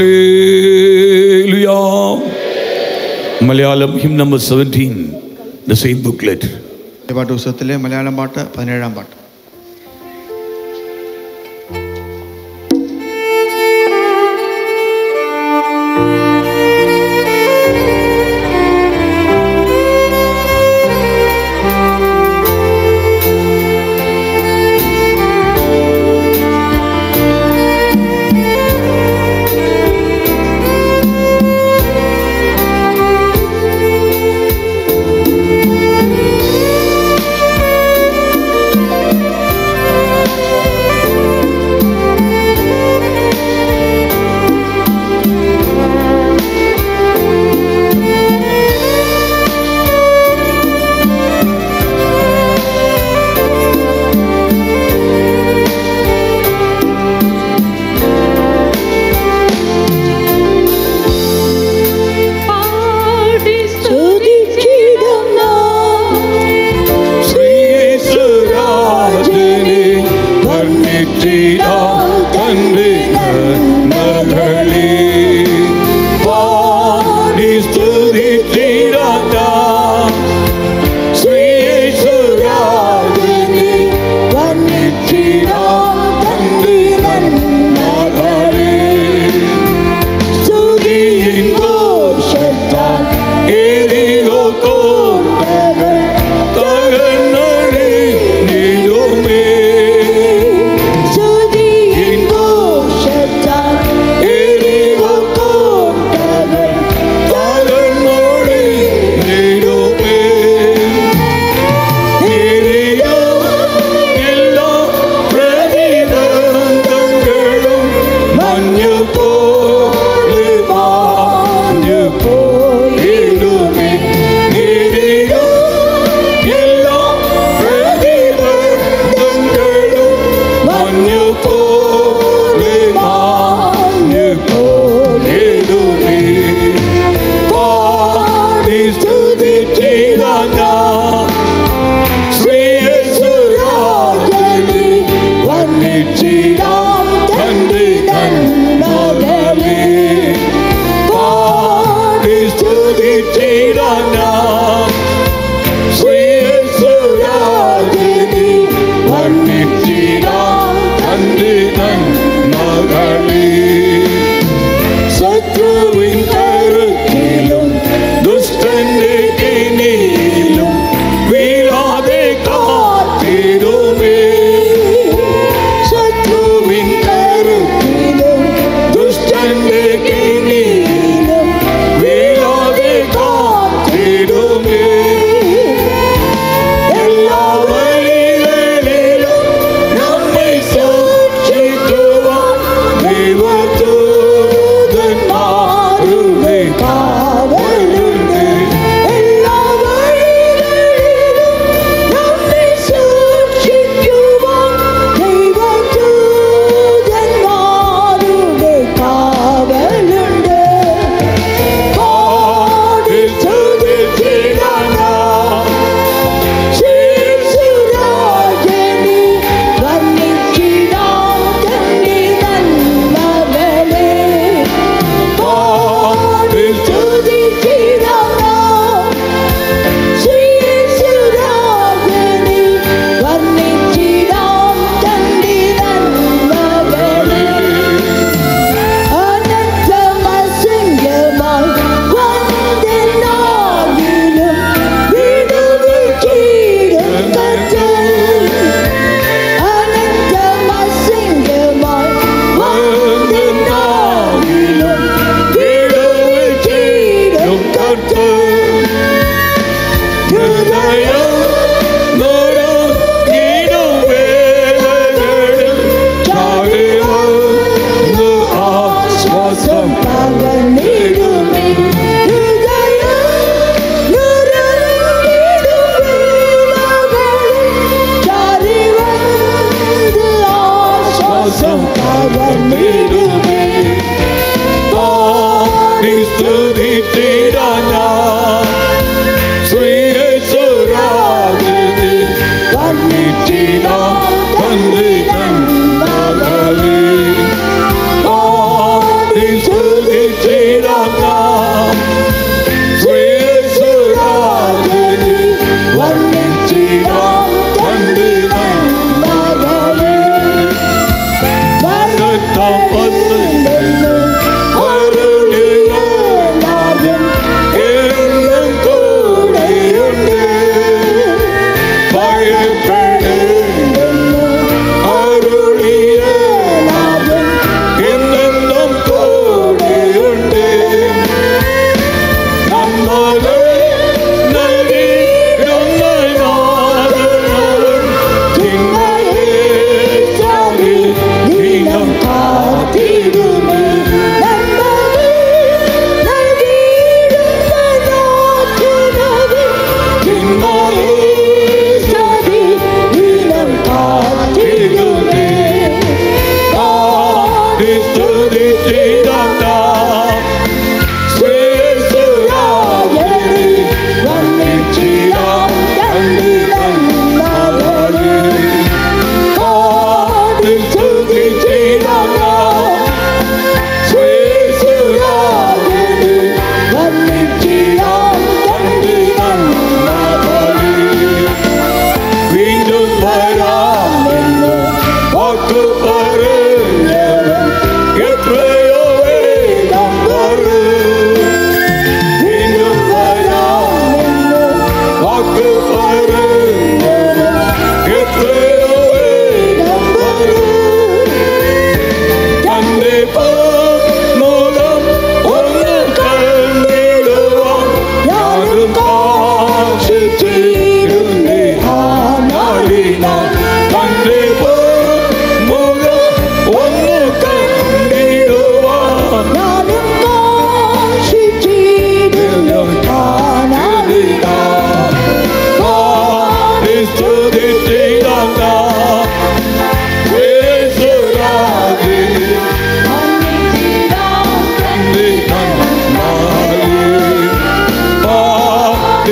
Hallelujah. Malayalam hymn number 17, the same booklet. പാട്ടുപുസ്തകത്തിലെ Malayalam പാട്ട് 17-ാം പാട്ട്.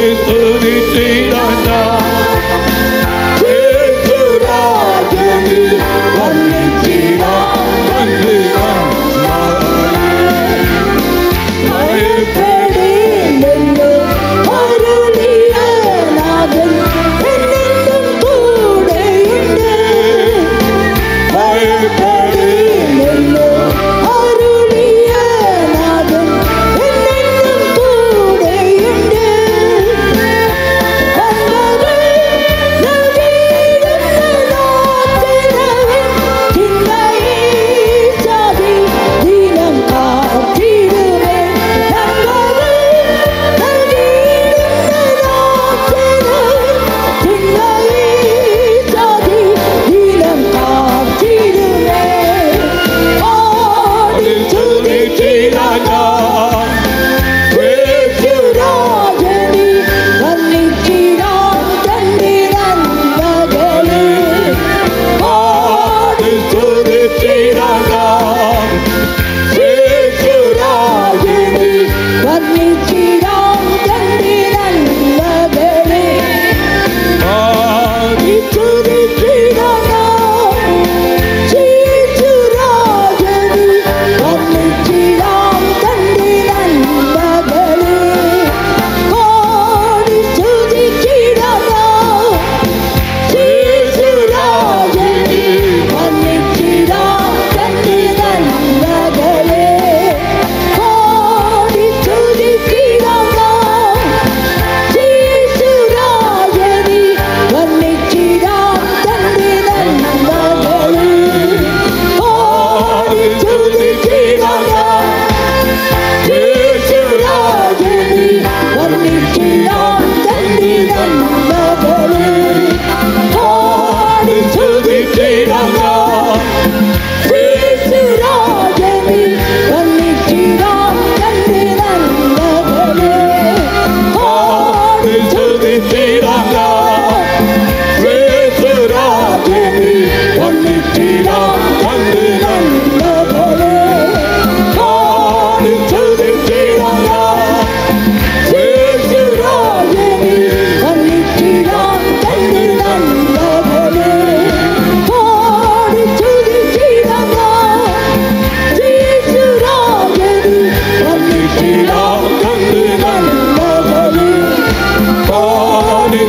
God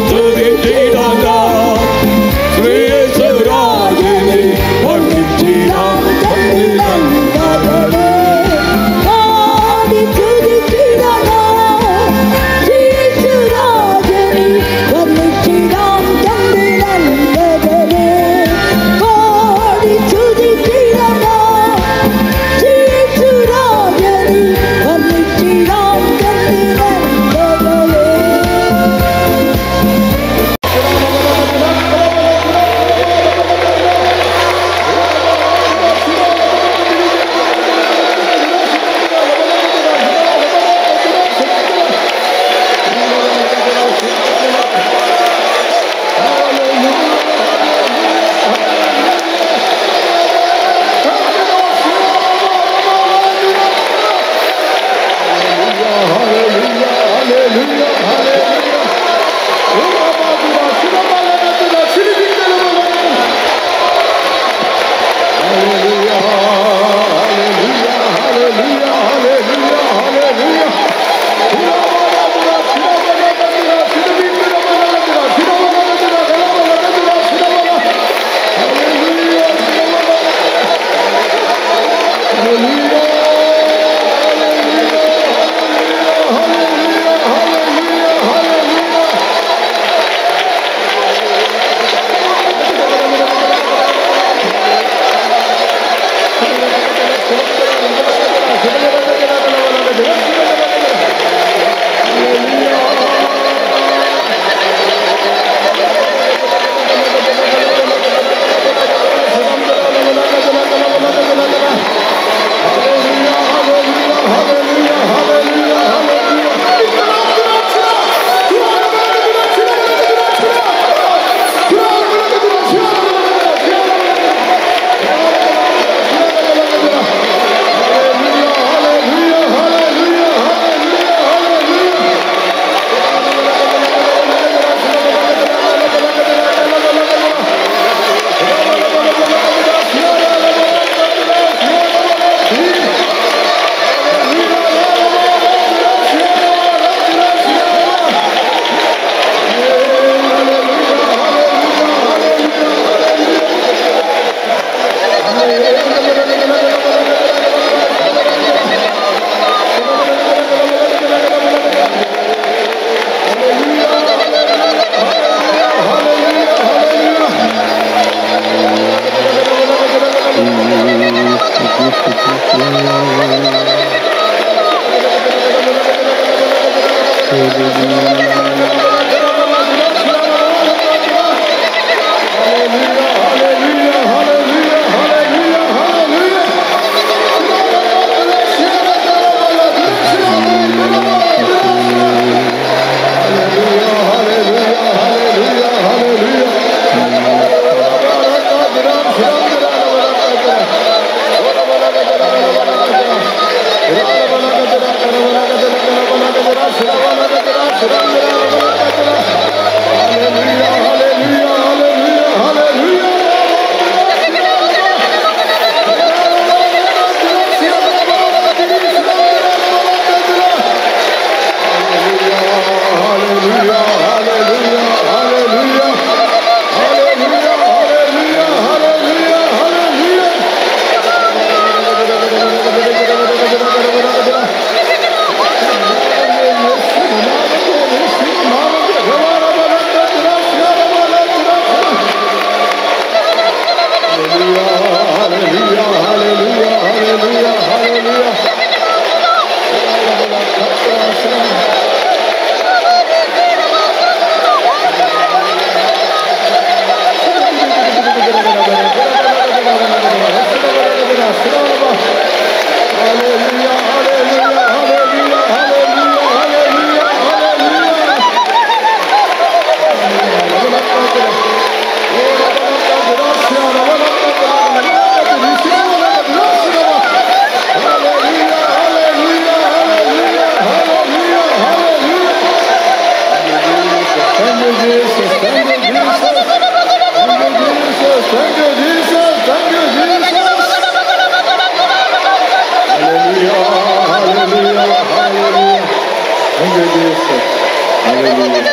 Jesus. Hallelujah.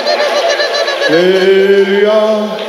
Hallelujah.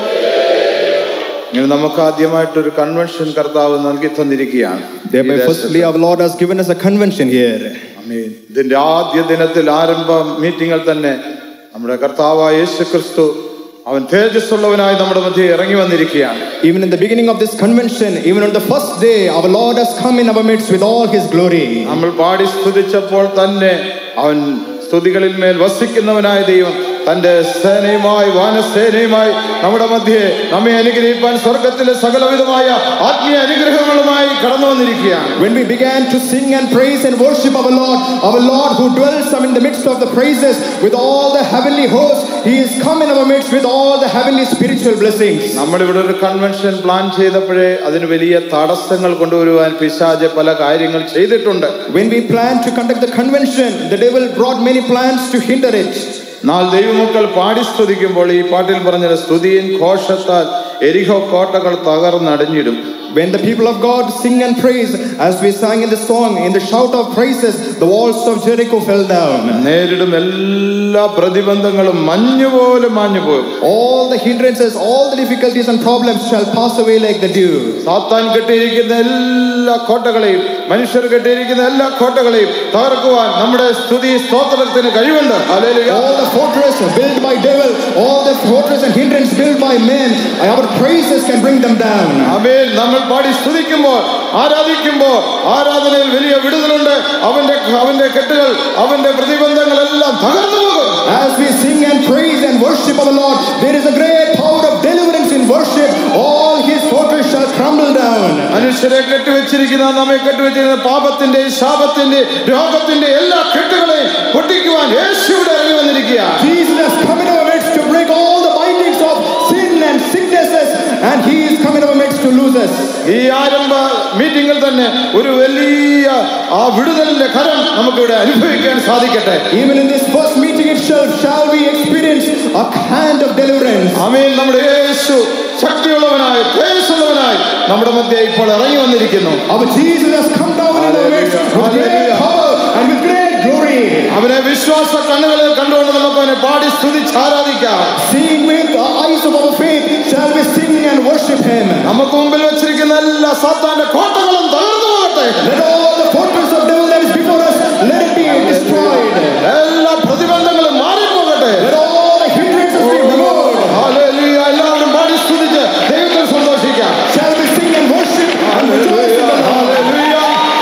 ഇങ്ങനെ നമുക്ക് ആദ്യമായിട്ടൊരു കൺവെൻഷൻ കർത്താവ് നൽകി തന്നിരിക്കുകയാണ്. Thereby, firstly, our Lord has given us a convention here. ആമേൻ. ഇതിന്റെ ആദ്യ ദിനത്തിൽ ആരംഭ മീറ്റിംഗിൽ തന്നെ നമ്മുടെ കർത്താവായ യേശുക്രിസ്തു അവൻ തേജസ്സുള്ളവനായി നമ്മുടെ മധ്യേ ഇറങ്ങി വന്നിരിക്കുകയാണ്. Even in the beginning of this convention, even on the first day, our Lord has come in our midst with all His glory. നമ്മൾ പാടി സ്തുതിച്ചപ്പോൾ തന്നെ അവൻ സ്തുതികളിൽ മേൽ വസിക്കുന്നവനായ ദൈവം തന്റെ സേനയുമായി വാനസേനയുമായി നമ്മുടെ മധ്യേ നമ്മെ അനുഗ്രഹിപ്പാൻ സ്വർഗത്തിലെ സകലവിധമായ ആത്മീയ അനുഗ്രഹങ്ങളുമായി കടന്നു വന്നിരിക്കുകയാണ്. When we began to sing and praise and worship our Lord who dwells in the midst of the praises with all the heavenly hosts, He is come in our midst with all the heavenly spiritual blessings. നമ്മളിവിടെ ഒരു convention plan ചെയ്തപ്പോഴേ അതിന് വലിയ തടസ്സങ്ങൾ കൊണ്ടുവരുവാൻ പിശാച് പല കാര്യങ്ങൾ ചെയ്തിട്ടുണ്ട്. When we planned to conduct the convention, the devil brought many plans to hinder it. എന്നാൽ ദൈവമക്കൾ പാടി സ്തുതിക്കുമ്പോൾ ഈ പാട്ടിൽ പറഞ്ഞ സ്തുതിയിൻ ഘോഷത്താൽ എരിഹോ കോട്ടകൾ തകർന്നടിഞ്ഞിടും. When the people of God sing and praise, as we sang in the song, in the shout of praises, the walls of Jericho fell down. നേരിടും എല്ലാ പ്രതിബന്ധങ്ങളും മഞ്ഞുപോലെ മാഞ്ഞുപോകും. All the hindrances, all the difficulties and problems shall pass away like the dew. സാത്താൻ കെട്ടിയിരിക്കുന്ന എല്ലാ കോട്ടകളെയും മനുഷ്യർ കെട്ടിയിരിക്കുന്ന എല്ലാ കോട്ടകളെയും തകർക്കുവാൻ നമ്മുടെ സ്തുതി സ്തോത്രത്തിന് കഴിവുണ്ട്. ഹല്ലേലൂയ. All the fortress built by devil, all the fortress and hindrance built by men, our praises can bring them down. ആമേൻ. നമ്മൾ പാടി സ്തുതിക്കുമ്പോൾ ആരാധിക്കുമ്പോൾ ആരാധനയിൽ വലിയ വിടുതലുണ്ട്. അവന്റെ കെട്ടുകൾ അവന്റെ പ്രതിബന്ധങ്ങളെല്ലാം തകർന്നു പോകും. As we sing and praise and worship our Lord, there is a great power of deliverance in worship. All His fortress shall crumble down. മനുഷ്യരെ കെട്ടിവെച്ചിരിക്കുന്ന നമ്മെ കെട്ടിവെച്ചിരിക്കുന്ന പാപത്തിന്റെ ശാപത്തിന്റെ രോഗത്തിന്റെ എല്ലാ കെട്ടുകളെയും പൊട്ടിക്കുവാൻ യേശുവിടെ ഇറങ്ങി വന്നിരിക്കുകയാണ്. Jesus has come in our midst to break all the bindings of sin and sicknesses, and He is coming in our midst to lose us. ഈ ആരംഭ മീറ്റിംഗിൽ തന്നെ ഒരു വലിയ ആ വിടുതലിന്റെ കരം നമുക്കിവിടെ അനുഭവിക്കാൻ സാധിക്കട്ടെ. Even in this first meeting itself shall we experience a hand of deliverance. ആമേൻ. നമ്മുടെ യേശു ശക്തിയുള്ളവനായി തേജസ്സുള്ളവനായി നമ്മുടെ മധ്യേ ഇപ്പോൾ ഇറങ്ങി വന്നിരിക്കുന്നു. Our Jesus has come down in our midst with great power and with great glory. അവനെ വിശ്വാസ കണ്ണുകളിൽ കണ്ടുകൊണ്ട് നമുക്ക് അവനെ പാടി സ്തുതിച്ച് ആരാധിക്കാം. Seeing with the eyes of our faith shall we sing and worship Him. നമുക്ക് മുമ്പിൽ വെച്ചിരിക്കുന്ന എല്ലാ സാത്താന്റെ കോട്ടകളും തകർന്നു പോകട്ടെ. Let all the fortress of devil that is before us, let it be destroyed. എല്ലാ പ്രതിബന്ധങ്ങളും മാറിപ്പോകട്ടെ. Let all the hindrances be removed. ഹല്ലേലൂയ. എല്ലാവരും പാടി സ്തുതിച്ച് ദൈവത്തിൽ സന്തോഷിക്കാം. Shall we sing and worship and rejoice in the Lord? ഹല്ലേലൂയ.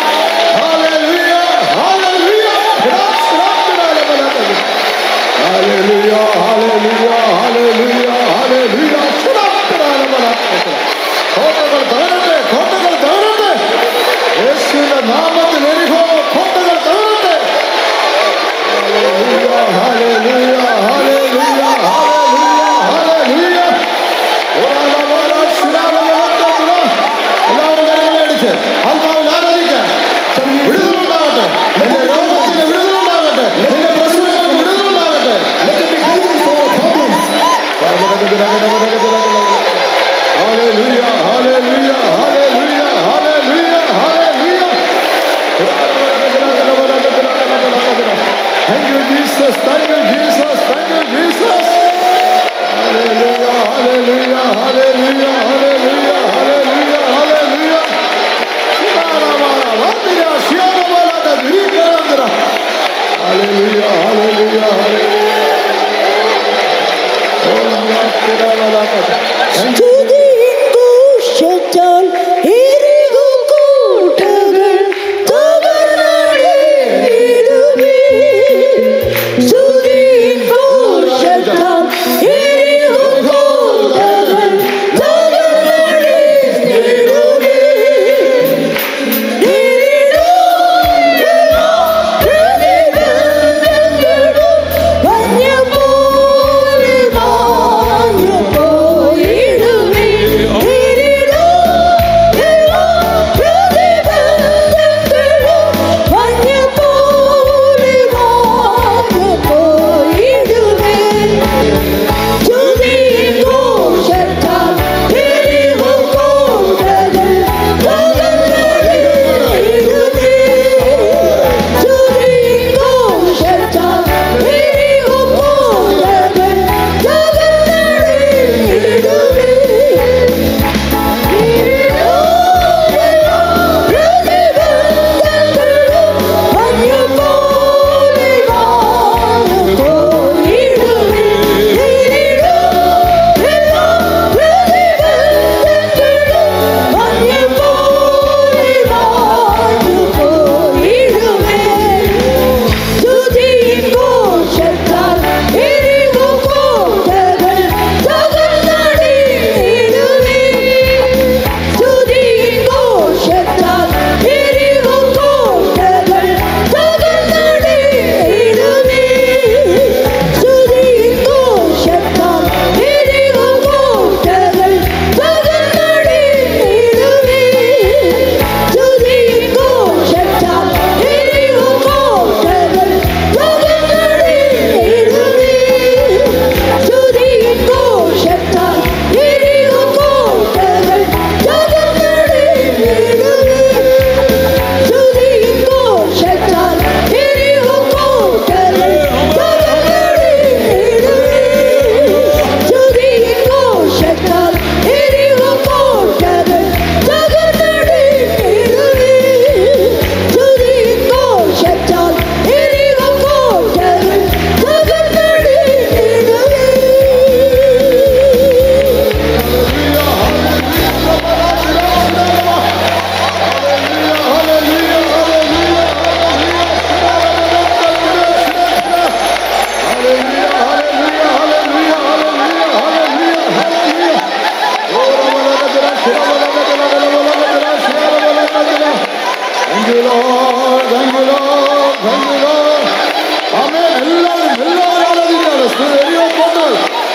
ഹല്ലേലൂയ. ഹല്ലേലൂയ. ഹല്ലേലൂയ. ഹല്ലേലൂയ. ഹല്ലേലൂയ. ഹല്ലേലൂയ. കോട്ടകൾ തകരട്ടെ. കോട്ടകൾ തകരട്ടെ. യേശുവിന്റെ നാമത്തിൽ എരിഹോ കോട്ടകൾ തകരട്ടെ. ഹല്ലേലൂയ. ഹല്ലേലൂയ. ഹല്ലേലൂയ. ഹല്ലേലൂയ. എല്ലാവരും കരങ്ങളടിച്ച് ആത്മാവിൽ ആരാധിക്കാൻ. വിടുതലുണ്ടാകട്ടെ. എന്റെ രോഗത്തിന് വിടുതലുണ്ടാകട്ടെ. എന്റെ പ്രശ്നങ്ങൾക്ക് വിടുതലുണ്ടാകട്ടെ. ഹല്ലേലൂയ. ഹല്ലേലൂയ. ഹല്ലേലൂയ. ഹല്ലേലൂയ. ഹല്ലേലൂയ. Thank you, Jesus. Thank you, Jesus. Thank you, Jesus. Hallelujah. Hallelujah. Hallelujah. Hallelujah. Hallelujah. Hallelujah. Hallelujah. Hallelujah.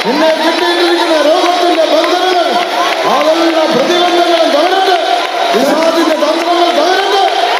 നിന്നെ കിട്ടിയിട്ടിരിക്കുന്ന രോഗത്തിന്റെ ബന്ധനങ്ങൾ, അവളുടെ പ്രതിബന്ധങ്ങളും തകരട്ടെ, പിശാചിന്റെ തന്ത്രങ്ങൾ തകരട്ടെ.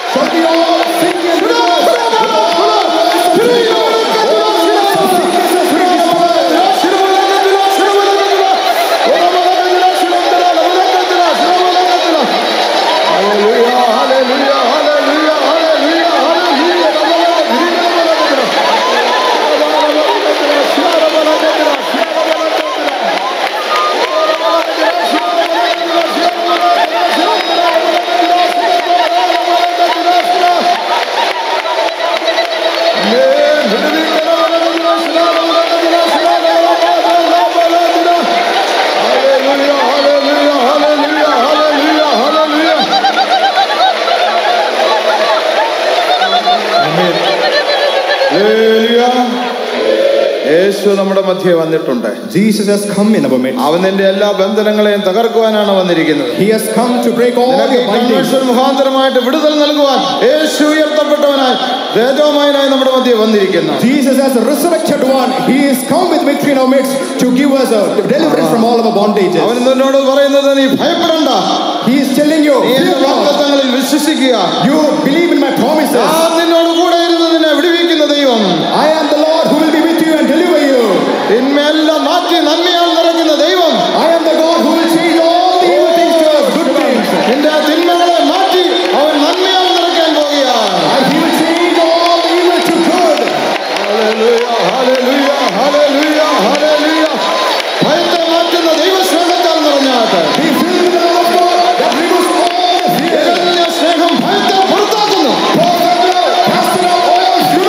യേശു നമ്മുടെ മധ്യേ വന്നിട്ടുണ്ട്. Jesus has come in our midst. അവൻ നിന്റെ എല്ലാ ബന്ധനങ്ങളെയും തകർക്കുവാനാണ് വന്നിരിക്കുന്നത്. He has come to break all your bindings. മുഖാന്തരമായിട്ട് വിടുതൽ നൽകുവാൻ യേശു ഉയർത്തപ്പെട്ടവനായി തേജോമയനായി നമ്മുടെ മധ്യേ വന്നിരിക്കുന്നു. Jesus as a resurrected one, he is come with victory in our midst to give us a deliverance from all of our bondages. അവൻ നിന്നോട് പറയുന്നത്, നീ ഭയപ്പെടണ്ട. He is telling you, നീ എന്റെ വാഗ്ദത്തങ്ങളിൽ വിശ്വസിക്കുക. You believe in my promises. ഞാൻ നിന്നോട് കൂടെ ഇരുന്ന് നിന്നെ വിടുവിക്കുന്ന ദൈവം. I am the Lord who will be with you and deliver you. തിന്മയെല്ലാം മാറ്റി നന്മയാൽ നിറയ്ക്കുന്ന ദൈവം. I am the God who will change all the evil things to us good things. നിന്റെ ആ തിന്മകളെ മാറ്റി അവൻ നന്മയാൽ നിറയ്ക്കാൻ പോകുകയാണ്. He will change all the evil to good. ഹല്ലേലൂയ, ഹല്ലേലൂയ, ഹല്ലേലൂയ, ഹല്ലേലൂയ. ഭയത്തെ മാറ്റുന്ന ദൈവസ്നേഹത്താൽ നിറഞ്ഞാട്ടെ. Be filled with the love of God that removes all the fear. ഏകന്യ സ്നേഹം ഭയത്തെ പുറത്താക്കുന്നു. Casting out all fear.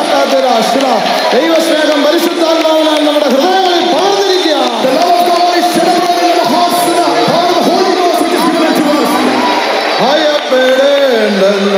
ദൈവസ്നേഹം പരിശുദ്ധാത്മാവിനാൽ നമ്മുടെ ഹൃദയങ്ങളിൽ പകർന്നിരിക്കുകയാണ്. The love of God is shed abroad in the hearts of the power of the Holy Ghost which is given to us. ഭയപ്പെടേണ്ടല്ല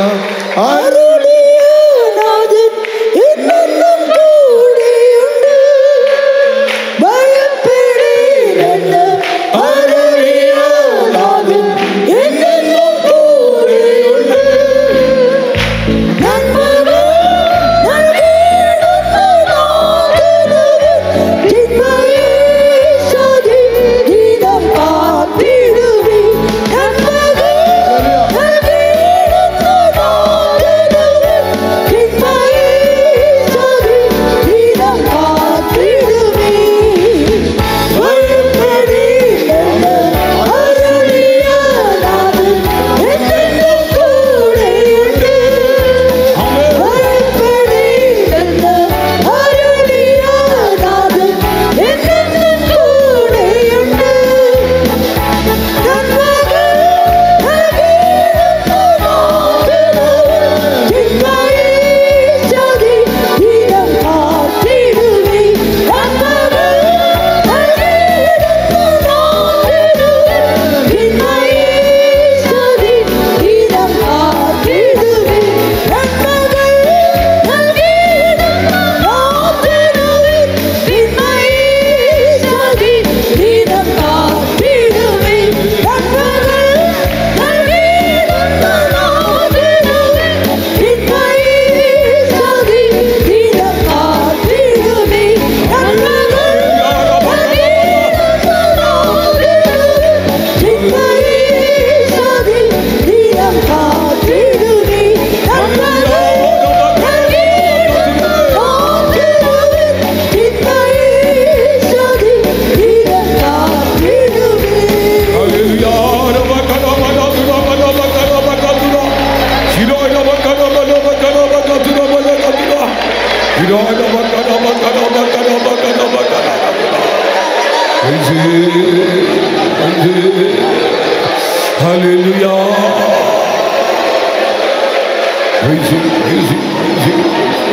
Hallelujah. Praise Him, praise Him, praise Him.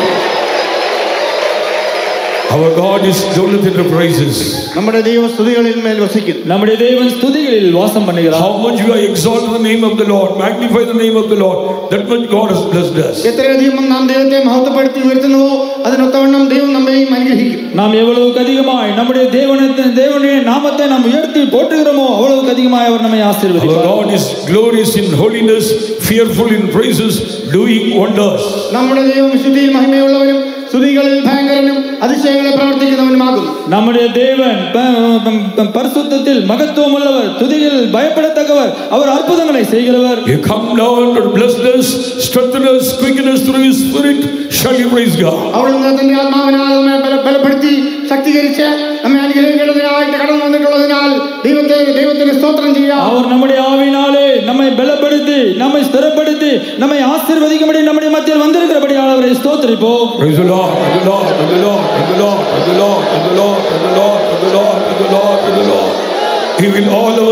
Our God is dwelleth in the praises. നമ്മുടെ ദൈവം സ്തുതികളിൽ മേൽ വസിക്കുന്നു. നമ്മുടെ ദൈവം സ്തുതികളിൽ വാസം பண்ணுகிறார். How much you exalt the name of the Lord, magnify the name of the Lord, that much God has blessed us. എത്രയധികം നാം ദൈവത്തെ മഹത്വപ്പെടുത്തി ഉയർത്തുന്നുവോ അതിനൊത്തവണ്ണം ദൈവം നമ്മയും അനുഗ്രഹിക്കും. நாம் எவ்வளவுக்கு அதிகமாய் நம்முடைய தேவனுடைய நாமத்தை நாம் உயர்த்தி போற்றுகிறோமோ அவ்வளவுக்கு அதிகமாய் அவர் நம்மை ஆசீர்வதிப்பார். Our God is glorious in holiness, fearful in praises, doing wonders. നമ്മുടെ ദൈവം വിശുദ്ധിയിൽ മഹിമയുള്ളവനും സ്തുതികളിൽ ഭയങ്കരനും അതിശയങ്ങളെ പ്രവർത്തിക്കുന്നവനുമാകുന്നു. நம்முடைய தேவன் பரிசுத்தத்தில் மகத்துவம் உள்ளவர், துதியில் பயப்படத்தக்கவர், அவர் அற்புதங்களை செய்கிறவர். He come down to bless us, strengthen us, quicken us through His Spirit. Shall you praise God? അവിടുന്ന് തന്റെ ആത്മാവിനാൽ നമ്മെ ബലപ്പെടുത്തി ശക്തീകരിച്ച് നമ്മെ അനുഗ്രഹിക്കുന്നതിനായിട്ട് കടന്നു വന്നിട്ടുള്ളതിനാൽ ദൈവത്തിന് സ്തോത്രം ചെയ്യാം. அவர் நம்முடைய ஆவியினாலே நம்மை பலப்படுத்தி, நம்மை ஸ்திரப்படுத்தி, நம்மை ஆசீர்வதிக்கும்படி நம்முடைய மத்தியில் வந்திருக்கிறபடியால் அவரை ஸ்தோத்திரிப்போம். Praise the Lord, praise the Lord, praise the Lord, praise the Lord, praise the Lord, praise the Lord, praise the Lord, praise the Lord, praise the Lord, praise the Lord. He will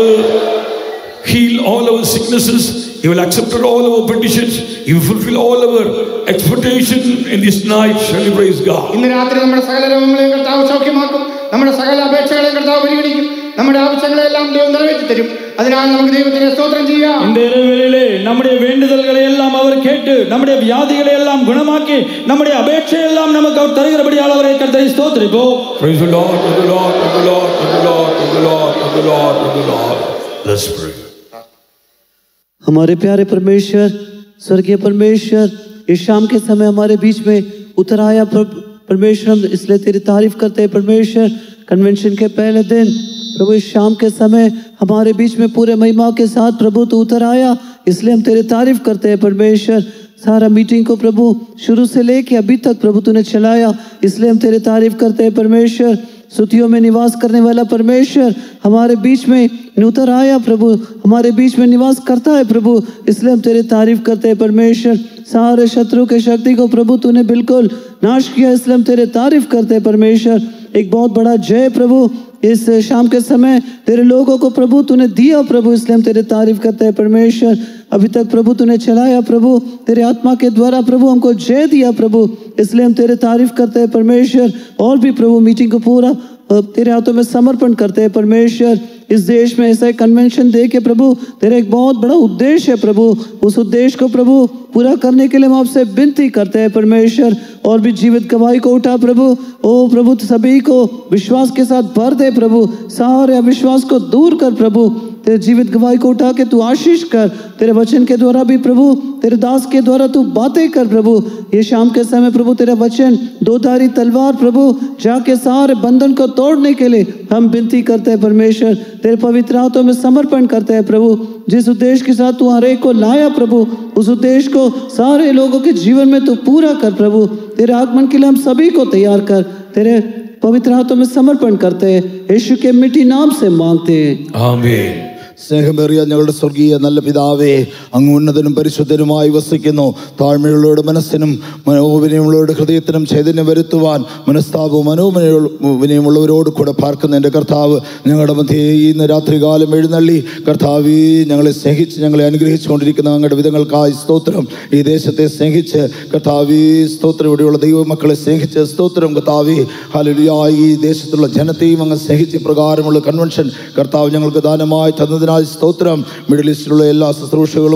heal all our sicknesses. He will accept all our petitions. He will fulfill all our expectation in this night. Shall we praise God? ഇന്ന് രാത്രി നമ്മുടെ സകല രോഗങ്ങളെയും കർത്താവ് സൗഖ്യമാക്കും. നമ്മുടെ സകല അപേക്ഷകളെയും കർത്താവ് പരിഗണിക്കും. നമ്മുടെ ആവശ്യങ്ങളെല്ലാം ദൈവം നിറവേറ്റി തരും. അതിനാൽ നമുക്ക് ദൈവത്തിന് സ്തോത്രം ചെയ്യാം. இந்த இரவிலே நம்முடைய வேண்டுதல்களை எல்லாம் அவர் கேட்டு, நம்முடைய வியாதிகளை எல்லாம் குணமாக்கி, நம்முடைய அபேட்சை எல்லாம் நமக்கு அவர் தருகிறபடியால் அவரை கர்த்தரை ஸ்தோத்திரிப்போம். Praise the Lord, praise the Lord, praise the Lord, praise the Lord, praise the Lord, praise the Lord, praise the Lord. Let's pray. हमारे प्यारे परमेश्वर, स्वर्गीय परमेश्वर, इस शाम के समय हमारे बीच में उतर आया परमेश्वर, हम इसलिए तेरी तारीफ करते हैं परमेश्वर। कन्वेंशन के पहले दिन प्रभु इस शाम के समय हमारे बीच में पूरे महिमा के साथ प्रभु तू उतर आया, इसलिए हम तेरी तारीफ करते हैं परमेश्वर। सारा मीटिंग को प्रभु शुरू से लेके अभी तक प्रभु तूने चलाया, इसलिए हम तेरी तारीफ करते हैं परमेश्वर। स्तुतियों में निवास करने वाला परमेश्वर हमारे बीच में उतर आया प्रभु, हमारे बीच में निवास करता है प्रभु, इसलिए हम तेरी तारीफ करते हैं परमेश्वर। सारे शत्रु के शक्ति को प्रभु तूने बिल्कुल नाश किया, इसलिए हम तेरे तारीफ करते हैं परमेश्वर। एक बहुत बड़ा जय प्रभु इस शाम के समय तेरे लोगों को प्रभु तूने दिया प्रभु, इसलिए हम तेरे तारीफ करते हैं परमेश्वर। अभी तक प्रभु तूने चलाया प्रभु, तेरे आत्मा के द्वारा प्रभु हमको जय दिया प्रभु, इसलिए हम तेरे तारीफ करते हैं परमेश्वर। और भी प्रभु मीटिंग को पूरा तेरे हाथों में समर्पण करते हैं परमेश्वर। इस देश में ऐसा एक कन्वेंशन दे के प्रभु तेरा एक बहुत बड़ा उद्देश्य है प्रभु, उस उद्देश्य को प्रभु पूरा करने के लिए हम आपसे विनती करते हैं परमेश्वर। और भी जीवित गवाही को उठा प्रभु, ओ प्रभु सभी को विश्वास के साथ भर दे प्रभु, सारे अविश्वास को दूर कर प्रभु, तेरे जीवित गवाही को उठा के तू आशीष कर, तेरे वचन के द्वारा भी प्रभु, तेरे दास के द्वारा तू बातें कर प्रभु। ये शाम के समय प्रभु तेरा वचन दो धारी तलवार प्रभु जाके सारे बंधन को तोड़ने के लिए हम विनती करते हैं परमेश्वर। तेरे पवित्र हाथों में समर्पण करते हैं प्रभु, जिस उद्देश्य के साथ तू हर एक को लाया प्रभु, उस उद्देश्य को सारे लोगों के जीवन में तू पूरा कर प्रभु। तेरे आगमन के लिए हम सभी को तैयार कर, तेरे पवित्र हाथों में समर्पण करते हैं, यीशु के मिठी नाम से मांगते हैं, Amen. സ്നേഹമേറിയ ഞങ്ങളുടെ സ്വർഗീയ നല്ല പിതാവേ, അങ്ങ് ഉന്നതനും പരിശുദ്ധനുമായി വസിക്കുന്നു. താഴ്മയുള്ളവരുടെ മനസ്സിനും മനോവിനയമുള്ളവരുടെ ഹൃദയത്തിനും ചൈതന്യം വരുത്തുവാൻ മനസ്താപവും മനോവിനയമുള്ളവരോട് കൂടെ പാർക്കുന്ന എൻ്റെ കർത്താവ്, ഞങ്ങളുടെ മധ്യേ ഇന്ന് രാത്രികാലം എഴുന്നള്ളി കർത്താവേ ഞങ്ങളെ സ്നേഹിച്ച് ഞങ്ങളെ അനുഗ്രഹിച്ചുകൊണ്ടിരിക്കുന്ന അങ്ങയുടെ വിധങ്ങൾക്കായി സ്തോത്രം. ഈ ദേശത്തെ സ്നേഹിച്ച് കർത്താവേ സ്തോത്രം, ഇവിടെയുള്ള ദൈവമക്കളെ സ്നേഹിച്ച് സ്തോത്രം കർത്താവേ. ഹല്ലേലൂയ. ഈ ദേശത്തുള്ള ജനത്തെയും അങ്ങ് സ്നേഹിച്ച് പ്രകാരമുള്ള കൺവെൻഷൻ കർത്താവ് ഞങ്ങൾക്ക് ദാനമായി തന്നതിനാൽ സ്തോത്രം. മിഡിൽ ഈസ്റ്റിലുള്ള എല്ലാ ശുശ്രൂഷകരും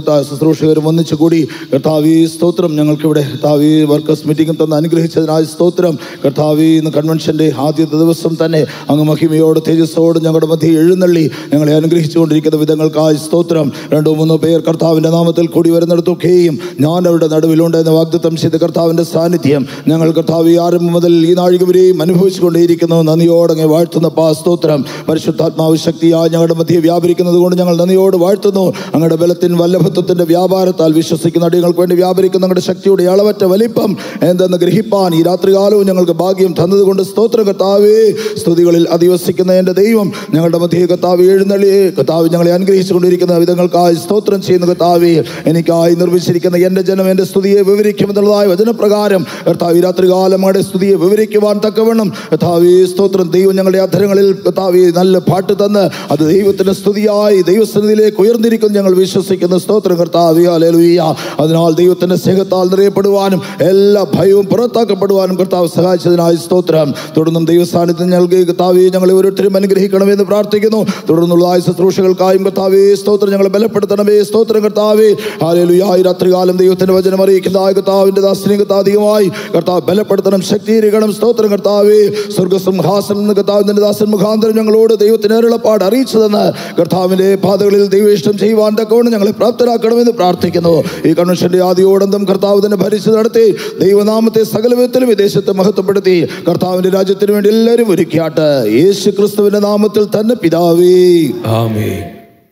ഒന്നിച്ചു കൂടി കർത്താവേ സ്തോത്രം, ഞങ്ങൾക്കിവിടെ കർത്താവേ വർക്കേഴ്സ് മീറ്റിംഗും തന്ന് അനുഗ്രഹിച്ചതിനായി സ്തോത്രം. കർത്താവേ ഇന്ന് കൺവെൻഷൻ്റെ ആദ്യത്തെ ദിവസം തന്നെ അങ്ങ് മഹിമയോട് തേജസ്സോട് ഞങ്ങളുടെ മധ്യേ എഴുന്നള്ളി ഞങ്ങളെ അനുഗ്രഹിച്ചുകൊണ്ടിരിക്കുന്ന വിധങ്ങൾക്കായി സ്തോത്രം. 2-3 പേർ കർത്താവിൻ്റെ നാമത്തിൽ കൂടി വരുന്നിടത്തൊക്കെയും ഞാൻ അവരുടെ നടുവിലുണ്ട് എന്ന് വാഗ്ദത്തം ചെയ്ത കർത്താവിൻ്റെ സാന്നിധ്യം ഞങ്ങൾ കർത്താവേ ആരംഭം മുതൽ ഈ നാഴിക വരെയും അനുഭവിച്ചുകൊണ്ടേയിരിക്കുന്നു. നന്ദിയോടെ വാഴ്ത്തുന്ന സ്തോത്രം. പരിശുദ്ധാത്മാവ് ശക്തിയായി ഞങ്ങളുടെ മധ്യേ വ്യാപരിക്കുന്നത് കൊണ്ട് ഞങ്ങൾ നന്ദിയോട് വാഴ്ത്തുന്നു. അങ്ങയുടെ ബലത്തിൻ വല്ലഭത്വത്തിന്റെ വ്യാപാരത്താൽ വിശ്വസിക്കുന്ന അടികൾക്ക് വേണ്ടി വ്യാപരിക്കുന്ന അങ്ങയുടെ ശക്തിയുടെ അളവറ്റ വലിപ്പം എന്തെന്ന് ഗ്രഹിപ്പാൻ ഈ രാത്രികാലവും ഞങ്ങൾക്ക് ഭാഗ്യം തന്നതുകൊണ്ട് സ്തോത്രം കർത്താവേ. സ്തുതികളിൽ അധിവസിക്കുന്ന എൻ്റെ ദൈവം ഞങ്ങളുടെ മധ്യേ കർത്താവ് എഴുന്നള്ളി കർത്താവ് ഞങ്ങളെ അനുഗ്രഹിച്ചുകൊണ്ടിരിക്കുന്ന വിധങ്ങൾക്കായി സ്തോത്രം ചെയ്യുന്ന കർത്താവേ. എനിക്കായി നിർമ്മിച്ചിരിക്കുന്ന എൻ്റെ ജനം എൻ്റെ സ്തുതിയെ വിവരിക്കുമെന്നുള്ളതായ വചനപ്രകാരം കർത്താവ് ഈ രാത്രികാലം അങ്ങയുടെ സ്തുതിയെ വിവരിക്കുവാൻ തക്കവണ്ണം കർത്താവേ സ്തോത്രം. ദൈവം ഞങ്ങളുടെ അധരങ്ങളിൽ കർത്താവേ നല്ല പാട്ട് തന്ന് അത് ദൈവത്തിന്റെ സ്തുതിയായി ദൈവസന്നിധിയിലേക്ക് ഉയർന്നിരിക്കുന്നു ഞങ്ങൾ വിശ്വസിക്കുന്ന സ്തോത്രം കർത്താവേ. ഹല്ലേലൂയ. അതിനാൽ ദൈവത്തിന്റെ സ്നേഹത്താൽ നിറയപ്പെടുവാനും എല്ലാ ഭയവും പുറത്താക്കപ്പെടുവാനും കർത്താവ് സഹായിച്ചതിനായി സ്തോത്രം. തുടർന്നും ദൈവസാന്നിധ്യം നൽകി കർത്താവേ ഞങ്ങളെ ഓരോരുത്തരും അനുഗ്രഹിക്കണമെന്ന് പ്രാർത്ഥിക്കുന്നു. തുടർന്നുള്ള ശുശ്രൂഷകൾക്കായും കർത്താവേ സ്തോത്രം ഞങ്ങളെ ബലപ്പെടുത്തണമേ സ്തോത്രം കർത്താവേ. ഹല്ലേലൂയ. ഈ രാത്രികാലം ദൈവത്തിന്റെ വചനം അറിയിക്കുന്ന കർത്താവിന്റെ ദാസനെ അധികമായി കർത്താവ് ബലപ്പെടുത്തണം, ശക്തീകരിക്കണം സ്തോത്രം കർത്താവേ. സ്വർഗസിംഹാസനം കർത്താവിന്റെ ദാസൻ മുഖാന്തരം ഞങ്ങളോട് ദൈവത്തിന്റെ അരുളപ്പാട് അറിയിച്ചതെന്ന് കർത്താവിൻ്റെ പാതകളിൽ ദൈവേഷ്ടം ചെയ്യുവാൻ തക്കവണ്ണം ഞങ്ങളെ പ്രാപ്തരാക്കണമെന്ന് പ്രാർത്ഥിക്കുന്നു. ഈ കൺവെൻഷന്റെ ആദ്യോടന്തം കർത്താവ് തന്നെ ഭരിച്ചു നടത്തി ദൈവനാമത്തെ സകല വിധത്തിലും വിദേശത്ത് മഹത്വപ്പെടുത്തി കർത്താവിന്റെ രാജ്യത്തിന് വേണ്ടി എല്ലാവരും ഒരുക്കിയാട്ട് യേശു ക്രിസ്തുവിന്റെ നാമത്തിൽ തന്നെ പിതാവേ, ആമേൻ.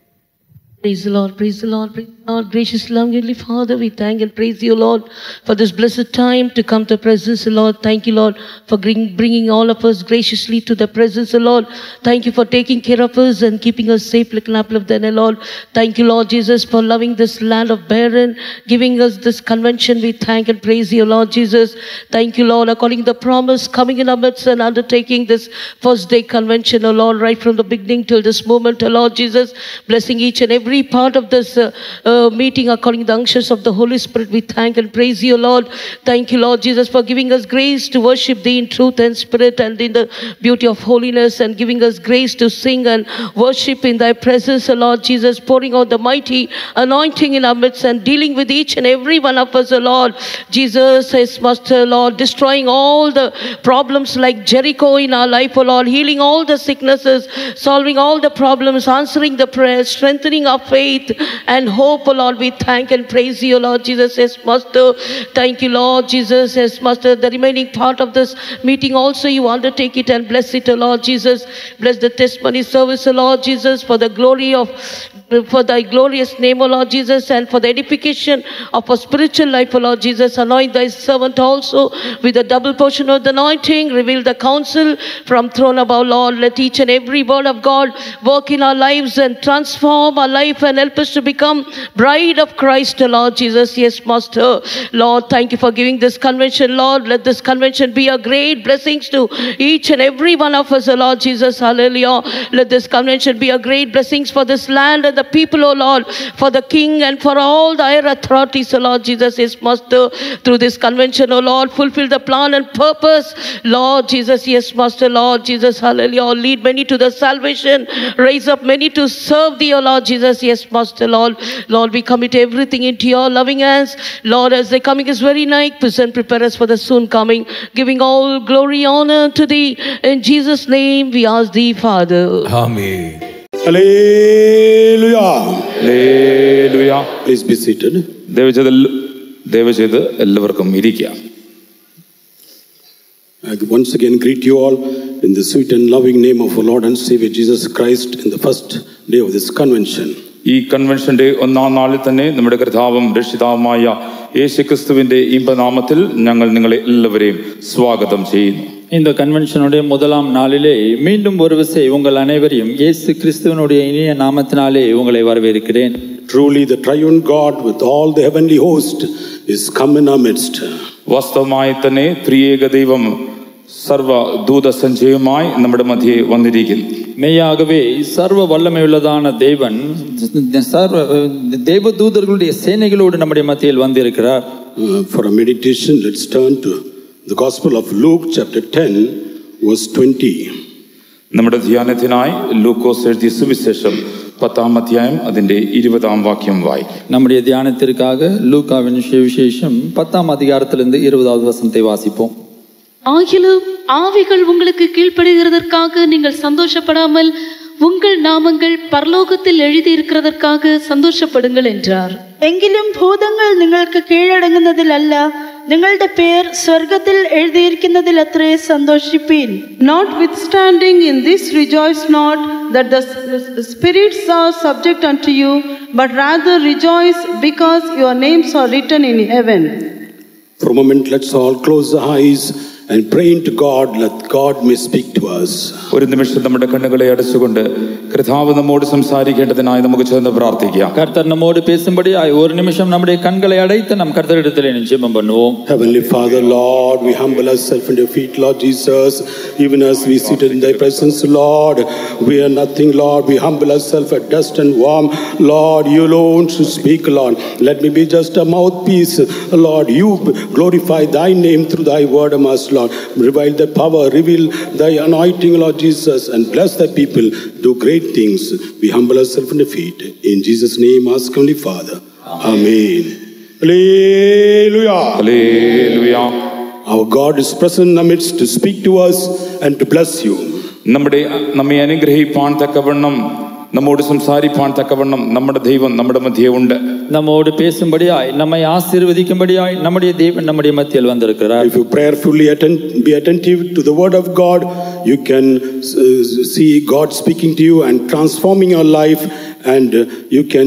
Praise the Lord, praise the Lord, praise the Lord. Gracious, loving, Heavenly Father, we thank and praise you, Lord, for this blessed time to come to the presence, Lord. Thank you, Lord, for bringing all of us graciously to the presence, Lord. Thank you for taking care of us and keeping us safe like an apple of the eye, Lord. Thank you, Lord Jesus, for loving this land of Bahrain, giving us this convention. We thank and praise you, Lord Jesus. Thank you, Lord, according to the promise, coming in our midst and undertaking this first day convention, oh Lord, right from the beginning till this moment, oh Lord Jesus, blessing each and every part of this meeting according to the unctions of the Holy Spirit. We thank and praise you, Lord. Thank you, Lord Jesus, for giving us grace to worship thee in truth and spirit and in the beauty of holiness, and giving us grace to sing and worship in thy presence, O Lord Jesus, pouring out the mighty anointing in our midst and dealing with each and every one of us, O Lord Jesus, as Master, Lord, destroying all the problems like Jericho in our life, O Lord, healing all the sicknesses, solving all the problems, answering the prayers, strengthening our faith and hope, O Lord. We thank and praise you, Lord Jesus, as Master. Thank you, Lord Jesus, as Master. The remaining part of this meeting also you undertake it and bless it, O Lord Jesus. Bless the testimony service, O Lord Jesus, for the glory of, for thy glorious name, O Lord Jesus, and for the edification of our spiritual life, O Lord Jesus. Anoint thy servant also with a double portion of the anointing. Reveal the counsel from throne above, Lord. Let each and every word of God work in our lives and transform our life and help us to become bride of Christ, Lord Jesus. Yes, Master. Lord, thank you for giving this convention, Lord. Let this convention be a great blessing to each and every one of us, Lord Jesus. Hallelujah. Let this convention be a great blessing for this land and the people, O Lord, for the King and for all the higher authorities, O Lord Jesus. Yes, Master. Through this convention, O Lord, fulfill the plan and purpose, Lord Jesus. Yes, Master. Lord Jesus. Hallelujah. Lead many to the salvation. Raise up many to serve thee, O Lord Jesus. Yes, Master, Lord. Lord, we commit everything into your loving hands. Lord, as the coming is very nigh, present, prepare us for the soon coming, giving all glory, honor to thee. In Jesus' name we ask thee, Father. Amen. Hallelujah. Hallelujah. Please be seated. ദയവുചെയ്ത് എല്ലാവർക്കും ഇരിക്കാം. I once again greet you all in the sweet and loving name of our Lord and Savior Jesus Christ in the first day of this convention. ഈ കൺവെൻഷന്റെ ഒന്നാം നാളിൽ തന്നെ നമ്മുടെ കർത്താവും രക്ഷിതാവുമായ യേശുക്രിസ്തുവിന്റെ ഇമ്പനാമത്തിൽ ഞങ്ങൾ നിങ്ങളെ എല്ലാവരെയും സ്വാഗതം ചെയ്യുന്നു. இந்த கன்வென்ஷனுடைய முதலாம் நாளிலே மீண்டும் ஒரு விசை உங்கள் அனைவரையும் இயேசு கிறிஸ்துவினுடைய இனிய நாமத்தினாலே உங்களை வரவேற்கிறேன். Truly the triune God with all the heavenly host is come in our midst. വാസ്തവമായി തന്നെ ത്രിയേക ദൈവം സർവ ദൂതസഞ്ചയമായി നമ്മുടെ മധ്യേ വന്നിരിക്കുന്നു. மெய்யாகவே சர்வ வல்லமையுள்ளதான தேவன் சர்வ தேவதூதர்களுடைய சேனைகளோடு நம்முடைய மத்தியில் வந்திருக்கிறார். For a meditation, let's turn to the Gospel of Luke chapter 10 verse 20. നമ്മുടെ ധ്യാനത്തിനായി ലൂക്കോസ് എഴുതിയ സുവിശേഷം 10-ാം അധ്യായം അതിന്റെ 20-ാം വാക്യം വായിക്കും. நம்முடைய தியானத்திற்காக லூக்காவின் சுவிசேஷம் 10-ாம் அதிகாரத்திலிருந்து 20வது வசனத்தை வாசிப்போம். ஆகிலும் ஆவிகள் உங்களுக்கு கீழ்ப்படுகிறதற்காக நீங்கள் சந்தோஷப்படாமல் உங்கள் நாமங்கள் பரலோகத்தில் எழுதியிருக்கிறதற்காக സന്തോഷപ്പെടുங்கள் என்றார். എങ്കിലും ഭൂതങ്ങൾ നിങ്ങൾക്ക് കീഴടങ്ങുന്നതിലല്ല, നിങ്ങളുടെ പേർ സ്വർഗത്തിൽ എഴുതിയിരിക്കുന്നതിൽ അത്രേ സന്തോഷിപ്പീൻ. Notwithstanding in this rejoice not that the spirits are subject unto you, but rather rejoice because your names are written in heaven. For a moment, let's all close our eyes and praying to God, let God may speak to us. ഒരു നിമിഷം നമ്മുടെ കണ്ണുകളെ അടച്ചുകൊണ്ട് കർത്താവ് നമ്മോട് സംസാരിക്കേണ്ടതിനായി നമുക്ക് ചേർന്ന് പ്രാർത്ഥിക്കാം. கர்த்தர் நம்மோடு பேசும்படியாய் ஒரு நிமிஷம் நம்முடைய கண்களை அடைத்து நம் கர்த்தரிடத்திலே ஜெபம் பண்ணுவோம். Heavenly Father, Lord, we humble ourselves at your feet, Lord Jesus. Even as we seated in thy presence, Lord, we are nothing, Lord. We humble ourselves at dust and worm. Lord, you alone should speak, Lord. Let me be just a mouthpiece, Lord. You glorify thy name through thy word of us, Lord. Reveal thy power, reveal thy anointing, Lord Jesus, and bless thy people. Do great things. We humble ourselves in the feet. In Jesus' name, ask Heavenly Father. Amen. Hallelujah. Hallelujah. Our God is present in our midst to speak to us and to bless you. നമ്മെ അനുഗ്രഹിപ്പാൻ തക്കവണ്ണം നമ്മോട് സംസാരിപ്പാൻ തക്കവണ്ണം നമ്മുടെ ദൈവം നമ്മുടെ മധ്യേ ഉണ്ട്. നമ്മോട് பேசும்படியாய் நம்மை ஆசீர்வதிக்கும்படியாய் நம்முடைய தேவன் நம்முடைய மத்தியில் வந்திருக்கிறார். If you prayerfully be attentive to the word of God, you can see God speaking to you and transforming your life, and you can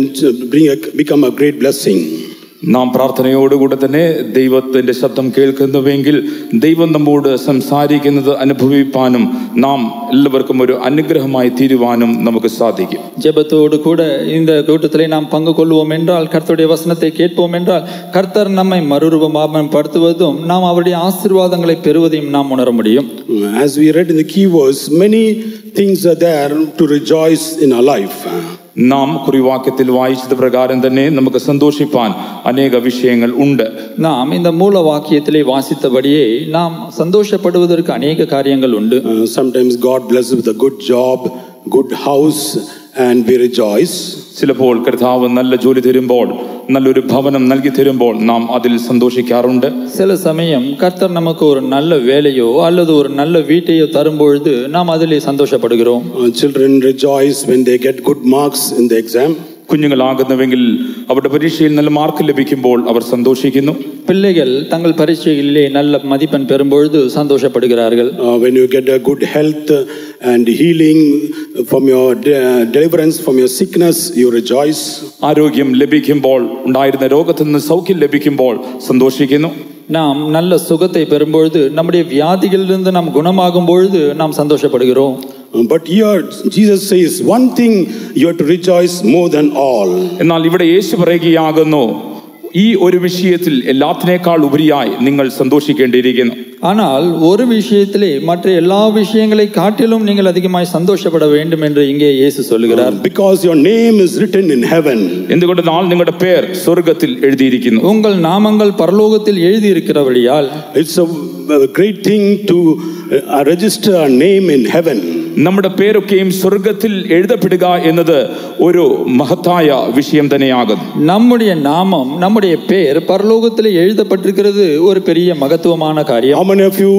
become a great blessing. നാം പ്രാർത്ഥനയോടുകൂടെ തന്നെ ദൈവത്തിന്റെ ശബ്ദം കേൾക്കുന്നുവെങ്കിൽ ദൈവം നമ്മോട് സംസാരിക്കുന്നത് അനുഭവിപ്പാനും നാം എല്ലാവർക്കും ഒരു അനുഗ്രഹമായി തീരുവാനും നമുക്ക് സാധിക്കും. ஜெபத்தோடு கூட இந்த கூட்டத்திலே நாம் பங்கு கொள்வோம் என்றால், கர்த்தருடைய வசனத்தை கேட்போம் என்றால், கர்த்தர் நம்மை மறுரூபமாப்படுத்துவதும் நாம் அவருடைய ஆசீர்வாதங்களை பெறுவதையும் நாம் உணர முடியும். As we read in the key verse, many things are there to rejoice in our life. നാം കുറിവാക്യത്തിൽ വായിച്ചത് പ്രകാരം തന്നെ നമുക്ക് സന്തോഷിപ്പാൻ അനേക വിഷയങ്ങൾ ഉണ്ട്. നാം இந்த மூல வாக்கியத்திலே வாசித்தபடியே நாம் சந்தோஷப்படுவதற்கு அநேக காரியங்கள் உண்டு. Sometimes God blesses with a good job, good house, and we rejoice. ചിലപ്പോൾ കർത്താവ് നല്ല ജോലി തരുമ്പോൾ, നല്ലൊരു ഭവനം നൽകി തരുമ്പോൾ നാം അതിൽ സന്തോഷിക്കാറുണ്ട്. சில சமயம் கர்த்தர் நமக்கு ஒரு நல்ல வேலையோ அல்லது ஒரு நல்ல வீட்டையோ தரும்பொழுது நாம் அதிலே சந்தோஷப்படுகிறோம். Children rejoice when they get good marks in the exam. കുഞ്ഞുങ്ങളാകുന്നുവെങ്കിൽ അവരുടെ പരീക്ഷയിൽ നല്ല മാർക്ക് ലഭിക്കുമ്പോൾ അവർ സന്തോഷിക്കുന്നു. பிள்ளைகள் தங்கள் பரீட்சைகளிலே நல்ல மதிப்பெண் பெறும்பொழுது சந்தோஷப்படுகிறார்கள். When you get a good health and healing from your deliverance from your sickness, you rejoice. ആരോഗ്യം ലഭിക്കുമ്പോൾ, ഉണ്ടായിരുന്ന രോഗത്തിൽ നിന്ന് സൗഖ്യം ലഭിക്കുമ്പോൾ സന്തോഷിക്കുന്നു. நாம் நல்ல சுகத்தை பெறும்பொழுது, நம்முடைய வியாதிகளிலிருந்து நாம் குணமாகும் பொழுது நாம் சந்தோஷப்படுகிறோம். But here Jesus says one thing you have to rejoice more than all. എന്നാൽ ഇവിടെ യേശു പറയുകയാകുന്നു, ഈ ഒരു വിഷയത്തിൽ എല്ലാത്തിനേക്കാൾ ഉപരിയായി നിങ്ങൾ സന്തോഷിക്കേണ്ടിയിരിക്കുന്നു. ஆனால் ஒரு விஷயத்திலே மற்ற எல்லா விஷயங்களை காட்டிலும் நீங்கள் அதிகமாய் சந்தோஷப்பட வேண்டும் என்று இங்கே இயேசு சொல்லுகிறார். Because your name is written in heaven. എന്തുകൊണ്ടെന്നാൽ നിങ്ങളുടെ പേർ സ്വർഗ്ഗത്തിൽ എഴുതിയിരിക്കുന്നു. உங்கள் நாமங்கள் பரலோகத்தில் எழுதி இருக்கிறபடியால் It's a great thing to register our name in heaven. നമ്മുടെ പേരൊക്കെയും സ്വർഗ്ഗത്തിൽ എഴുതപ്പെടുക എന്നത് ഒരു മഹത്തായ വിഷയം തന്നെയാകുന്നു. நம்முடைய நாமம், நம்முடைய பேர் பரலோகத்தில் எழுதப்பட்டிருக்கிறது ஒரு பெரிய மகத்துவமான காரியம். How many of you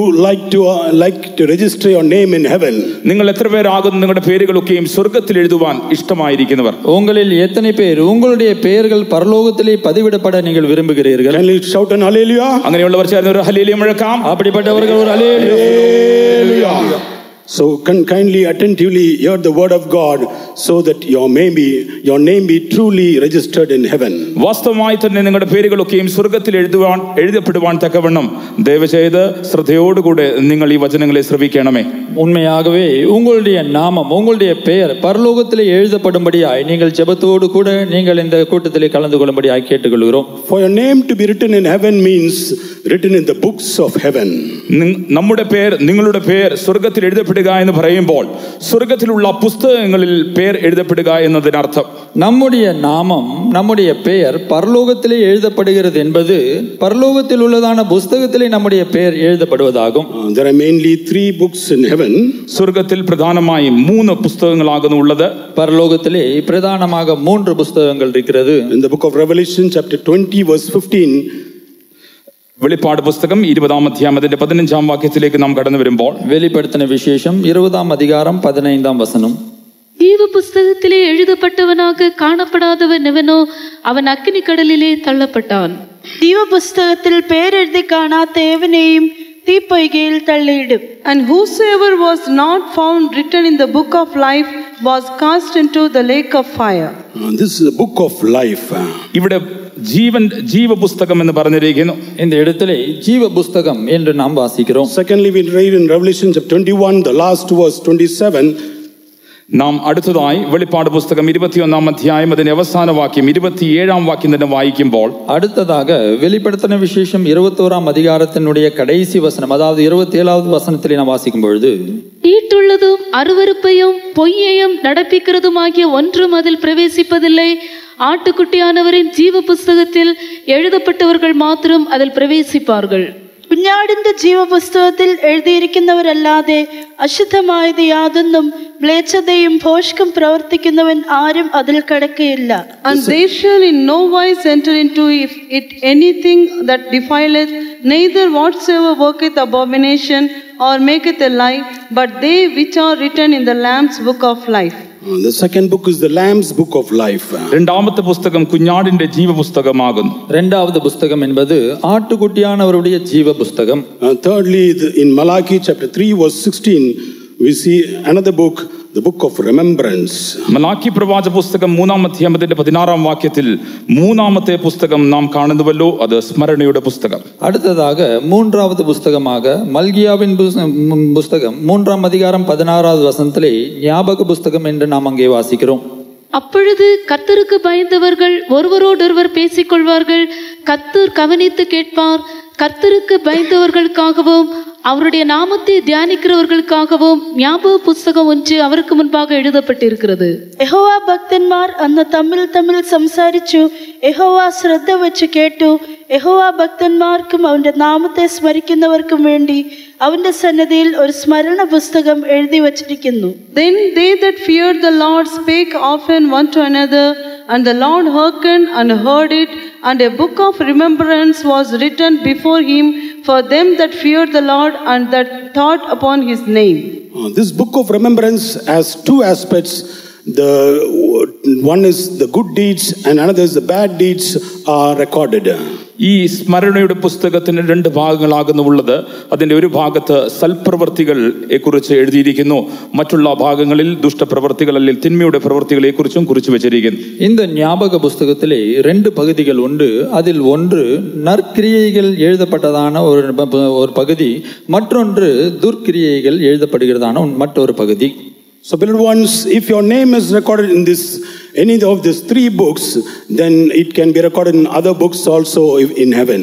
like to register your name in heaven? നിങ്ങൾ എത്ര പേരാകുന്നു നിങ്ങളുടെ പേരുകളൊക്കെയും സ്വർഗ്ഗത്തിൽ എഴുതുവാൻ ഇഷ്ടമായിരിക്കുന്നവർ? உங்களில் எத்தனை பேர் உங்களுடைய பெயர்கள் பரலோகத்திலே பதிவிடப்பட நீங்கள் விரும்புகிறீர்கள்? Can you shout an hallelujah? അങ്ങനെയുള്ളവർ ചേർന്ന് ഒരു ഹല്ലേലൂയ മുഴക്കാം. அப்படிப்பட்டவர்கள் ஒரு ஹல்லேலூயா. So kindly attentively hear the word of God so that your name be truly registered in heaven. വാസ്തവമായി തന്നെ നിങ്ങളുടെ പേരുകളൊക്കെയും സ്വർഗ്ഗത്തിൽ എഴുതപ്പെടുവാൻ തക്കവണ്ണം ദയവുചെയ്ത് ശ്രദ്ധയോടുകൂടെ നിങ്ങൾ ഈ വചനങ്ങളെ ശ്രവിക്കണമേ. உண்மையாகவே உங்களுடைய நாமம், உங்களுடைய பெயர் பரலோகத்திலே எழுதப்படும்படியாய் நீங்கள் ஜெபத்தோடு கூட நீங்கள் இந்த கூட்டத்திலே கலந்து கொள்ளும்படியாய் கேட்டுக்கொள்கிறோம். For your name to be written in heaven means written in the books of heaven. നമ്മുടെ പേർ, നിങ്ങളുടെ പേർ സ്വർഗ്ഗത്തിൽ എഴുതപ്പെടുക എന്ന് പറയുമ്പോൾ സ്വർഗ്ഗത്തിലുള്ള പുസ്തകങ്ങളിൽ പേർ എഴുതപ്പെടുക എന്നതിനർത്ഥം நம்முடைய நாமம், நம்முடைய பெயர் பரலோகத்திலே எழுதப்படுகிறது என்பது பரலோகத்தில் உள்ளதான புஸ்தகத்திலே நம்முடைய பெயர் எழுதப்படுவதாகும். There are mainly 3 books in heaven. സ്വർഗ്ഗത്തിൽ പ്രധാനമായും 3 പുസ്തകങ്ങളാകുന്നു ഉള്ളത്. பரலோகத்திலே பிரதானமாக 3 புஸ்தகங்கள் இருக்கிறது. In the book of Revelation chapter 20 verse 15, വെളിപ്പാട് പുസ്തകം 20-ാം അധ്യായം അതിന്റെ 15-ാം വാക്യത്തിലേക്ക് നാം കടന്നു വരുമ്പോൾ, வெளிப்படுத்தின விசேஷம் 20-ஆம் அதிகாரம் 15-ஆம் வசனம், ஜீவ புஸ்தகத்திலே எழுதப்பட்டவனாக காணப்படாதவன் எவனோ அவன் அக்கினி கடலிலே தள்ளப்பட்டான். ജീവപുസ്തകത്തിൽ പേരെഴുതി കാണാത്ത ഏവനെയും തീപ്പൊയ്കയിൽ തള്ളിയിടും. And whosoever was not found written in the book of life was cast into the lake of fire. This is the book of life. ഇവിടെ ജീവപുസ്തകം എന്ന് പറഞ്ഞിരിക്കുന്നു. இந்த இடத்திலே ஜீவ புஸ்தகம் என்று நாம் வாசிக்கிறோம். Secondly, we read in Revelation chapter 21 the last verse 27. നാം അടുത്തതായി വെളിപ്പാട് പുസ്തകം 21-ാം അധ്യായം അതിന്റെ അവസാന വാക്യം 27-ാം വാക്യം തന്നെ വായിക്കുമ്പോൾ, அடுத்ததாக வெளிப்படுத்தின விசேஷம் 21-ஆம் அதிகாரத்தினுடைய கடைசி வசனம், அதாவது 27வது வசனத்திலே நாம் வாசிக்கும் பொழுது, தீட்டுள்ளதும் அருவருப்பையும் பொய்யையும் நடப்பிக்கிறதுமாகிய ஒன்றும் அதில் பிரவேசிப்பதில்லை. ஆட்டுக்குட்டியானவரின் ஜீவ புஸ்தகத்தில் எழுதப்பட்டவர்கள் மாத்திரம் அதில் பிரவேசிப்பார்கள். കുഞ്ഞാടിന്റെ ജീവപുസ്തകത്തിൽ എഴുതിയിരിക്കുന്നവരല്ലാതെ അശുദ്ധമായത് യാതൊന്നും മ്ലേച്ഛതയും ഭോഷ്കും പ്രവർത്തിക്കുന്നവൻ ആരും അതിൽ കടക്കുകയില്ല. And they shall in no wise enter into it anything that defileth, neither whatsoever worketh abomination or maketh a lie, but they which are written in the Lamb's book of life. The second book is the Lamb's Book of Life. രണ്ടാമത്തെ പുസ്തകം കുഞ്ഞാടിന്റെ ജീവപുസ്തകമാകുന്നു. രണ്ടാമത്തെ പുസ്തകം என்பது ആട്ടുകുട്ടിയാനവരുടെ ജീവപുസ്തകം. Thirdly, in Malachi chapter 3 verse 16, we see another book, the book of remembrance. Malachi പ്രവാചക പുസ്തകം 3-ാം അധ്യായത്തിന്റെ 16-ാം വാക്യത്തിൽ മൂന്നാമത്തെ പുസ്തകം നാം കാണുന്നുവല്ലോ, അത് സ്മരണയുടെ പുസ്തകം. അടുത്തதாக மூன்றாவது புஸ்தகமாக மல்கியாவின் புஸ்தகம் 3-ாம் அதிகாரம் 16வது வசனத்திலே ஞாபக புஸ்தகம் என்று நாம் அங்கே வாசிக்கிறோம். அப்பொழுது கர்த்தருக்கு பயந்தவர்கள் ஒருவரோடொருவர் பேசிக்கொள்வார்கள், கர்த்தர் கவனித்து கேட்பார். கர்த்தருக்கு பயந்தவர்களுக்காகவும் அவருடைய நாமத்தை தியானிக்கிறவர்களுக்காகவும் ஞாபக புஸ்தகம் ஒன்று அவருக்கு முன்பாக எழுதப்பட்டிருக்கிறது. യഹോവ ഭക്തന്മാർ അന്ന് തമ്മിൽ സംസാരിച്ചു. യഹോവ ശ്രദ്ധ വെച്ച് കേട്ടു. യഹോവ ഭക്തന്മാർക്കും അവന്റെ നാമത്തെ സ്മരിക്കുന്നവർക്കും വേണ്ടി അവന്റെ സന്നിധിയിൽ ഒരു സ്മരണ പുസ്തകം എഴുതി വച്ചിരിക്കുന്നു. Then they that feared the Lord spake often one to another, and the Lord hearkened and heard it, and a book of remembrance was written before him for them that feared the Lord and that thought upon his name. This book of remembrance has two aspects. The one is the good deeds and another is the bad deeds are recorded. ഈ സ്മരണയുടെ പുസ്തകത്തിന് രണ്ട് ഭാഗങ്ങളാകുന്നുള്ളത്. അതിന്റെ ഒരു ഭാഗത്ത് സൽപ്രവർത്തികളെ കുറിച്ച് എഴുതിയിരിക്കുന്നു, മറ്റുള്ള ഭാഗങ്ങളിൽ ദുഷ്ടപ്രവർത്തികൾ അല്ലെങ്കിൽ തിന്മയുടെ പ്രവർത്തികളെ കുറിച്ചും കുറിച്ചു വെച്ചിരിക്കുന്നു. இந்த ஞாபக புஸ்தகத்திலே ரெண்டு பகுதிகள் உண்டு. அதில் ஒன்று நற்கிரியைகள் எழுதப்பட்டதான ஒரு பகுதி, மற்றொன்று துர்க்கிரியைகள் எழுதப்படுகிறதான மற்றொரு பகுதி. So beloved ones, if your name is recorded in any of these three books, then it can be recorded in other books also in heaven.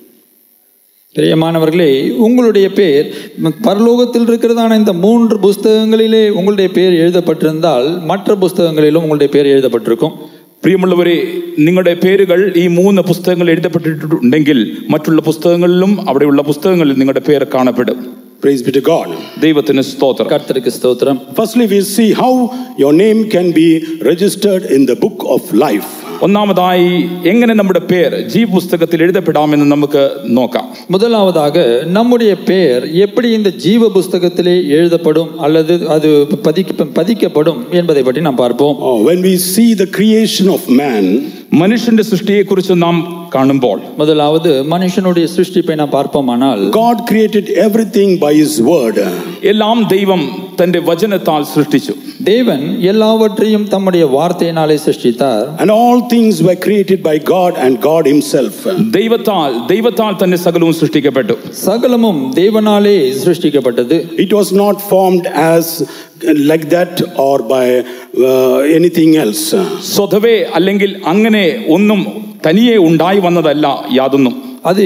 பிரியமானவர்களே, உங்களுடைய பேர் பரலோகத்தில் இருக்கிறதான இந்த 3 புஸ்தகங்களிலே உங்களுடைய பேர் எழுதப்பட்டிருந்தால் மற்ற புஸ்தகங்களிலும் உங்களுடைய பேர் எழுதப்பட்டிருக்கும். പ്രിയമുള്ളവരെ, നിങ്ങളുടെ പേരുകൾ ഈ 3 പുസ്തകങ്ങൾ എഴുതപ്പെട്ടിട്ടുണ്ടെങ്കിൽ മറ്റുള്ള പുസ്തകങ്ങളിലും അവിടെയുള്ള പുസ്തകങ്ങളിൽ നിങ്ങളുടെ പേര് കാണപ്പെടും. Praise be to God. ദൈവത്തിന് സ്തോത്രം. കർത്തർക്ക് സ്തോത്രം. Firstly, we see how your name can be registered in the book of life. ഒന്നാമതായി എങ്ങനെ നമ്മുടെ പേർ ജീവപുസ്തകത്തിൽ എഴുതപ്പെടാമെന്ന് നമുക്ക് നോക്കാം. முதலாவதாக நம்முடைய பெயர் எப்படி இந்த ஜீவ புஸ்தகத்திலே எழுதப்படும் அல்லது அது பதிக்கப்படும் என்பதை பற்றி நாம் பார்ப்போம். When we see the creation of man, മനുഷ്യന്റെ സൃഷ്ടിയെക്കുറിച്ച് നാം കാണുമ്പോൾ முதலாவது മനുഷ്യനുடைய സൃഷ്ടിப்பை നാം பார்ப்போமானால், God created everything by his word. എല്ലാം ദൈവം തന്റെ വചനത്താൽ സൃഷ്ടിച്ചു. ദേവൻ എല്ലാവற்றையும் തമ്മുடைய വാർത്തയിനാലെ സൃഷ്ടിத்தார். And all things were created by God and God himself. ദൈവത്താൽ തന്നെ സകലവും സൃഷ്ടിക്കപ്പെട്ടു. സകലവും ദൈവനാലേ സൃഷ്ടിക്കപ്പെട്ടത്. It was not formed as like that or by anything else. സ്വതവേ അല്ലെങ്കിൽ അങ്ങനെ ഒന്നും തനിയെ ഉണ്ടായി വന്നതല്ല യാതൊന്നും. அது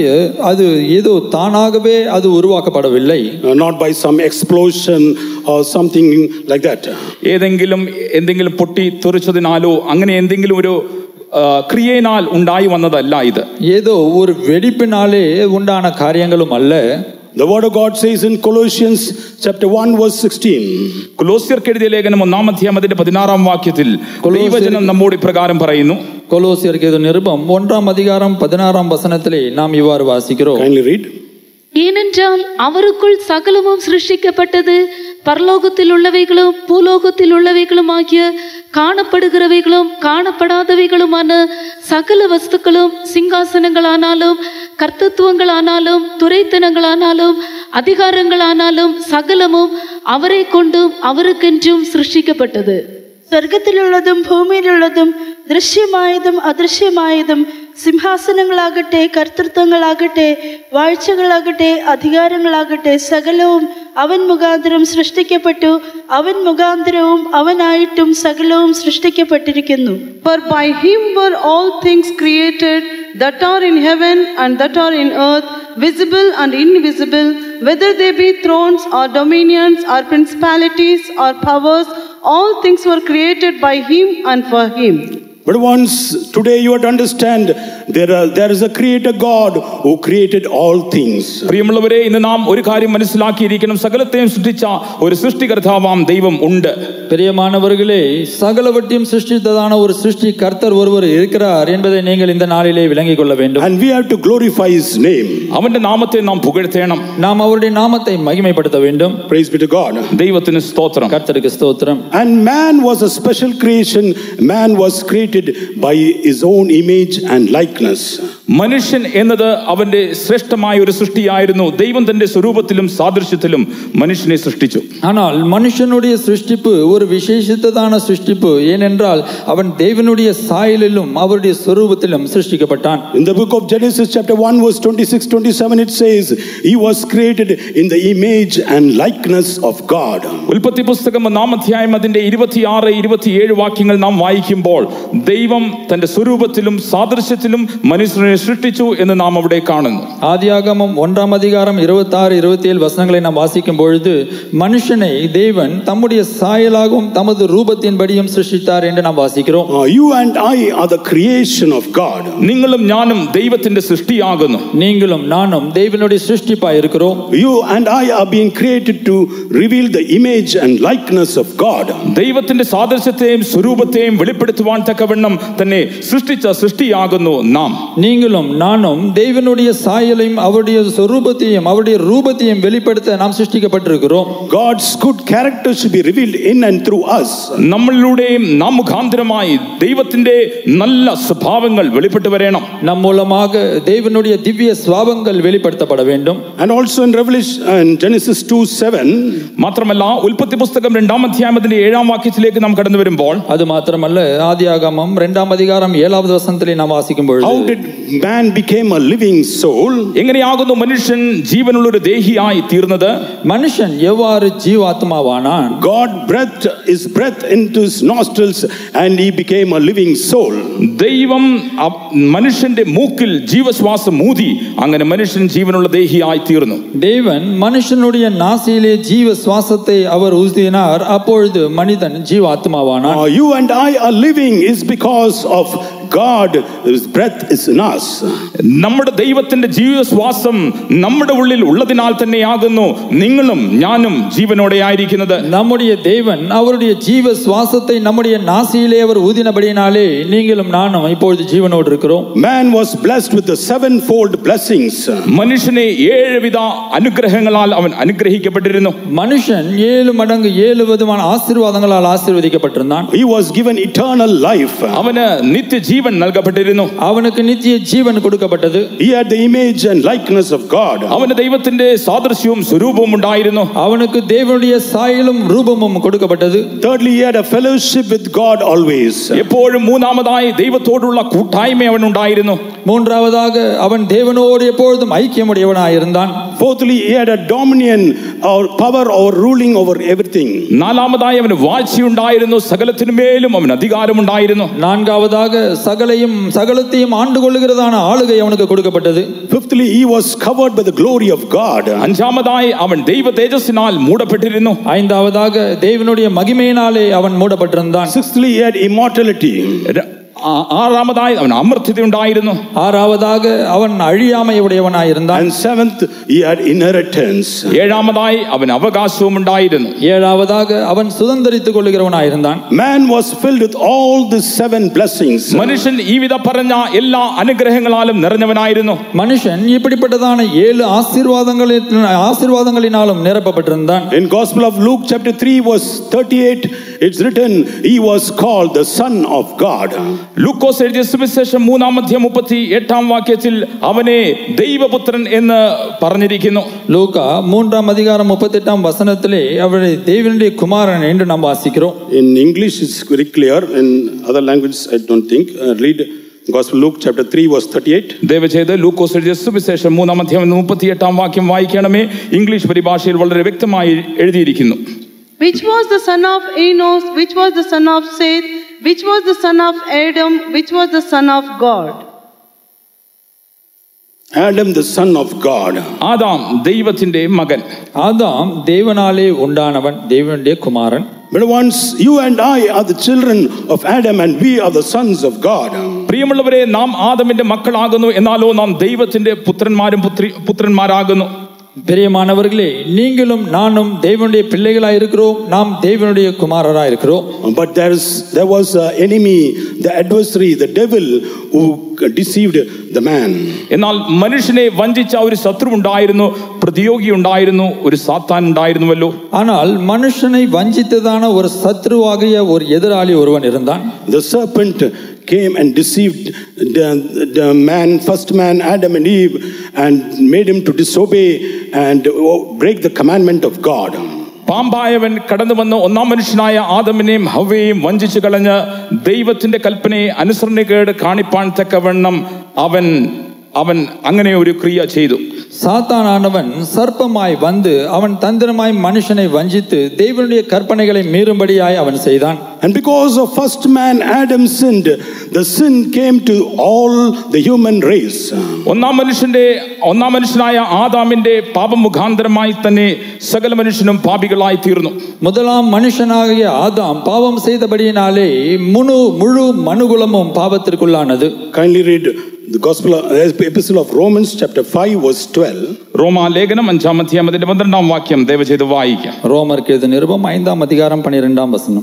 ஏதோ தானாகவே அது உருவாக்கப்படவில்லை. Not by some explosion or something like that. എന്തെങ്കിലും പൊട്ടി തെറിച്ചതിനാലോ അങ്ങനെ എന്തെങ്കിലും ഒരു ക്രിയയിനാൽ ഉണ്ടായി വന്നതല്ല ഇത്. ഏതോ ഒരു വെടിപ്പിനാലേ ഉണ്ടാன കാര്യങ്ങളും അല്ല. The word of God says in Colossians chapter 1 verse 16. കൊലോസ്യർക്ക് എഴുതിയ ലേഖനം 1-ാം അധ്യായത്തിന്റെ 16-ാം വാക്യത്തിൽ ദൈവവചനം നമ്മോട് ഇപ്രകാരം പറയുന്നു. കൊലോസ്യർക്ക് എഴുതിയ നിരുപം 1-ാം അധികാരം 16-ാം വചനത്തിലെ നാം ഇവാറ് വാസിக்கிறோம். Kindly read. ஏனென்றால் அவருக்குள் சகலமும் சிருஷ்டிக்கப்பட்டது, பரலோகத்தில் உள்ளவைகளும் பூலோகத்தில் உள்ளவைகளும் ஆகிய காணப்படுகிறவைகளும் காணப்படாதவைகளுமான சகல வஸ்துக்களும், சிங்காசனங்களானாலும் கர்த்தத்துவங்களானாலும் துரைத்தனங்களானாலும் அதிகாரங்களானாலும் சகலமும் அவரை கொண்டும் அவருக்கென்றும் சிருஷ்டிக்கப்பட்டது. സ്വർഗത്തിലുള്ളതും ഭൂമിയിലുള്ളതും ദൃശ്യമായതും അദൃശ്യമായതും, സിംഹാസനങ്ങളാകട്ടെ കർത്തൃത്വങ്ങളാകട്ടെ വാഴ്ചകളാകട്ടെ അധികാരങ്ങളാകട്ടെ സകലവും അവൻ മുഖാന്തരം സൃഷ്ടിക്കപ്പെട്ടു. അവൻ മുഖാന്തരവും അവനായിട്ടും സകലവും സൃഷ്ടിക്കപ്പെട്ടിരിക്കുന്നു. For by him were all things created, that are in heaven and that are in earth, visible and invisible, whether they be thrones or dominions or principalities or powers, all things were created by him and for him. But once today you have to understand there is a creator God who created all things. പ്രിയമുള്ളവരെ, ഇന്ന് നാം ഒരു കാര്യം മനസ്സിലാക്കിയിരിക്കണം. സകലത്തെയും സൃഷ്ടിച്ച ഒരു സൃഷ്ടികർത്താവാം ദൈവം ഉണ്ട്. பிரியமானவர்களே, சகலவற்றையும் சிருஷ்டித்ததான ஒரு சிருஷ்டி கர்த்தர் ஒருவர் இருக்கிறார் என்பதை நீங்கள் இந்த நாளிலே விளங்கிக் கொள்ள வேண்டும். And we have to glorify his name. അവന്റെ നാമത്തെ നാം പുകഴ്ത്തേണം. நாம் அவருடைய நாமத்தை மகிமைப்படுத்த வேண்டும். Praise be to God. ദൈവത്തിന് സ്തോത്രം. கர்த்தருக்கு ஸ்தோத்திரம். And man was a special creation. Man was created by his own image and likeness. മനുഷ്യൻ എന്നത് അവന്റെ ശ്രേഷ്ഠമായ ഒരു സൃഷ്ടിയായിരുന്നു. ദൈവം തന്റെ സ്വരൂപത്തിലും സാദൃശ്യത്തിലും മനുഷ്യനെ സൃഷ്ടിച്ചു. ஆனால் மனுஷனுடைய சிருஷ்டிப்பு ஒரு விசேஷித்ததான சிருஷ்டிப்பு. ஏனென்றால் அவன் தேவனுடைய சாயலிலும் அவருடைய சொரூபத்திலும் சிருஷ்டிக்கப்பட்டான். In the book of Genesis chapter 1 verse 26-27 it says he was created in the image and likeness of God. ഉൽപ്പത്തി പുസ്തകം 1-ാം അധ്യായം അതിന്റെ 26-27 വാക്യങ്ങൾ നാം വായിക്കുമ്പോൾ ദൈവം തന്റെ സ്വരൂപത്തിലും സാദൃശ്യത്തിലും മനുഷ്യനെ സൃഷ്ടിച്ചു എന്ന് നാം അവിടെ കാണുന്നു. ஆதியாகமம் 1-ாம் அதிகாரம் 26-27 வசனங்களை நாம் வாசிக்கும் பொழுது மனுஷனை தேவன் தம்முடைய சாயலாகவும் தமது ரூபத்தின்படியும் சிருஷ்டித்தார் என்று நாம் வாசிக்கிறோம். You and I are the creation of God. നിങ്ങളും ഞാനും ദൈവത്തിന്റെ സൃഷ്ടിയാകുന്നു. நீங்களும் நானும் தேவனுடைய சிருஷ்டிப்பாய் இருக்கிறோம். You and I are being created to reveal the image and likeness of God. ദൈവത്തിന്റെ സാദൃശ്യത്തെയും സ്വരൂപത്തെയും വെളിപ്പെടുത്തുവാൻ തക്കവണ്ണം തന്നെ സൃഷ്ടിച്ച സൃഷ്ടിയാകുന്നു നാം. நீங்களும் நானும் தேவனுடைய சாயலையும் அவருடைய சொரூபத்தையும் அவருடைய ரூபத்தையும் வெளிப்படுத்த நாம் சிருஷ்டிக்கப்பட்டிருக்கிறோம். God's good character should be revealed in and through us. നമ്മളിലൂടെയും നാം മുഖാന്തരമായി ദൈവത്തിന്റെ നല്ല സ്വഭാവങ്ങൾ വെളിപ്പെട്ടു വരണം. நம் மூலமாக தேவனுடைய திவ்ய சுபாவங்கள் வெளிப்படுத்தப்பட வேண்டும். And also in Revelation Genesis 2:7 മാത്രമല്ല ഉൽപ്പത്തി പുസ്തകം 2-ാം അധ്യായം അതിന്റെ 7-ാം വാക്യത്തിലേക്ക് നാം കടന്നു വരുമ്പോൾ அது மாத்திரமல்ல ஆதியாகமம் 2-ாம் அதிகாரம் 7வது வசனத்திலே நாம் வாசிக்கும் பொழுது how did man became a living soul? എങ്ങനെയാകുന്നു മനുഷ്യൻ ജീവനുള്ള ഒരു ദേഹിയായി തീർന്നത്? മനുഷ്യൻ എவ்வாறு ജീവാത്മാവാനാൻ? God breathed his breath into his nostrils and he became a living soul. ദൈവം മനുഷ്യന്റെ മൂക്കിൽ ജീവശ്വാസം ഊതി അങ്ങനെ മനുഷ്യൻ ജീവനുള്ള ദേഹിയായി തീർന്നു. தேவன் மனுஷனுடைய நாசியிலே ஜீவ சுவாசத்தை அவர் ஊதினார். அப்பொழுது மனிதன் ஜீவாத்மாவானான். You and I are living is because of God, his breath is in us. നമ്മുടെ ദൈവത്തിന്റെ ജീവശ്വാസം നമ്മുടെ ഉള്ളിൽ ഉള്ളതിനാൽ തന്നെയാകുന്നു നിങ്ങളും ഞാനും ജീവനോടെ ആയിരിക്കുന്നത്. நம்முடைய தேவன் அவருடைய ஜீவ சுவாசத்தை நம்முடைய நாசியிலே அவர் ஊதினபடியினாலே நீங்களும் நானும் இப்பொழுது ஜீவனோடு இருக்கிறோம். Man was blessed with the sevenfold blessings. മനുഷ്യനെ 7 വിധ അനുഗ്രഹങ്ങളാൽ അവൻ അനുഗ്രഹിക്കപ്പെട്ടിരുന്നു. മനുഷ്യൻ 7 മടങ്ങ് 7 വിധமான ആശീർവാദങ്ങളാൽ ആശീർവദിക്കപ്പെട്ടിരുന്നാൻ. He was given eternal life. അവന് നിത്യജീവൻ നൽകപ്പെട്ടിരുന്നു. അവനുക്ക് നിത്യ ജീവൻ കൊടുക്കപ്പെട്ടത്. He had the image and likeness of God. അവന് ദൈവത്തിന്റെ സാദൃശ്യവും സ്വരൂപവും ഉണ്ടായിരുന്നു. അവനുക്ക് ദൈവനുடைய സായലും രൂപവും കൊടുക്കപ്പെട്ടത്. Thirdly, he had a fellowship with God always. എപ്പോഴും മൂന്നാമതായി ദൈവത്തോടുള്ള കൂട്ടായ്മ അവൻ ഉണ്ടായിരുന്നു. മൂന്നാമதாக അവൻ ദേവനോട് എപ്പോഴും ഐക്യമുള്ളവനായിരുന്നാൻ. Fourthly, he had a dominion or power or ruling over everything. നാലാമതായി അവന് വാഴ്ചയുണ്ടായിരുന്നു. സകലത്തിനുമേലും അവന് അധികാരമുണ്ടായിരുന്നു. നാലാമதாக സകലത്തെയും ആണ്ടുകൊള്ളുகிறதான ആളുകை അവനുക്ക് കൊടുക്കപ്പെട്ടത്. Fifthly, he was covered by the glory of God. അഞ്ചാമതായി അവൻ ദൈവ തേജസ്സിനാൽ മൂടപ്പെട്ടിരുന്നു. ஐந்தாவதாக தேவனுடைய மகிமையினாலே அவன் மூடப்பட்டிருந்தான். Sixthly, he had immortality. ആറാമതായി അവൻ അമർത്യത ഉണ്ടായിരുന്നു. ആറാമதாக അവൻ അഴിയാമയുടയവനായിരുന്നാൻ. And seventh, he had inheritance. ഏഴാമതായി അവൻ അവകാശവും ഉണ്ടായിരുന്നു. ഏഴാമதாக അവൻ സുതന്ത്രിத்துக் കൊള്ളുகிறവനായിരുന്നാൻ. Man was filled with all the 7 blessings. മനുഷ്യൻ ഈ വിധ പറഞ്ഞ എല്ലാ അനുഗ്രഹങ്ങളാലും നിറഞ്ഞവനായിരുന്നു. മനുഷ്യൻ இப்படிப்பட்டதான 7 ஆசீர்வாதங்களினாலும் நிரப்பப்பட்டிருந்தான். In Gospel of Luke chapter 3 verse 38 it's written he was called the Son of God. ലൂക്കോസ് എഴുതിയ സുവിശേഷം 3-ാം അധ്യായം 38-ാം വാക്യത്തിൽ അവനെ ദൈവപുത്രൻ എന്ന് പറഞ്ഞിരിക്കുന്നു. ലൂക്ക 3-ാം അധികാരം 38-ാം വചനത്തിലെ അവനെ ദൈവന്റെ കുമാരൻ എന്ന് നാം വാസിக்கிறோம். In English it's very clear, in other languages I don't think. Read Gospel Luke chapter 3 verse 38. ദയവുചെയ്ത് ലൂക്കോസ് എഴുതിയ സുവിശേഷം 3-ാം അധ്യായം 38-ാം വാക്യം വായിക്കണമേ. ഇംഗ്ലീഷ് പരിഭാഷയിൽ വളരെ വ്യക്തമായി എഴുതിയിരിക്കുന്നു. Which was the son of Enos, which was the son of Seth, which was the son of Adam, which was the son of God. Adam, the son of God. Adam ദൈവത്തിന്റെ മകൻ. Adam ദേവനാലേ ഉണ്ടാനവൻ, ദേവനുடைய കുമാരൻ. But once you and I are the children of Adam and we are the sons of God. പ്രിയമുള്ളവരെ, നാം ആദമിന്റെ മക്കളാകുന്നു, എന്നാലോ നാം ദൈവത്തിന്റെ പുത്രന്മാരും പുത്രന്മാരാകുന്നു. பிரியமானவர்களே, நீங்களும் நானும் தேவனுடைய பிள்ளைகளாய் இருக்கிறோம், நாம் தேவனுடைய குமாரராய் இருக்கிறோம். But there was an enemy, the adversary, the devil who deceived the man. എന്നാൽ മനുഷ്യനെ വഞ്ചിച്ച ഒരു ശത്രു ഉണ്ടായിരുന്നു, പ്രതിയോഗി ഉണ്ടായിരുന്നു, ഒരു സാത്താൻ ഉണ്ടായിരുന്നുവല്ലോ. ஆனால் மனுஷனை வஞ்சித்ததான ஒரு சத்ருவாகிய ஒரு எதிராளி ஒருவன் இருந்தான். The serpent came and deceived the man, first man, Adam and Eve, and made him to disobey and break the commandment of God. പാമ്പായവൻ കടന്നു വന്ന് ഒന്നാം മനുഷ്യനായ ആദമിനെയും ഹവ്വയെയും വഞ്ചിച്ചു കളഞ്ഞ് ദൈവത്തിന്റെ കൽപ്പനയെ അനുസരണക്കേട് കാണിപ്പാൻ തക്കവണ്ണം അവൻ അങ്ങനെ ഒരു ക്രിയ ചെയ്തു. சாத்தானானவன் சர்ப்பமாய் வந்து அவன் தந்திரமாய் மனுஷனை வஞ்சித்து தேவனுடைய கற்பனைகளை மீறும்படியாய் அவன் செய்தான். And because of first man Adam sinned, the sin came to all the human race. ഒന്നാം മനുഷ്യനായ ആദാമിന്റെ പാപം മുഖാന്തരമായി തന്നെ സകല മനുഷ്യനും പാപികളായി തീർന്നു. முதலாம் மனுஷனாகிய ஆதாம் பாவம் செய்தபடியினாலே முழு மனுகுலமும் பாவத்திற்குள்ளானது. Kindly read the epistle of Romans chapter 5 verse 12. റോമാ ലേഖനം 5-ാം അധ്യായം 12-ാം വാക്യം ദയവ് ചെയ്ത് വായിക്കാം. ரோமருக்கு எழுதின நிருபம் 5-ாம் அதிகாரம் 12-ாம் வசனம்.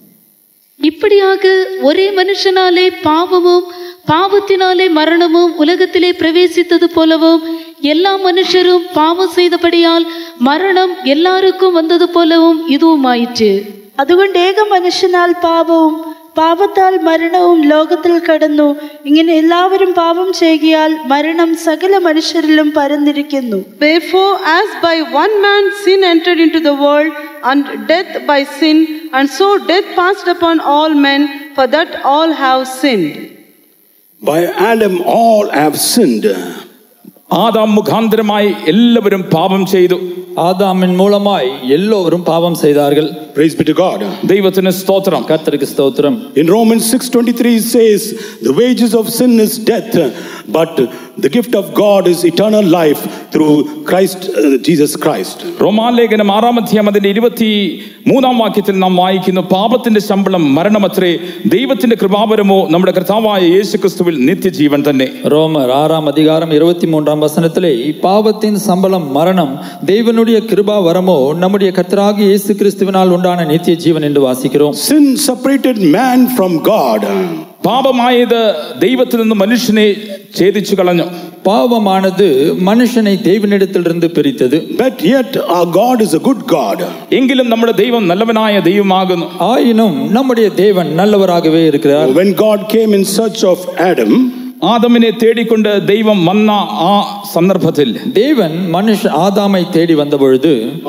இப்படியாக ஒரே மனுஷனாலே பாவமும் பாவத்தினாலே மரணமும் உலகத்திலே பிரவேசித்தது போலவும் எல்லா மனுஷரும் பாவம் செய்தபடியால் மரணம் எல்லாருக்கும் வந்தது போலவும் இதுவும் ஆயிற்று. അതുകൊണ്ട് ഏക മനുഷ്യനാൽ പാപവും പാപത്താൽ മരണവും ലോകത്തിൽ കടന്നു. ഇങ്ങനെ എല്ലാവരും പാപം ചെയ്യുകയാൽ മരണം സകല മനുഷ്യരിലും പരന്നിരിക്കുന്നു. Therefore, as by one man sin entered into the world, and death by sin, and so death passed upon all men, for that all have sinned. By Adam all have sinned. Adam മുഖാന്തരമായി എല്ലാവരും പാപം ചെയ്തു. ஆதாமின் மூலமாய் எல்லோரும் பாவம் செய்தார்கள். Praise be to God. ദൈവത്തിന് സ്തോത്രം. கர்த்தருக்கு ஸ்தோத்திரம். In Romans 6:23 says, the wages of sin is death, but the gift of God is eternal life through Christ, Jesus Christ. റോമാലേഖനം 6-ാം അധ്യായം 23-ാം വാക്യത്തിൽ നാം വായിക്കുന്നു, പാപത്തിന്റെ ശമ്പളം മരണമത്രേ, ദൈവത്തിന്റെ കൃപാവരമോ നമ്മുടെ കർത്താവായ യേശുക്രിസ്തുവിൽ നിത്യജീവൻ തന്നെ. ரோமர் 6-ாம் அதிகாரம் 23-ாம் வசனத்திலே பாவத்தின் சம்பளம் மரணம், தேவனுடைய கிருபா வரமோ நம்முடைய கர்த்தராகிய இயேசு கிறிஸ்துவினால் உண்டான நித்திய ஜீவன் என்று வாசிக்கிறோம். Sin separated man from God. പാപമായത് ദൈവത്തിൽ നിന്ന് മനുഷ്യനെ ഛേദിച്ചു കളഞ്ഞു. பாவமானது மனுஷனை தேவனிடத்திலிருந்து பிரித்தது. But yet our God is a good God. എങ്കിലും നമ്മുടെ ദൈവം നല്ലവനായ ദൈവമാകുന്നു. ஆயினும் நம்முடைய தேவன் நல்லவராகவே இருக்கிறார். When God came in search of Adam, ആദമിനെ തേടിക്കൊണ്ട് ദൈവം വന്ന ആ സന്ദർഭത്തിൽ தேவன் ஆதாமை தேடி வந்த பொழுது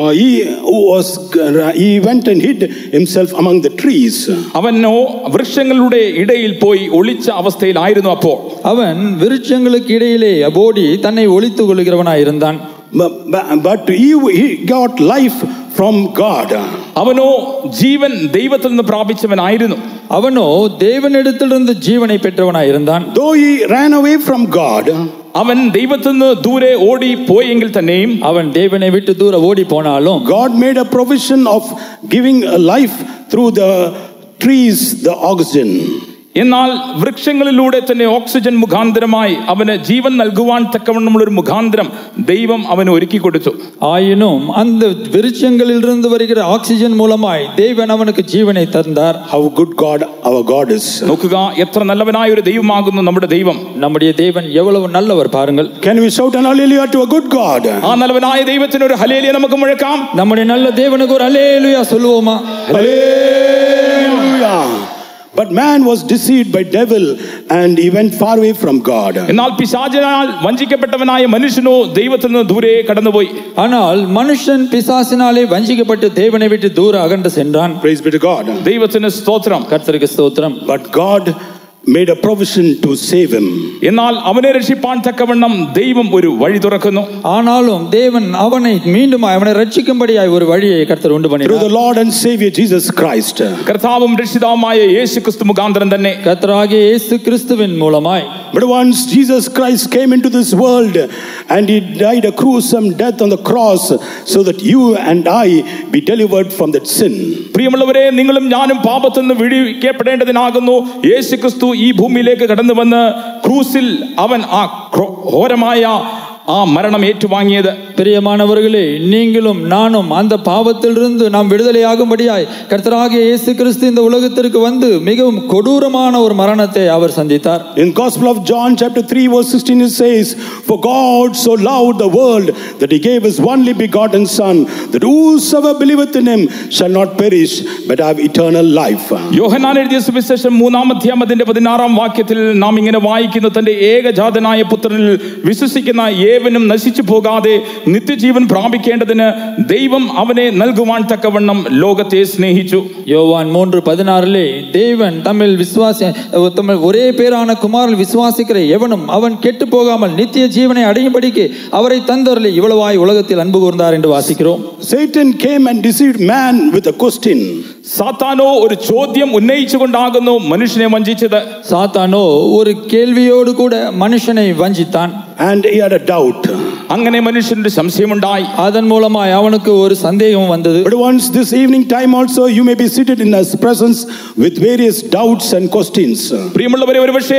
he went and hid himself among the trees. അവനോ വൃക്ഷങ്ങളുടെ ഇടയിൽ പോയി ഒളിച്ച അവസ്ഥയിലായിരുന്നു. അപ്പോൾ അവൻ വിരുക്ഷങ്ങൾക്ക് ഇടയിലെ ഓടി തന്നെ ഒളിത്തുകൊള്ളുகிறவனாய் இருந்தான். But he got life from God. അവനോ ജീവൻ ദൈവത്തിൽ നിന്ന് പ്രാപിച്ചവനായിരുന്നു. അവനോ ദേവനിടത്തിലിருந்து ജീവനെ പെற்றവനായി இருந்தான். Though he ran away from God, അവൻ ദൈവത്തിൽ നിന്ന് ദൂരെ ഓടി പോയെങ്കിൽ തന്നെയും, അവൻ ദേവനെ വിട്ട് ദൂരെ ഓടി പോനാലും, God made a provision of giving a life through the trees, the oxygen. എന്നാൽ വൃക്ഷങ്ങളിലൂടെ തന്നെ ഓക്സിജൻ മുഖാന്തരമായി അവന് ജീവൻ നൽകുവാൻ തക്കവണ്ണമുള്ളൊരു മുഖാന്തരം ദൈവം അവന് ഒരുക്കി കൊടുത്തു. ஆயினும் அந்த விருட்சங்களிலிருந்து வருகிற ஆக்சிஜன் மூலமாய் தேவன் அவனுக்கு ஜீவனை தந்தார். How good God our God is. നോക്കുക, എത്ര നല്ലവനായ ഒരു ദൈവമാകുന്നു നമ്മുടെ ദൈവം. நம்முடைய தேவன் எவ்வளவு நல்லவர் பாருங்கள். Can we shout an hallelujah to a good God? ആ നല്ലവനായ ദൈവത്തിന് ഒരു ഹല്ലേലൂയ നമുക്ക് മുഴക്കാം. நம்முடைய நல்ல தேவனுக்கு ஒரு ஹல்லேலூயா சொல்லுவோமா? Hallelujah. But man was deceived by devil and he went far away from God. എന്നാൽ പിശാചിനാൽ വഞ്ചിക്കപ്പെട്ടവനായ മനുഷ്യനോ ദൈവത്തിൽ നിന്ന് ദൂരെ കടന്നുപോയി. ஆனால் மனுஷன் பிசாசினாலே வஞ்சிக்கப்பட்டு தேவனை விட்டு தூர அகன்று சென்றான். Praise be to God. ദൈവത്തിന് സ്തോത്രം. கர்த்தருக்கு ஸ்தோத்திரம். But God made a provision to save him. എന്നാൽ അവനെ രക്ഷിപ്പാൻ തക്കവണ്ണം ദൈവം ഒരു വഴി തുറക്കുന്നു. ஆனாலும் தேவன் அவனை மீண்டும் அவனை ரட்சிக்கும்படியாய் ஒரு வழியை கர்த்தர் உண்டு பண்ணினார். Through the Lord and Savior Jesus Christ. കർത്താവും രക്ഷിതാവുമായ യേശുക്രിസ്തു മുഖാന്തരം തന്നെ கர்த்தராகிய இயேசு கிறிஸ்துவின் மூலமாய் But once Jesus Christ came into this world and he died a gruesome death on the cross so that you and I be delivered from that sin. പ്രിയമുള്ളവരെ, നിങ്ങളും ഞാനും പാപത്തിൽ നിന്ന് വിടുവിക്കപ്പെടേണ്ടതിനാകുന്നു യേശുക്രിസ്തു ഈ ഭൂമിയിലേക്ക് കടന്നു വന്ന് ക്രൂസിൽ അവൻ ആ ഘോരമായ ആ മരണം ഏറ്റുവാങ്ങിയത്. பிரியமானவர்களே, நீங்களும் நானும் அந்த பாவத்திலிருந்து நாம் விடுதலையாகும்படியாய் கர்த்தராகிய இயேசு கிறிஸ்து இந்த உலகத்திற்கு வந்து மிகவும் கொடூரமான ஒரு மரணத்தை அவர் சந்தித்தார். In Gospel of John chapter 3 verse 16 it says, "For God so loved the world that he gave his only begotten son, that whosoever believeth in him shall not perish but have eternal life." യോഹന്നാൻ എഴുതിയ സുവിശേഷം 3-ാം അധ്യായം അതിന്റെ 16-ാം വാക്യത്തിൽ നാം ഇങ്ങനെ വായിക്കുന്നു, തന്റെ ഏകജാതനായ പുത്രനിൽ വിശ്വസിക്കുന്ന ഏവനും നശിച്ചു പോകാതെ നിത്യജീവൻ പ്രാപിക്കേണ്ടതിന് ദൈവം അവനെ നൽകുവാൻ തക്കവണ്ണം ലോകത്തെ സ്നേഹിച്ചു. யோவான் 3:16 தேவன் தம்மில் ஒரே பேரான குமாரனில் விசுவாசிக்கிற எவனும் அவன் கெட்டு போகாமல் நித்திய ஜீவனை அடையும்படிக்கு அவரை தந்தருளி இவ்வளவாய் உலகத்தில் அன்பு கூர்ந்தார் என்று வாசிக்கிறோம். Satan came and deceived man with a question. സാത്താനോ ഒരു ചോദ്യം ഉന്നയിച്ചുകൊണ്ടാകുന്നു മനുഷ്യനെ വഞ്ചിച്ചത്. സാത്താനോ ഒരു കേൾവിയോട് കൂടെ മനുഷ്യനെ വഞ്ചിത്താൻ. And he had a doubt. അങ്ങനെ മനുഷ്യന്റെ സംശയമുണ്ടായി. அதன் மூலமாய் அவனுக்கு ஒரு சந்தேகம் வந்தது. But once this evening time also you may be seated in his presence with various doubts and questions. പ്രിയമുള്ളവരെ, ഒരുപക്ഷേ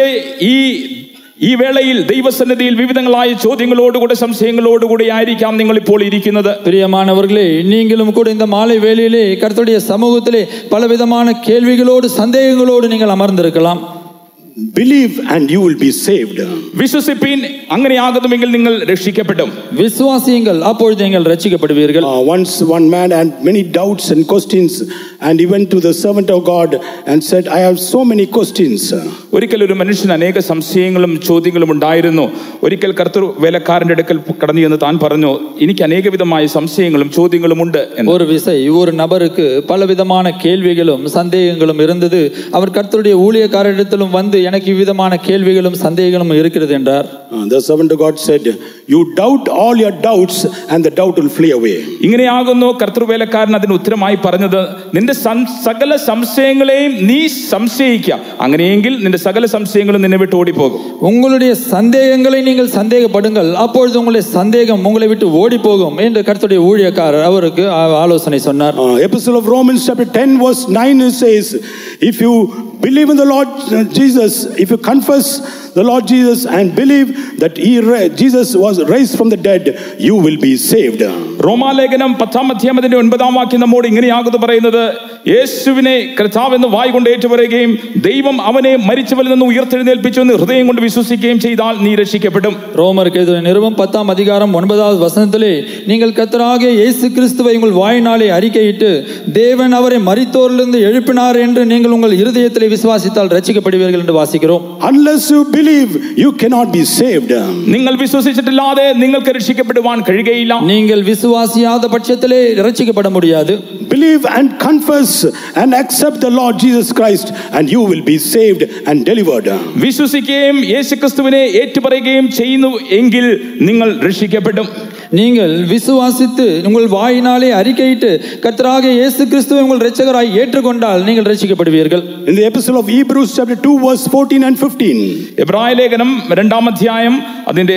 ഈ വേളയിൽ ദൈവസന്നിധിയിൽ വിവിധങ്ങളായ ചോദ്യങ്ങളോടുകൂടെ സംശയങ്ങളോടുകൂടി ആയിരിക്കാം നിങ്ങൾ ഇപ്പോൾ ഇരിക്കുന്നത്. பிரியமானவர்களே, நீங்களும் கூட இந்த மாலை வேளையிலே கர்த்தருடைய சமூகத்திலே பலவிதமான கேள்விகளோடு சந்தேகங்களோடு நீங்கள் அமர்ந்திருக்கலாம். Believe and you will be saved. വിശ്വസിപ്പീൻ, അങ്ങനെയാകുന്നുവെങ്കിൽ നിങ്ങൾ രക്ഷിക്കപ്പെടും. விசுவாசியுங்கள், அப்பொழுது நீங்கள் ரட்சிக்கப்படுவீர்கள். Once one man had many doubts and questions and he went to the servant of God and said, "I have so many questions." ഒരിക്കൽ ഒരു മനുഷ്യന് അനേക സംശയങ്ങളും ചോദ്യങ്ങളും ഉണ്ടായിരുന്നു. ഒരിക്കൽ കർത്തൃ വേലക്കാരന്റെ അടുക്കൽ കടന്നു എന്ന് താൻ പറഞ്ഞു, എനിക്ക് അനേകവിധമായ സംശയങ്ങളും ചോദ്യങ്ങളും ഉണ്ട്. ஒரு விசை ஒரு நபருக்கு பலவிதமான கேள்விகளும் சந்தேகங்களும் இருந்தது. அவர் கர்த்தருடைய ஊழியக்காரரிடத்திலும் வந்து எனக்கு விதமான கேள்விகளும் சந்தேகங்களும் இருக்கிறது என்றார். The servant of God said, "You doubt all your doubts and the doubt will flee away." ഇങ്ങനെയാകുന്നു കർത്തൃവേലക്കാരൻ അതിന് ഉത്തരമായി പറഞ്ഞത്, നിന്റെ സകല സംശയങ്ങളെയും നീ സംശയിക്കുക, അങ്ങനെയെങ്കിൽ നിന്റെ സകല സംശയങ്ങളും നിന്നെ വിട്ട് ഓടിപ്പോകും. உங்களுடைய சந்தேகங்களை நீங்கள் சந்தேகப்படுங்கள், அப்பொழுது உங்களுடைய சந்தேகம் உங்களை விட்டு ஓடி போகும் என்று கர்த்தருடைய ஊழியக்காரர் அவருக்கு ஆலோசனை சொன்னார். Epistle of Romans chapter 10 verse 9 says, "If you believe in the Lord Jesus, if you confess the Lord Jesus and believe that Jesus was raised from the dead, you will be saved." റോമാലേഖനം 10-ാം അധ്യായം അതിന്റെ 9-ാം വാക്യം നമ്മോട് ഇങ്ങനെയാകുന്നു പറയുന്നത്, യേശുവിനെ കർത്താവെന്ന് വായ് കൊണ്ട് ഏറ്റുപറയുകയും ദൈവം അവനെ മരിച്ചവരിൽ നിന്ന് ഉയർത്തെഴുന്നേൽപ്പിച്ചു എന്ന് ഹൃദയം കൊണ്ട് വിശ്വസിക്കുകയും ചെയ്താൽ നീ രക്ഷിക്കപ്പെടും. ரோமருக்கு எழுதின நிருபம் 10-ஆம் அதிகாரம் 9வது வசனத்திலே, நீங்கள் கர்த்தராகிய இயேசு கிறிஸ்துவை உங்கள் வாயினாலே அறிக்கையிட்டு தேவன் அவரை மரித்தோரிலிருந்து எழுப்பினார் என்று நீங்கள் உங்கள் இருதயத்திலே விசுவாசித்தால் ரட்சிக்கப்படுவீர்கள் என்று வாசிக்கிறோம். Unless you believe, you cannot be saved. നിങ്ങൾ വിശ്വസിച്ചിട്ടില്ലാതെ നിങ്ങൾക്ക് രക്ഷിക്കപ്പെടുവാൻ കഴിയുകയില്ല. நீங்கள் விசுவாசியாத பட்சத்திலே ரட்சிக்கப்பட முடியாது. Believe and confess and accept the Lord Jesus Christ and you will be saved and delivered. വിശ്വസിക്കുകയും യേശുക്രിസ്തുവിനെ ഏറ്റുപറയുകയും ചെയ്യുന്നു എങ്കിൽ നിങ്ങൾ രക്ഷിക്കപ്പെടും. நீங்கள் விசுவாசித்து உங்கள் வாயினாலே அறிக்கையிட்டு கர்த்தராகிய இயேசு கிறிஸ்துவை உங்கள் இரட்சகராய் ஏற்றுக்கொண்டால் நீங்கள் ரட்சிக்கப்படுவீர்கள். In the epistle of Hebrews chapter 2 verse 14 and 15. എബ്രായ ലേഖനം 2-ാം അധ്യായം അതിന്റെ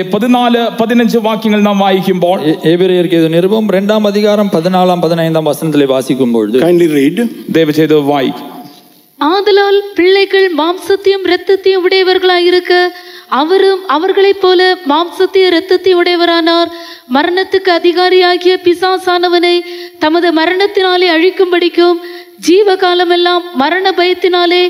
14-15 വാക്യങ്ങൾ നാം വായിക്കുമ്പോൾ, എബ്രായർക്ക് എഴുതിയ നിരുപം 2-ാം அதிகாரம் 14-15 വചനത്തിലെ വാസിക്കുമ്പോൾ, kindly read. ദയവ് ചെയ്ത് വായിക്കുക. ஆதலால் பிள்ளைகள் மாம்சத்தையும் இரத்தத்தையும் உடையவர்களாயிருக்க அவரும் அவர்களைப் போல மாம்சத்தையும் இரத்தத்தையும் உடையவரானார். மரணத்துக்கு அதிகாரியாகிய பிசாசானவனை தமது மரணத்தினாலே அழிக்கும்படிக்கும் ஜீவகாலமெல்லாம் மரண பயத்தினாலே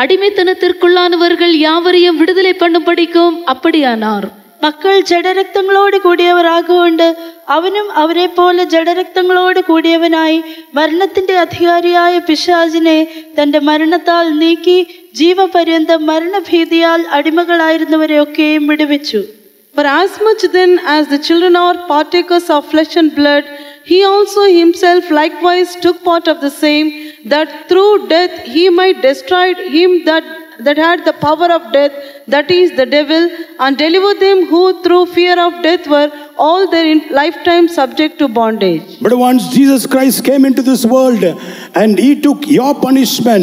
அடிமைத்தனத்திற்குள்ளானவர்கள் யாவரையும் விடுதலை பண்ணும்படிக்கும் அப்படியானார். മക്കൾ ജഡരക്തങ്ങളോട് കൂടിയവരാകൊണ്ട് അവനും അവരെ പോലെ ജഡരക്തങ്ങളോട് കൂടിയവനായി മരണത്തിന്റെ അധികാരിയായ പിശാചിനെ തന്റെ മരണത്താൽ നീക്കി ജീവപര്യന്തം മരണഭീതിയാൽ അടിമകളായിരുന്നവരെയൊക്കെയും വിടുവിച്ചു. For as much then as the children are partakers of flesh and blood, he also himself likewise took part of the same, that through death he might destroy him that had the power of death, that is the devil, and deliver them who through fear of death were all their lifetime subject to bondage. But once Jesus Christ came into this world and he took your punishment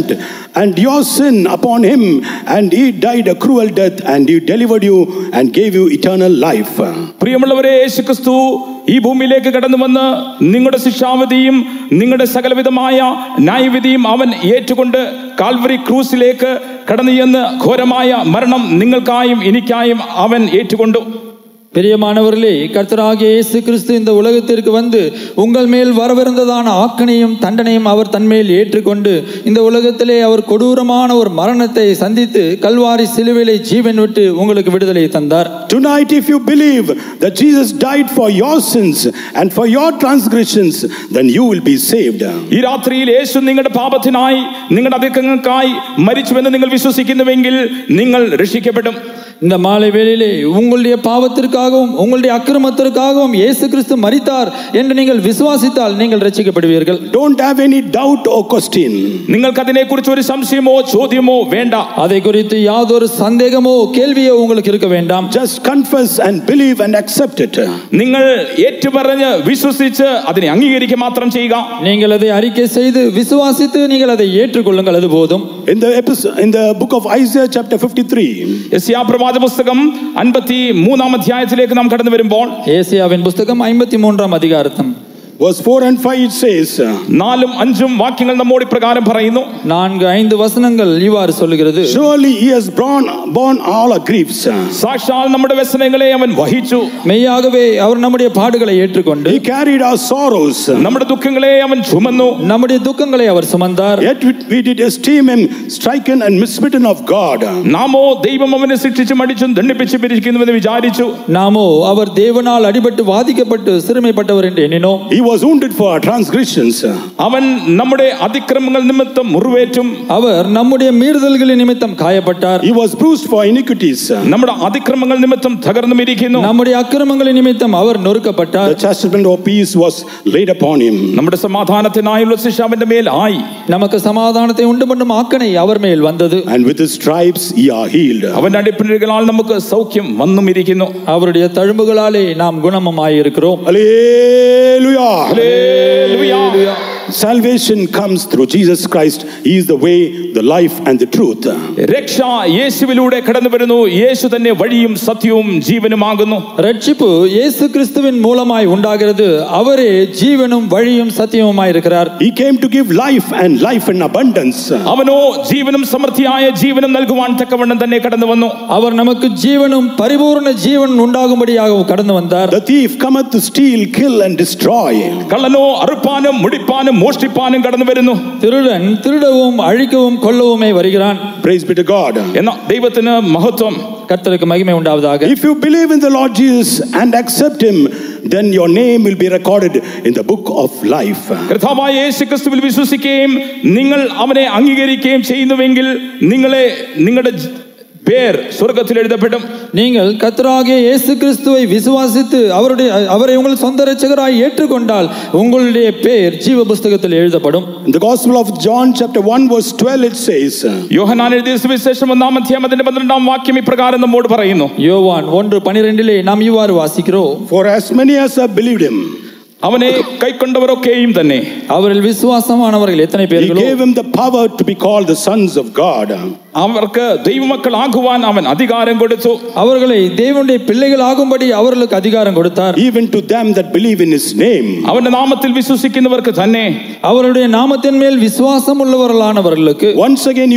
and your sin upon him, and he died a cruel death, and he delivered you and gave you eternal life. പ്രിയമുള്ളവരെ, യേശുക്രിസ്തു ഈ ഭൂമിയിലേക്ക് കടന്നു വന്ന് നിങ്ങളുടെ ശിക്ഷാവിധിയും നിങ്ങളുടെ സകലവിധമായ ന്യായവിധിയും അവൻ ഏറ്റുകൊണ്ട് Calvary ക്രൂസിലേക്ക് കടന്നു ചെന്ന് ഘോരമായ മരണം നിങ്ങൾക്കായും എനിക്കായും അവൻ ഏറ്റുകൊണ്ടു. பிரியமானவர்களே, கர்த்தராகிய இயேசு கிறிஸ்து இந்த உலகத்திற்கு வந்து உங்கள் மேல் வரவிருந்ததான ஆக்கணையும் தண்டனையும் அவர் தன்மேல் ஏற்றுக்கொண்டு இந்த உலகத்திலே அவர் கொடூரமான ஒரு மரணத்தை சந்தித்து கல்வாரி சிலுவையிலே ஜீவன் விட்டு உங்களுக்கு விடுதலை தந்தார். Tonight, if you believe that Jesus died for your sins and for your transgressions, then you will be saved. ഈ രാത്രിയിൽ യേശു നിങ്ങളുടെ പാപത്തിനായി നിങ്ങളുടെ അതിക്രമങ്ങൾക്കായി മരിച്ചുവെന്ന് നിങ്ങൾ വിശ്വസിക്കുന്നുവെങ്കിൽ നിങ്ങൾ രക്ഷിക്കപ്പെടും. இந்த மாலை வேளையிலே உங்களுடைய பாவத்திற்காகவும் உங்களுடைய அக்கிரமத்திற்காகவும் இயேசு கிறிஸ்து மரித்தார் என்று நீங்கள் விசுவாசித்தால் நீங்கள் ரட்சிக்கப்படுவீர்கள். Don't have any doubt or question. നിങ്ങൾക്ക് അതിനെക്കുറിച്ച് ഒരു സംശയമോ ചോദ്യമോ വേണ്ട. அதை குறித்து யாதொரு சந்தேகமோ கேள்வியோ உங்களுக்கு இருக்க வேண்டாம். Just confess and believe and accept it. നിങ്ങൾ ഏറ്റുപറഞ്ഞ് വിശ്വസിച്ച് അതിനെ അംഗീകരിക്കുക മാത്രം ചെയ്യുക. நீங்கள் அதை அறிக்கை செய்து விசுவாசித்து நீங்கள் அதை ஏற்றுக்கொள்ளுங்கள், அது போதும். In the book of Isaiah chapter 53, യെശയ്യാ പുസ്തകം 53-ാം അധ്യായത്തിലേക്ക് നാം കടന്നു വരുമ്പോൾ യേശയ്യാവിൻ പുസ്തകം 53-ാം അധ്യായം verse 4 and 5 it says, 4-5 വാക്യങ്ങൾ നമ്മോട് ഇപ്രകാരം പറയുന്നു. 4-5 വചനങ്ങൾ ഇവാറ് சொல்லுகிறது. Surely he has borne all our griefs. സാക്ഷാൽ നമ്മുടെ വ്യസനങ്ങളെ അവൻ വഹിച്ചു. മെയ്യാകவே அவர் நம்முடைய பாடுகளை ஏற்றுக்கொண்டு he carried our sorrows. നമ്മുടെ ദുഃഖങ്ങളെ അവൻ ചുമന്നു. நம்முடைய துக்கங்களை அவர் சுமந்தார். Yet we did esteem him stricken and smitten of God. നാമോ ദൈവം അവനെ ശിക്ഷിച്ച് മടിച്ചും ദണ്ഡിപ്പിച്ച് പിരിക്കുന്നുവെന്ന് വിചാരിച്ചു. നാമോ அவர் தேவனால் அடிபட்டு வாதிக்கப்பட்டு சிறுமைப்பட்டவர் என்று எண்ணினோம். He was wounded for our transgressions. അവൻ നമ്മുടെ അതിക്രമങ്ങൾ നിമിത്തം മുറിവേറ്റും அவர் நம்முடைய மீறுதல்களின் நிமித்தம் காயப்பட்டார். He was bruised for iniquities. നമ്മുടെ അതിക്രമങ്ങൾ നിമിത്തം തകർന്നുമിരിക്കുന്നു. நம்முடைய அக்கிரமங்களின் நிமித்தம் அவர் நொறுக்கப்பட்டார். The chastisement of peace was laid upon him. നമ്മുടെ സമാധാനത്തിനായുള്ള ശിക്ഷ അവന്റെ മേൽ ആയി. நமக்கு சமாதானத்தை உண்டுபண்ணும் ஆக்கணை அவர் மேல் வந்தது. And with his stripes ye are healed. അവന്റെ അടിപ്പിണരുകളാൽ നമുക്ക് സൗഖ്യം വന്നുമിരിക്കുന്നു. அவருடைய தழும்புகளாலே நாம் குணமாய் இருக்கிறோம். Hallelujah. Hallelujah. Salvation comes through Jesus Christ. He is the way, the life and the truth. രക്ഷ യേശുവിലൂടെ കടന്നു വരുന്നു. യേശു തന്നെ വഴിയും സത്യവും ജീവനുമാകുന്നു. രക്ഷിപ്പ് യേശു ക്രിസ്തുവിൻ മൂലമായി ഉണ്ടാകുന്നത്. അവരേ ജീവനും വഴിയും സത്യവുമായി இருக்கிறார். He came to give life and life in abundance. അവനോ ജീവനും സമൃദ്ധിയായ ജീവനും നൽകുവാൻ തക്കവണ്ണം തന്നെ കടന്നു വന്നു. അവർ നമുക്ക് ജീവനും പരിപൂർണ്ണ ജീവൻ ഉണ്ടാകുம்படியாக കടന്നു വந்தார். The thief cometh to steal, kill and destroy. കള്ളനോ അറുപ്പാനും മുടിപ്പാനും മോഷ്ടിപ്പാനും കടന്നു വരുന്നു. திருடன் திருடவும் அழிக்கவும் கொல்லவுமே வருகிறான். Praise be to God. എന്നാ ദൈവത്തിന് മഹത്വം. கர்த்தருக்கு மகிமை உண்டாவதாக. If you believe in the Lord Jesus and accept him, then your name will be recorded in the book of life. കർത്താവായ യേശുക്രിസ്തുവിൽ വിശ്വസിക്കുകയും നിങ്ങൾ അവനെ അംഗീകരിക്കുകയും ചെയ്യുന്നുവെങ്കിൽ നിങ്ങളുടെ பேர் சொர்க்கத்தில் எழுதப்படும். நீங்கள் கர்த்தராகிய இயேசு கிறிஸ்துவை விசுவாசித்து அவரை உங்கள் சொந்த இரட்சகராய் ஏற்றுக்கொண்டால் உங்களுடைய பெயர் ஜீவ புத்தகத்தில் எழுதப்படும். In the Gospel of John chapter 1 verse 12 it says, യോഹന്നാൻ എഴുതിയ സുവിശേഷം 1-ാം അധ്യായം 12-ാം വാക്യം ഇപ്രകാരം നമ്മോട് പറയുന്നു. യോവാൻ 1:12 நாம் இவ்வாறு வாசிக்கிறோம். For as many as have believed him, അവനെ കൈക്കൊണ്ടവരൊക്കെയും തന്നെ അവരിൽ വിശ്വാസമാണവരിൽ എത്ര പേരുകളോ he gave him the power to be called the sons of God. അവർക്ക് ദൈവമക്കളാകുവാൻ അവൻ അധികാരം കൊടുത്തു. അവர்களை தேவனுடைய பிள்ளைகளாகும்படி அவர்களுக்கு அதிகாரம் கொடுத்தார். Even to them that believe in his name. അവന്റെ നാമത്തിൽ വിശ്വസിക്കുന്നവർക്ക് തന്നെ. அவருடைய நாமத்தின் மேல் விசுவாசம் உள்ளவர்களானவர்களுக்கு. Once again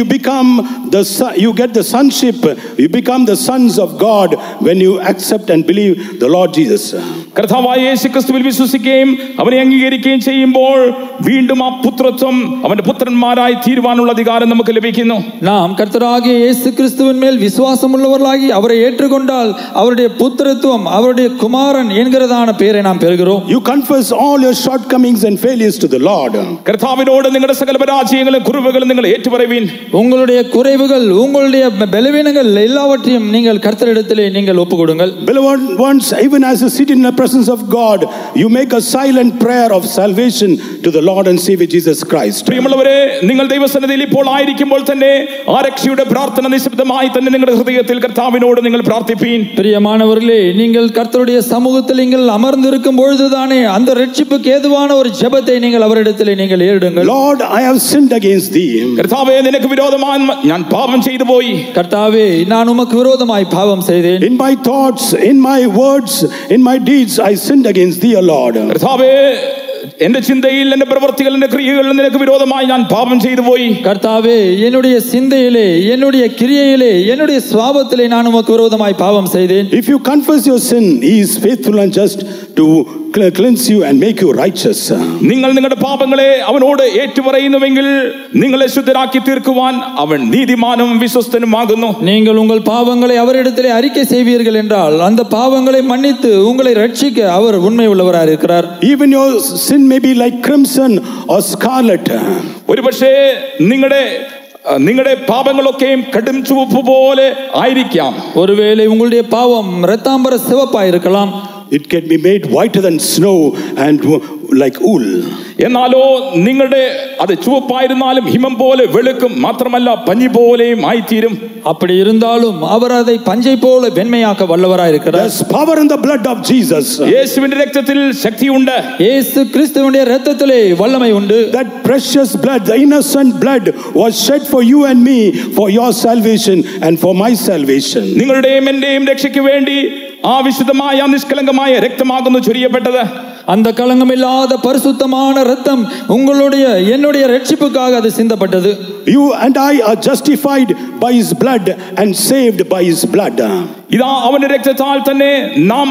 you get the sonship, you become the sons of God when you accept and believe the Lord Jesus. കർത്താവായ യേശുക്രിസ്തുവിൽ വിശ്വസിക്കുകയും അവനെ അംഗീകരിക്കുകയും ചെയ്യുമ്പോൾ വീണ്ടും ആ പുത്രത്വം അവന്റെ പുത്രന്മാരായി തീരുവാനുള്ള അധികാരം നമുക്ക് ലഭിക്കുന്നു. നാം கர்த்தராகிய இயேசு கிறிஸ்துவின் மேல் விசுவாசம் உள்ளவர்களாகி அவரை ஏற்றுக்கொண்டால் அவருடைய புத்திரத்துவம் அவருடைய குமாரன் என்கிறதான பெயரை நாம் பெறுகிறோம். You confess all your shortcomings and failures to the Lord. കർത്താവിനോട് നിങ്ങളുടെ സകല പരാജയങ്ങളും കുറവുകളും നിങ്ങൾ ഏറ്റുപറയുവിൻ. உங்களுடைய குறைவுகள் உங்களுடைய பலவீனங்கள் எல்லாவற்றையும் நீங்கள் கர்த்தரிடத்திலே நீங்கள் ஒப்புக்கொடுங்கள். Beloved ones, even as you sit in the presence of God, you make a silent prayer of salvation to the Lord and Savior Jesus Christ. പ്രിയമുള്ളവരെ, നിങ്ങൾ ദൈവസന്നിധിയിൽ ഇപ്പോൾ ആയിരിക്കുമ്പോൾ തന്നെ ആരെ രക്ഷയുടെ പ്രാർത്ഥന നിശബ്ദമായി തന്നെ നിങ്ങളുടെ ഹൃദയത്തിൽ കർത്താവിനോട് നിങ്ങൾ പ്രാർത്ഥിപ്പീൻ. பிரியமானவர்களே, நீங்கள் கர்த்தருடைய சமூகத்தில் நீங்கள் அமர்ந்திருக்கும் பொழுதுதானே அந்த ரட்சிப்புக்கு ஏதுவான ஒரு ஜெபத்தை நீங்கள் அவரிடத்தில் நீங்கள் ஏறிடுங்கள். Lord, I have sinned against thee. കർത്താവേ, നിനക്ക് വിരോധമായി ഞാൻ പാപം ചെയ്തു പോയി. கர்த்தாவே, நான் உமக்கு விரோதமாய் பாவம் செய்தேன். In my thoughts, in my words, in my deeds, I sinned against thee, O Lord. കർത്താവേ, എന്റെ ചിന്തയിൽ, എന്റെ പ്രവൃത്തികൾ, എന്റെ ക്രിയകളിൽ നിനക്ക് വിരോധമായി ഞാൻ പാപം ചെയ്തു പോയി. கர்த்தாவே, என்னுடைய சிந்தையிலே, என்னுடைய கிரியையிலே, என்னுடைய சுபாவத்திலே நான் உமக்கு விரோதமாய் பாவம் செய்தேன். If you confess your sin, he is faithful and just to cleanse you and make you righteous. നിങ്ങൾ നിങ്ങളുടെ പാപങ്ങളെ അവനോട് ഏറ്റുപറയുന്നുവെങ്കിൽ നിങ്ങളെ ശുദ്ധരാക്കി തീർക്കുവാൻ അവൻ നീതിമാനും വിശ്വസ്തനുമാകുന്നു. நீங்கள் உங்கள் பாவங்களை அவரிடத்திலே அறிக்கை செய்வீர்கள் என்றால் அந்த பாவங்களை மன்னித்து உங்களை ரட்சிக்க அவர் உண்மை உள்ளவராக இருக்கிறார். Even your sin may be like crimson or scarlet. ഒരുപക്ഷേ നിങ്ങളുടെ പാപങ്ങളൊക്കെയും കടും ചുവപ്പ് പോലെ ആയിരിക്കാം. ஒருவேளை உங்களுடைய பாவம் இரத்தாம்பர சிவப்பாய் இருக்கலாம். It can be made whiter than snow and like wool. എന്നാലോ നിങ്ങളുടെ അത് ചുവപ്പായിരുന്നാലും ഹിമം പോലെ വെളുക്കും, മാത്രമല്ല പഞ്ഞി പോലെയും ആയിത്തീരും. அப்படி இருந்தாலும் அவர் அதை பஞ்சை போல வெண்மையாக்க வல்லவராய் இருக்கிறார். There's power in the blood of Jesus. യേശുവിന്റെ രക്തത്തിൽ ശക്തിയുണ്ട്. യേശു ക്രിസ്തുവിന്റെ രക്തത്തിലെ വല്ലமை ഉണ്ട്. That precious blood, the innocent blood was shed for you and me, for your salvation and for my salvation. നിങ്ങളുടെയും എന്റെയും രക്ഷയ്ക്ക് വേണ്ടി ആ വിശുദ്ധമായ നിഷ്കളങ്കമായ രക്തമാകുന്നു ചൊരിയപ്പെട്ടത്. அந்த களங்கமில்லாத பரிசுத்தமான இரத்தம் உங்களுடைய என்னுடைய ரட்சிப்புக்காக அது சிந்தப்பட்டது. You and I are justified by his blood and saved by his blood. ഇതാ അവന്റെ രക്തത്താൽ തന്നെ നാം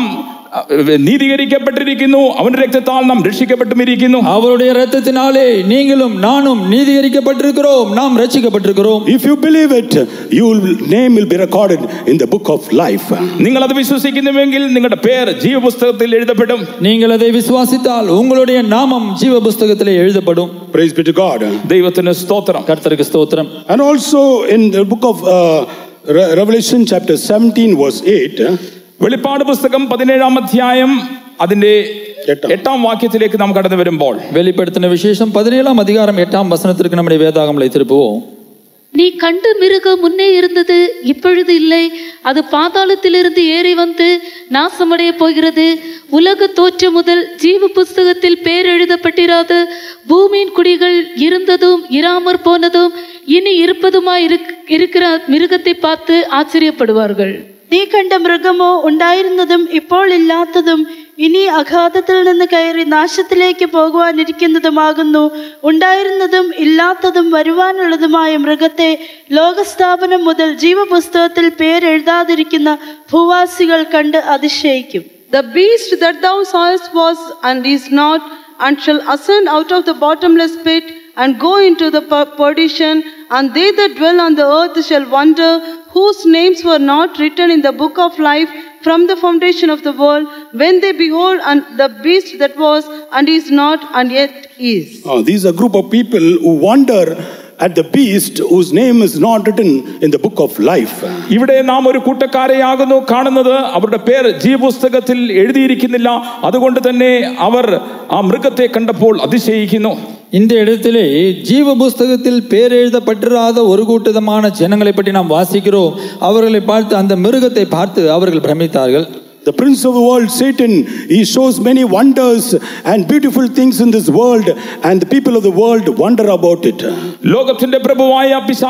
നീതീകരിക്കപ്പെട്ടിരിക്കുന്നു, അവന്റെ രക്തത്താൽ നാം രക്ഷിക്കപ്പെട്ടുമിരിക്കുന്നു. அவருடைய இரத்தத்தினாலே நீங்களும் நானும் நீதீകരിக்கப்பட்டிருக்கிறோம், நாம் ரட்சிக்கப்பட்டிருக்கிறோம். If you believe it, your name will be recorded in the book of life. നിങ്ങൾ അത് വിശ്വസിക്കുന്നുവെങ്കിൽ നിങ്ങളുടെ പേര് ജീവപുസ്തകത്തിൽ എഴുതപ്പെടും. நீங்கள் அதை விசுவாசித்தால் உங்களுடைய நாமம் ஜீவ புஸ்தகத்திலே எழுதப்படும். Praise be to God. ദൈവത്തിന് സ്തോത്രം. கர்த்தருக்கு ஸ்தோத்திரம். And also in the book of Revelation chapter 17 verse 8, വെളിപ്പാട് പുസ്തകം 17-ാം അധ്യായം അതിന്റെ 8-ാം വാക്യത്തിലേക്ക് നാം കടന്നു വരുമ്പോൾ, வெளிப்படுத்தின விசேஷம் 17-ாம் அதிகாரம் 8-ாம் வசனத்திற்கு நம்முடைய வேதாகமலை திருப்புவோம். நீ கண்டு மிருகம் முன்னே இருந்தது, இப்பொழுது இல்லை. அது பாதாளத்திலிருந்து ஏறி வந்து நாசமடைய போகிறது. உலக தோற்றம் முதல் ஜீவ புஸ்தகத்தில் பேர் எழுதப்பட்டிராத பூமியின் குடிகள் இருந்ததும் இராமற் போனதும் இனி இருப்பதுமாய் இருக்கிற மிருகத்தை பார்த்து ஆச்சரியப்படுவார்கள். നീ കണ്ട മൃഗമോ ഉണ്ടായിരുന്നതും ഇപ്പോൾ ഇല്ലാത്തതും ഇനി അഗാധത്തിൽ നിന്ന് കയറി നാശത്തിലേക്ക് പോകുവാനിരിക്കുന്നതുമാകുന്നു. ഉണ്ടായിരുന്നതും ഇല്ലാത്തതും വരുവാനുള്ളതുമായ മൃഗത്തെ ലോകസ്ഥാപനം മുതൽ ജീവപുസ്തകത്തിൽ പേരെഴുതാതിരിക്കുന്ന ഭൂവാസികൾ കണ്ട് അതിശയിക്കും. The beast that thou sawest was and is not, and shall ascend out of the bottomless pit and go into the perdition, and they that dwell on the earth shall wonder, whose names were not written in the book of life from the foundation of the world, when they behold and the beast that was and is not and yet is. These are a group of people who wonder at the beast whose name is not written in the book of life. ഇവിടെ നാം ഒരു കൂട്ടക്കാരെയാകുന്നു കാണുന്നത്. അവരുടെ പേർ ജീവപുസ്തകത്തിൽ എഴുതിയിരിക്കുന്നില്ല. അതുകൊണ്ട് തന്നെ അവർ ആ മൃഗത്തെ കണ്ടപ്പോൾ അതിശയിക്കുന്നു. இந்த இடத்திலே ஜீவ புஸ்தகத்தில் பேர் எழுதப்பட்டிராத ஒரு கூட்டமான ஜனங்களை பற்றி நாம் வாசிக்கிறோம். அவர்களை பார்த்து அந்த மிருகத்தை பார்த்து அவர்கள் பிரமித்தார்கள். The prince of the world, Satan, he shows many wonders and beautiful things in this world, and the people of the world wonder about it. ലോകത്തിന്റെ പ്രഭുവായ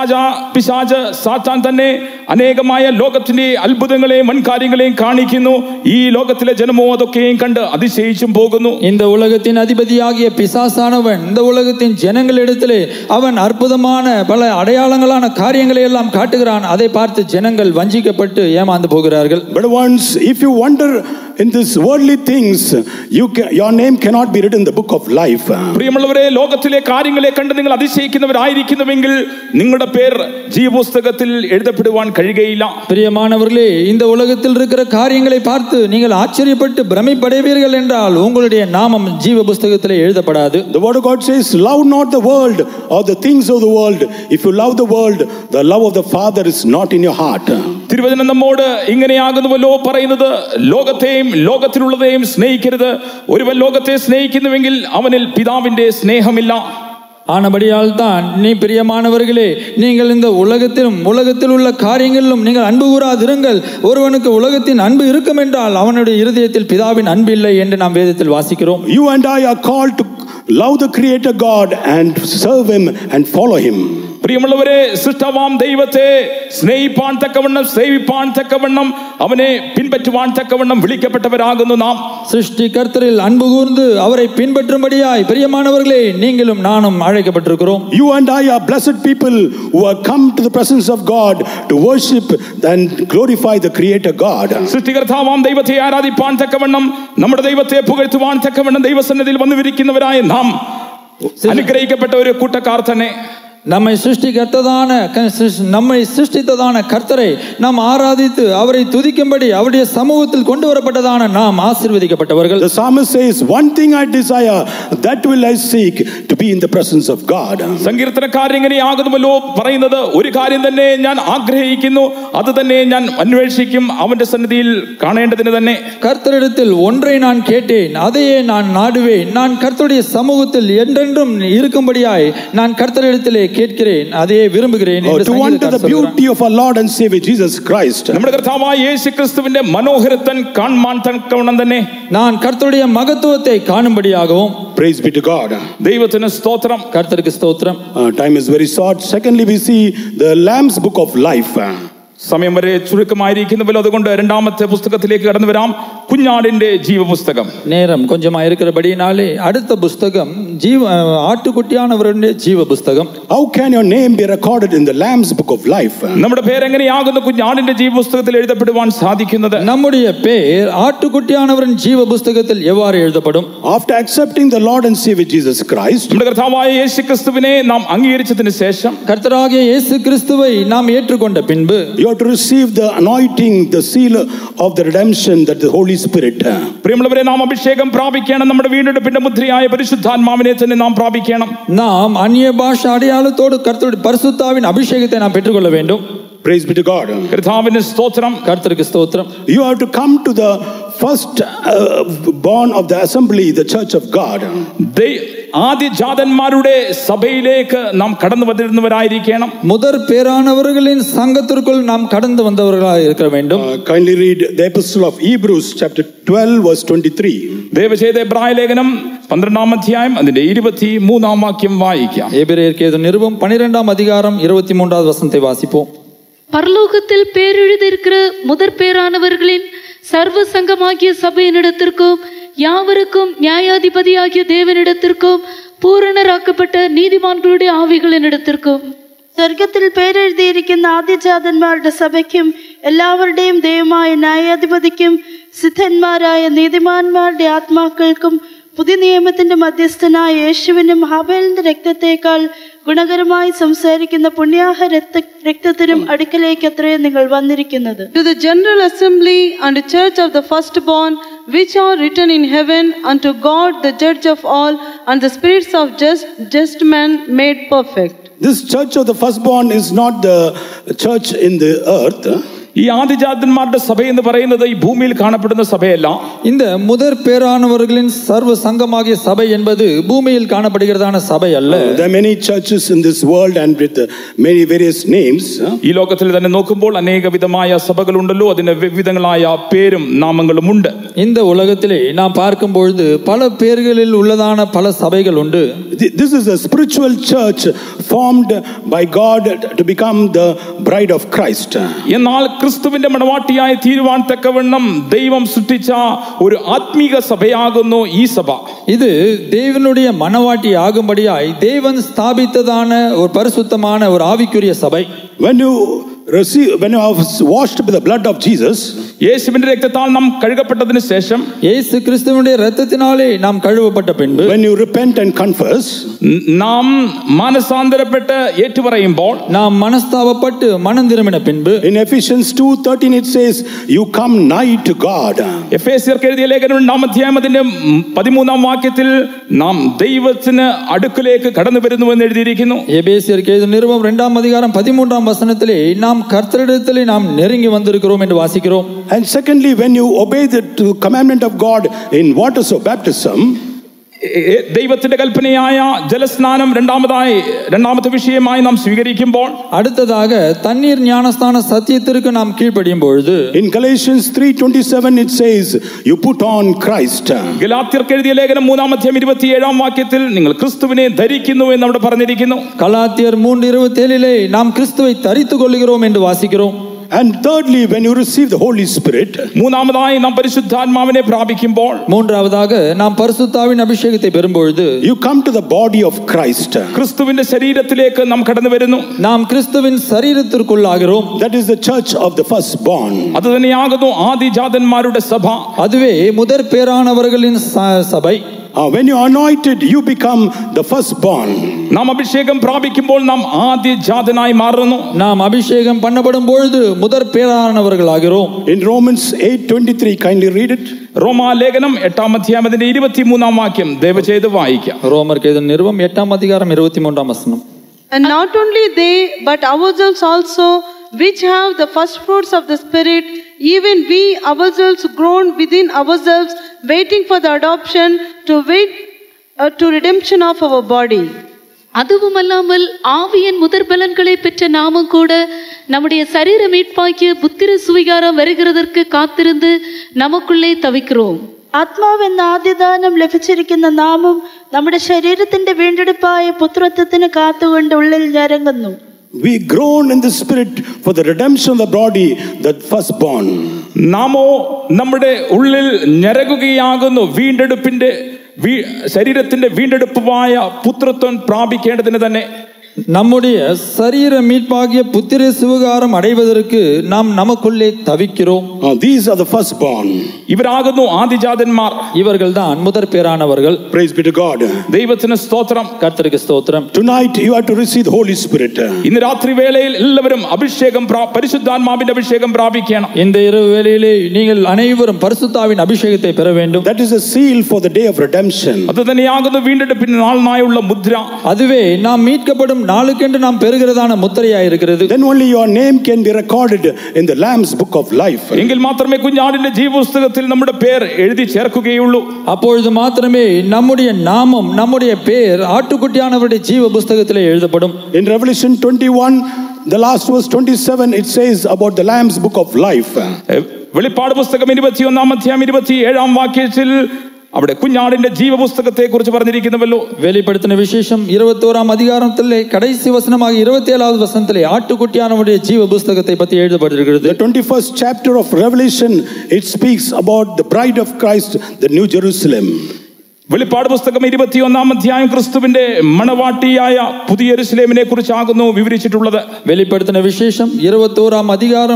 പിശാച് സാത്താൻ തന്നെ അനേകമായ ലോകത്തിന്റെ അത്ഭുതങ്ങളെയും വൻകാര്യങ്ങളെയും കാണിക്കുന്നു. ഈ ലോകത്തിലെ ജനമോ അതൊക്കെയും കണ്ട് അതിശയിച്ചും പോകുന്നു. இந்த உலகத்தின் அதிபதியாகிய பிசாசானவன் இந்த உலகத்தின் ஜனங்களிடத்திலே அவன் அற்புதமான பல அடையாளங்களான காரியங்களை எல்லாம் காட்டுகிறான். அதை பார்த்து ஜனங்கள் வஞ்சிக்கப்பட்டு ஏமாந்து போகிறார்கள். But once if you wonder in these worldly things, your name cannot be written in the book of life. പ്രിയമുള്ളവരെ, ലോകത്തിലെ കാര്യങ്ങളെ കണ്ട് നിങ്ങൾ അതിശയിക്കുന്നവരായിരിക്കുന്നുവെങ്കിൽ നിങ്ങളുടെ പേർ ജീവപുസ്തകത്തിൽ എഴുതപ്പെടുവാൻ കഴിയുകയില്ല. பிரியமானவர்களே, இந்த உலகத்தில் இருக்கிற காரியங்களை பார்த்து நீங்கள் ஆச்சரியப்பட்டு பிரமிப்படைவீர்கள் என்றால் உங்களுடைய நாமம் ஜீவ புஸ்தகத்திலே எழுதப்படாது. The word of God says, love not the world or the things of the world. If you love the world, the love of the Father is not in your heart. തിരുവചനം നമ്മോട് ഇങ്ങനെയാകുന്നുവല്ലോ പറയുന്നത്, ലോകത്തെയും ലോകത്തിലുള്ളതെയും സ്നേഹിക്കരുത്. ഒരുവൻ ലോകത്തെ സ്നേഹിക്കുന്നുവെങ്കിൽ അവനിൽ പിതാവിന്റെ സ്നേഹമില്ല. ஆனபடியால் தான் நீ பிரியமானவர்களே, நீங்கள் இந்த உலகத்தில் உள்ள காரியங்களிலும் நீங்கள் அன்பு கூறாதிருங்கள். ஒருவனுக்கு உலகத்தின் அன்பு இருக்கும் என்றால் அவனுடைய இருதயத்தில் பிதாவின் அன்பு இல்லை என்று நாம் வேதத்தில் வாசிக்கிறோம். You and I are called to love the Creator God and serve Him and follow Him. പ്രിയമുള്ളവരെ, സൃഷ്ടാവാം ദൈവത്തെ സ്നേഹിപ്പാൻ തക്കവണ്ണം, സേവിപ്പാൻ തക്കവണ്ണം, അവനെ പിൻപറ്റുവാൻ തക്കവണ്ണം വിളിക്കപ്പെട്ടവരാകുന്നു നാം. சிருஷ்டிகர்த்தரில் அன்பு கூர்ந்து அவரை பின்பற்றும்படியாய் பிரியமானவர்களே நீங்களும் நானும் அழைக்கப்பட்டிருக்கிறோம். You and I are blessed people who have come to the presence of God to worship and glorify the Creator God. സൃഷ്ടികർത്താവാം ദൈവത്തെ ആരാധിപ്പാൻ തക്കവണ്ണം, നമ്മുടെ ദൈവത്തെ പുകഴ്ത്തുവാൻ തക്കവണ്ണം ദൈവസന്നിധിയിൽ വന്നുവിരിക്കുന്നവരായ നാം അനുഗ്രഹിക്കപ്പെട്ട ഒരു കൂട്ടക്കാർ തന്നെ. நம்மை சிருஷ்டித்ததான கர்த்தரை நாம் ஆராதித்து அவரை துதிக்கும்படி அவருடைய சமூகத்தில் கொண்டு வரப்பட்டதான நாம் ஆசீர்வதிக்கப்பட்டவர்கள். The psalmist says, one thing I desire, that will I seek, to be in the presence of God. സങ്കീർത്തനക്കാരൻ ഇങ്ങനെയാകുന്നുവല്ലോ പറയുന്നത്, ഒരു കാര്യം തന്നെ ഞാൻ ആഗ്രഹിക്കുന്നു, അത് തന്നെ ഞാൻ അന്വേഷിക്കും, അവന്റെ സന്നിധിയിൽ കാണേണ്ടതിന് തന്നെ. கர்த்தரிடத்தில் ஒன்றை நான் கேட்டேன், அதையே நான் நாடுவேன். நான் கர்த்தருடைய சமூகத்தில் என்றென்றும் இருக்கும்படியாய் நான் கர்த்தரிடத்திலே கேட்கிறேன், அதையே விரும்புகிறேன். To wonder the beauty of our Lord and Savior Jesus Christ. നമ്മുടെ കർത്താവായ യേശുക്രിസ്തുവിന്റെ മനോഹരത്വം കാണുവാൻ തക്കവണ്ണം തന്നെ நான் கர்த்தருடைய மகத்துவத்தை காணும்படியாகவும். Praise be to God. ദൈവത്തിന് സ്തോത്രം. கர்த்தருக்கு ஸ்தோத்திரம். Time is very short. Secondly, we see the Lamb's Book of Life. സമയം വരെ ചുരുക്കമായിരിക്കുന്നുവല്ലോ, അതുകൊണ്ട് രണ്ടാമത്തെ പുസ്തകത്തിലേക്ക് കടന്നു വരാം. കുഞ്ഞാടിന്റെ ജീവപുസ്തകം. நேரம் கொஞ்சமா இருக்கிறபடினாலே அடுத்த புஸ்தகம் ஆட்டுக்குட்டியானவருடைய ஜீவ புஸ்தகம். How can your name be recorded in the Lamb's Book of Life? നമ്മുടെ പേരെങ്ങനെയാകുന്നു കുഞ്ഞാടിന്റെ ജീവപുസ്തകത്തിൽ എഴുതപ്പെടുവാൻ സാധിക്കുന്നത്? நம்முடைய பேர் ஆட்டுக்குட்டியானவரின் ஜீவ புஸ்தகத்தில் எவ்வாறு எழுதப்படும்? After accepting the Lord and Savior Jesus Christ, നമ്മുടെ കർത്താവായ യേശുക്രിസ്തുവിനെ നാം അംഗീകരിച്ചതിന് ശേഷം, கர்த்தராகிய இயேசு கிறிஸ்துவை நாம் ஏற்றுக்கொண்ட பின்பு, you have to receive the anointing, the seal of the redemption, that the Holy Spirit. പ്രിയമുള്ളവരെ, നാം അഭിഷേകം പ്രാപിക്കണം. നമ്മുടെ വീണ്ടെടുപ്പിന്റെ മുദ്രയായ പരിശുദ്ധാത്മാവിനെ തന്നെ നാം പ്രാപിക്കണം. நாம் அந்நிய பாஷை அடையாளத்தோடு கர்த்தருடைய பரிசுத்தாவின் அபிஷேகத்தை நாம் பெற்றுக்கொள்ள வேண்டும். Praise be to God. കർത്താവിന് സ്തോത്രം. கர்த்தருக்கு ஸ்தோத்திரம். You have to come to the first born of the assembly, the church of God. ആദിജാതന്മാരുടെ സഭയിലേക്ക് നാം കടന്നു വന്നിരുന്നവരായിരിക്കണം. முதற் பேரானவர்களின் சங்கத்திற்குள் நாம் கடந்து வந்தவர்களாக இருக்க வேண்டும். Kindly read the epistle of Hebrews chapter 12 verse 23. ദയവുചെയ്ത് എബ്രായ ലേഖനം 12-ാം അധ്യായം അതിന്റെ 23-ാം വാക്യം വായിക്കാം. எபிரேயருக்கு எழுதின நிருபம் 12-ஆம் அதிகாரம் 23வது வசனத்தை வாசிப்போம். பரலோகத்தில் பேரெழுதியிருக்கிற முதற் பேரானவர்களின் சர்வ சங்கமாகிய சபையினிடத்திற்கும் யாவருக்கும் நியாயாதிபதியாகிய தேவனிடத்திற்கும் പൂർണ്ണരാക്കപ്പെട്ട നീതിമാന്കളുടെ ആവികളിനിടത്തിർക്കും. സ്വർഗത്തിൽ പേരെഴുതിയിരിക്കുന്ന ആദ്യജാതന്മാരുടെ സഭയ്ക്കും എല്ലാവരുടെയും ദൈവമായ ന്യായാധിപതിക്കും സിദ്ധന്മാരായ നീതിമാന്മാരുടെ ആത്മാക്കൾക്കും പുതിയ നിയമത്തിന്റെ മധ്യസ്ഥനായ യേശുവിനും ഹാബേലിന്റെ രക്തത്തേക്കാൾ ഗുണകരമായി സംസാരിക്കുന്ന പുണ്യാഹ രക്തത്തിനും അടുക്കലേക്ക് അത്രേ നിങ്ങൾ വന്നിരിക്കുന്നത്. To the general assembly and the church of the firstborn which are written in heaven, unto God the judge of all, and the spirits of just men made perfect. This church of the firstborn is not the church in the earth. ഈ ആദിജാതന്മാരുടെ സഭ എന്ന് പറയുന്നത് ഈ ഭൂമിയിൽ കാണപ്പെടുന്ന സഭയല്ല. இந்த முதற் பேரானவர்களின் சர்வ சங்கமாகிய சபை என்பது பூமியில் காணப்படுகிறதான சபை அல்ல. There are many churches in this world and with many various names. ഈ ലോകത്തിൽ തന്നെ നോക്കുമ്പോൾ അനേക വിധമായ സഭകളുണ്ടല്ലോ, അതിന് വിവിധങ്ങളായ പേരും നാമങ്ങളും ഉണ്ട്. இந்த உலகத்திலே நாம் பார்க்கும் பொழுது பல பேர்களில் உள்ளதான பல சபைகள் உண்டு. This is a spiritual church formed by God to become the bride of Christ. എന്നാൽ ക്രിസ്തുവിന്റെ മണവാട്ടിയായി തീരുവാൻ തക്കവണ്ണം ദൈവം സൃഷ്ടിച്ച ഒരു ആത്മീക സഭയാകുന്നു ഈ സഭ. ഇത് தேவனுடைய மணவாட்டி ஆகும்படியாய் தேவன் ஸ்தாபித்ததான ஒரு பரிசுத்தமான ஒரு ஆவிக்குரிய சபை. When you are washed by the blood of Jesus, യേശുവിന്റെ രക്തത്താൽ നാം കഴുകപ്പെട്ടതിനു ശേഷം, യേശു ക്രിസ്തുവിന്റെ രക്തത്തിനാലേ നാം കഴുകപ്പെട്ട പിൻപ്, when you repent and confess, നാം മാനസാന്തരപ്പെട്ട് ഏറ്റുപറയുമ്പോൾ, നാം മനസ്താപപ്പെട്ട് മനം തിരുമിന പിൻപ്, in Ephesians 2:13 it says you come nigh to God. എഫേസ്യർക്ക് എഴുതിയ ലേഖനം 2-ാം അധ്യായം അതിന്റെ 13-ാം വാക്യത്തിൽ നാം ദൈവത്തിന് അടുക്കലേക്ക് കടന്നു വരുന്നുവെന്ന് എഴുതിയിരിക്കുന്നു. എഫേസ്യർക്ക് എഴുതിയ നിരുപം 2-ാം അധികാരം 13-ാം വചനത്തിലെ നാം കർത്തരിടത്തിലെ നാം നെരുങ്ങി വന്നിരിக்கிறோம் என்று வாசிக்கிறோம். And secondly, when you obey the commandment of God in waters of baptism, ദൈവത്തിന്റെ കൽപ്പനയായ ജലസ്നാനം രണ്ടാമത്തെ വിഷയമായി നാം സ്വീകരിക്കുമ്പോൾ, അടുത്തதாக തണ്ണീർ ஞானஸ்நான സത്യത്തിற்கு നാം കീഴ്പടിയും பொழுது, in Galatians 3:27 it says you put on Christ. ഗലാത്യർക്ക് എഴുതിയ ലേഖനം 3:27 വാക്യത്തിൽ നിങ്ങൾ ക്രിസ്തുവിനെ ധരിക്കുന്നു എന്ന് അവിടെ പറഞ്ഞിരിക്കുന്നു. കലാത്യർ 3:27 നാം ക്രിസ്തുവെ ധരിത്തുകൊള്ളുகிறோம் என்று വാസിக்கிறோம். And thirdly, when you receive the Holy Spirit, മൂന്നാമതായി നാം പരിശുദ്ധാത്മാവിനെ പ്രാപിക്കുമ്പോൾ, മൂന്നാമதாக നാം പരിശുദ്ധാവിൻ അഭിഷേകത്തെ പെറുമ്പോഴ് you come to the body of Christ. ക്രിസ്തുവിന്റെ ശരീരത്തിലേക്ക് നാം കടന്നു വരുന്നു. നാം ക്രിസ്തുവിൻ ശരീരത്തിற்குள்ளாகிறோம். That is the church of the firstborn. അത് തന്നെയാകുന്നു ആദിജാതന്മാരുടെ സഭ. അതുവേ മുതൽ പേരാനവർகளின் സഭை. When you are anointed, you become the firstborn. നാം അഭിഷേകം പ്രാപിക്കുമ്പോൾ നാം ആദിജാതനായി മാറുന്നു. നാം അഭിഷേകം பண்ணப்படும் பொழுது முதற் பேரானவர்களாகிறோம். In Romans 8:23, kindly read it. റോമാലേഖനം 8-ാം അധ്യായം 23-ാം വാക്യം ദയവ് ചെയ്ത് വായിക്കാം. റോമർക്ക് എഴുതിയ നിരുപം 8-ാം അധികാരം 23-ാം വചനം. And not only they, but ourselves also, which have the first fruits of the Spirit, even we ourselves groan within ourselves, waiting for the adoption to redemption of our body. அதுவுமல்லாமல் ஆவியின் முதற் பலன்களை பெற்ற நாமும் கூட நம்முடைய சரீர மீட்பாக்கிய புத்திர சுவிகாரம் வருகிறதற்கு காத்திருந்து നമുക്കുள்ளே തവിக்கிறோം. ആത്മാവെന്ന ആദ്യദാനം ലഭിച്ചിരിക്കുന്ന നാമും നമ്മുടെ ശരീരത്തിന്റെ വീണ്ടെടുപ്പായ പുത്രത്വത്തിന് കാത്തുകൊണ്ട് ഉള്ളിൽ ഞരങ്ങുന്നു. We groan in the spirit for the redemption of the body, that firstborn. നാമോ നമ്മുടെ ഉള്ളിൽ ഞരങ്ങുകയാകുന്നു വീണ്ടെടുപ്പിന്റെ ശരീരത്തിന്റെ വീണ്ടെടുപ്പായ പുത്രത്വം പ്രാപിക്കേണ്ടതിന് തന്നെ. நம்முடைய சரீர மீட்பாகிய புத்திர சுவிகாரம் அடைவதற்கு நாம் நமக்குள்ளே தவிக்கிறோம். These are the firstborn. ഇവരാകുന്നു ആദിജാതന്മാർ. இவர்கள் தான் முதற் பேரானவர்கள். Praise be to God. ദൈവത്തിന് സ്തോത്രം. കർത്തർക്ക് സ്തോത്രം. Tonight you have to receive the Holy Spirit. ഇന്ന് രാത്രി വേളയിൽ എല്ലാവരും അഭിഷേകം പരിശുദ്ധാത്മാവിന്റെ അഭിഷേകം പ്രാപിക്കണം. இந்த இரவு வேளையிலே நீங்கள் அனைவரும் பரிசுத்தாவின் அபிஷேகத்தை பெற வேண்டும். That is a seal for the day of redemption. അത് തന്നെയാകുന്നു വീണ്ടെടുപ്പിന് നാളിനായുള്ള മുദ്ര. அதுவே நாம் மீட்கப்படும் நாளுக்கென்று நாம் பெறுகிறதான முத்திரையாய் இருக்கிறது. Then only your name can be recorded in the Lamb's book of life. എങ്കിൽ മാത്രമേ കുഞ്ഞാടിന്റെ ജീവപുസ്തകത്തിൽ നമ്മുടെ പേർ എഴുതി ചേർക്കുകയുള്ളൂ. அப்பொழுது മാത്രമേ நம்முடைய നാമം நம்முடைய പേർ ആട്ടുകുട്ടിയാനവരുടെ ജീവ പുസ്തകത്തിലെ എഴുതപ്പെടും. In Revelation 21, the last verse 27, it says about the Lamb's book of life. വെളിപ്പാട് പുസ്തകം 21-ാം അധ്യായം 27-ാം വാക്യത്തിൽ അവിടെ കുഞ്ഞാടിന്റെ ജീവപുസ്തകത്തെ കുറിച്ച് പറഞ്ഞിരിക്കുന്നുവല്ലോ. വെളിപ്പെടുത്തുന്ന വിശേഷം 21-ാം അധികാരത്തിലെ കടൈസി വചനമായ 27வது വചനത്തിലെ ആട്ടുകുട്ടിയാനവരുടെ ജീവപുസ്തകത്തെ പറ്റി എഴുതപ്പെട്ടിരിക്കുന്നത്. The 21st chapter of Revelation, it speaks about the bride of Christ, the New Jerusalem. വെളിപ്പാട് പുസ്തകം 21-ാം അധ്യായം ക്രിസ്തുവിന്റെ മണവാട്ടിയായ പുതിയ യെരൂശലേമിനെ കുറിച്ചാകുന്നു വിവരിച്ചിട്ടുള്ളത്. വെളിപ്പെടുത്തുന്ന വിശേഷം 21-ാം അധികാരം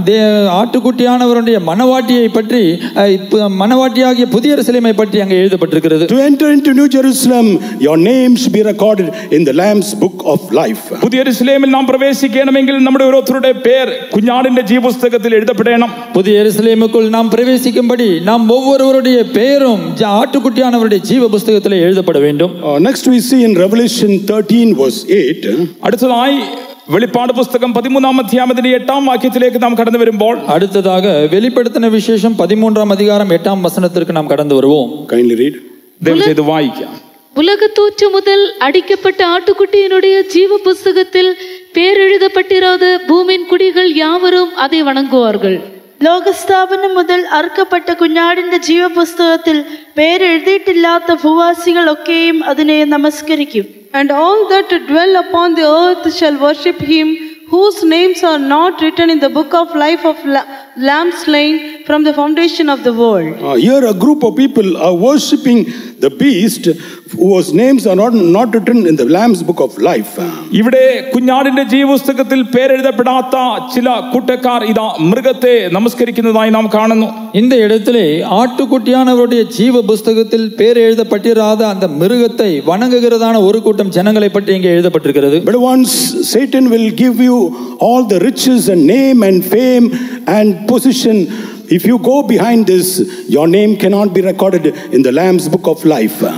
ആട്ടുകുട്ടിയാനവരുടെ മണവാട്ടിയെ പറ്റി മണവാട്ടിയാകിയ പുതിയ യെരൂശലേമെ പറ്റി അങ്ങ് എഴുതപ്പെട്ടിരിക്കുന്നത്. To enter into New Jerusalem, your name should be recorded in the Lamb's book of life. പുതിയ യെരൂശലേമിൽ നാം പ്രവേശിക്കണമെങ്കിൽ നമ്മുടെ ഓരോരുത്തരുടെ പേർ കുഞ്ഞാടിന്റെ ജീവപുസ്തകത്തിൽ എഴുതപ്പെടണം. പുതിയ യെരൂശലേമുக்குள் നാം പ്രവേശിക്കുമ്പടി നാം ഓരോരുത്തരുடைய പേരും ആട്ടുകുട്ടിയാനവരുടെ ജീവ പുസ്തകത്തിൽ എഴുതപ്പെട வேண்டும். Next we see in Revelation 13 verse 8. അടുത്തതായി വെളിപ്പാട് പുസ്തകം 13-ാം അധ്യായത്തിന്റെ 8-ാം വാക്യത്തിലേക്ക് നാം കടന്നു വരുമ്പോൾ, അടുത്തதாக വെളിപ്പെടുത്തുന്ന വിശേഷം 13-ാം അധികാരം 8-ാം വചനത്തിലേക്ക് നാം കടന്നു വരുவோம். Kindly read. ദയവ് ചെയ്ത് വായിക്കാം. உலகத்தோற்று முதல் அடிக்கப்பட்ட ஆட்டுக்குட்டியினுடைய ஜீவ புஸ்தகத்தில் பேர் எழுதப்பட்டிராத பூமியின் குடிகள் யாவரும் அதை வணங்குவார்கள். ലോകസ്ഥാപനം മുതൽ അറുക്കപ്പെട്ട കുഞ്ഞാടിന്റെ ജീവപുസ്തകത്തിൽ പേരെഴുതിയിട്ടില്ലാത്ത ഭൂവാസികൾ ഒക്കെയും അതിനെ നമസ്കരിക്കും. And all that dwell upon the earth shall worship him, whose names are not written in the book of life of Lamb slain from the foundation of the world. Here a group of people are worshipping the beast whose names are not written in the Lamb's book of life. ഇവിടെ കുഞ്ഞാടിന്റെ ജീവപുസ്തകത്തിൽ പേരെഴുതപ്പെടാത്ത ചില കൂട്ടക്കാർ ഇതാ മൃഗത്തെ നമസ്കരിക്കുന്നതായി നാം കാണുന്നു. இந்த இடத்திலே ஆட்டுக்குட்டியானவருடைய ஜீவ புஸ்தகத்தில் பேர் எழுதப்பட்டிராத அந்த மிருகத்தை வணங்குகிறதான ஒரு கூட்டம் ஜனங்களை பற்றி இங்கே எழுதப்பட்டிருக்கிறது. But once Satan will give you all the riches and name and fame and position, if you go behind this, your name cannot be recorded in the Lamb's book of life.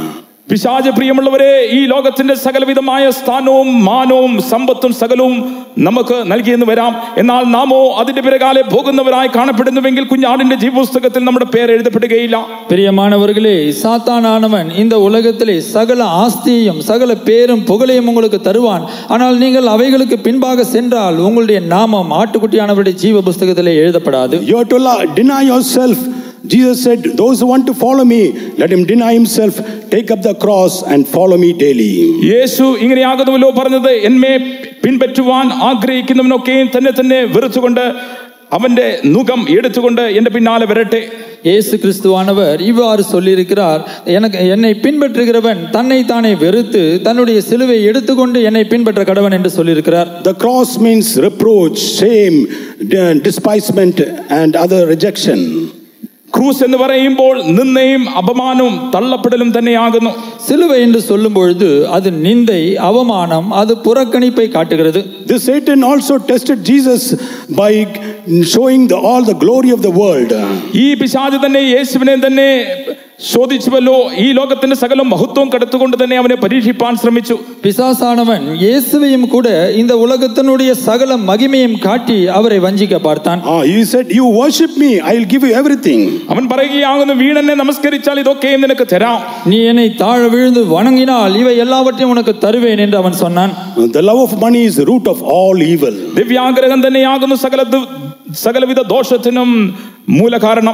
പിശാച് പ്രിയമുള്ളവരെ, ഈ ലോകത്തിന്റെ സകലവിധമായ സ്ഥാനവും മാനവും സമ്പത്തും സകലവും നമുക്ക് നൽകിയെന്ന് വരാം. എന്നാൽ നാമോ അതിന്റെ പിറകാലെ പോകുന്നവരായി കാണപ്പെടുന്നുവെങ്കിൽ കുഞ്ഞാടിന്റെ ജീവപുസ്തകത്തിൽ നമ്മുടെ പേര് എഴുതപ്പെടുകയില്ല. பிரியமானவர்களே, சாத்தானானவன் இந்த உலகத்திலே சகல ஆஸ்தியையும் சகல பேரும் புகழையும் உங்களுக்கு தருவான். ஆனால் நீங்கள் அவைகளுக்கு பின்பாக சென்றால் உங்களுடைய நாமம் ஆட்டுக்குட்டியானவருடைய ஜீவ புஸ்தகத்திலே எழுதப்படாது. You have to deny yourself. Jesus said, those who want to follow me, let him deny himself, take up the cross and follow me daily. യേശു ഇങ്ങനെയാകുന്നുവല്ലോ പറഞ്ഞത്, എന്നെ പിൻപറ്റുവാൻ ആഗ്രഹിക്കുന്നവനൊക്കെയും തന്നെ തന്നെ വെറുത്തുകൊണ്ട് അവന്റെ നുകം എടുത്തുകൊണ്ട് എന്റെ പിന്നാലെ വരട്ടെ. இயேசு கிறிஸ்துவானவர் இவ்வாறு சொல்லியிருக்கிறார், என்னை பின்பற்றுகிறவன் தன்னை தானே வெறுத்து தன்னுடைய சிலுவை எடுத்துக்கொண்டு என்னை பின்பற்ற கடவன் என்று சொல்லியிருக்கிறார். The cross means reproach, shame, despisement and other rejection. ക്രൂസ് എന്ന് പറയുമ്പോൾ നിന്ദയും അപമാനവും തള്ളപ്പെടലും തന്നെയാകുന്നു. சிலுவை என்று சொல்லும் பொழுது அது நிந்தை, அவமானம், அது புறக்கணிப்பை காட்டுகிறது. This Satan also tested Jesus by showing all the glory of the world. ഈ പിശാച് തന്നെ യേശുവിനെ തന്നെ ശോധിച്ചുവല്ലോ. ഈ ലോകത്തിന്റെ സകല മഹത്വം കടത്തുകൊണ്ട് തന്നെ അവനെ പരീക്ഷിപ്പാൻ ശ്രമിച്ചു. பிசாசானவன் இயேசுவையும் கூட இந்த உலகத்தினுடைய சகல மகிமையும் காட்டி அவரை வஞ்சிக்க பார்த்தான். He said, you worship me, I will give you everything. അവൻ പറയുകയാകുന്നു, വീണെന്നെ നമസ്കരിച്ചാൽ ഇതൊക്കെയും നിനക്ക് തരാം. நீ என்னை தாழ விழுந்து வணங்கினால் இவை எல்லாவற்றையும் உனக்கு தருவேன் என்று அவன் சொன்னான். The love of money is the root of all evil. ദിവ്യാഗ്രഹം തന്നെയാകുന്നു സകലവിധ ദോഷത്തിനും മൂലകാരണം.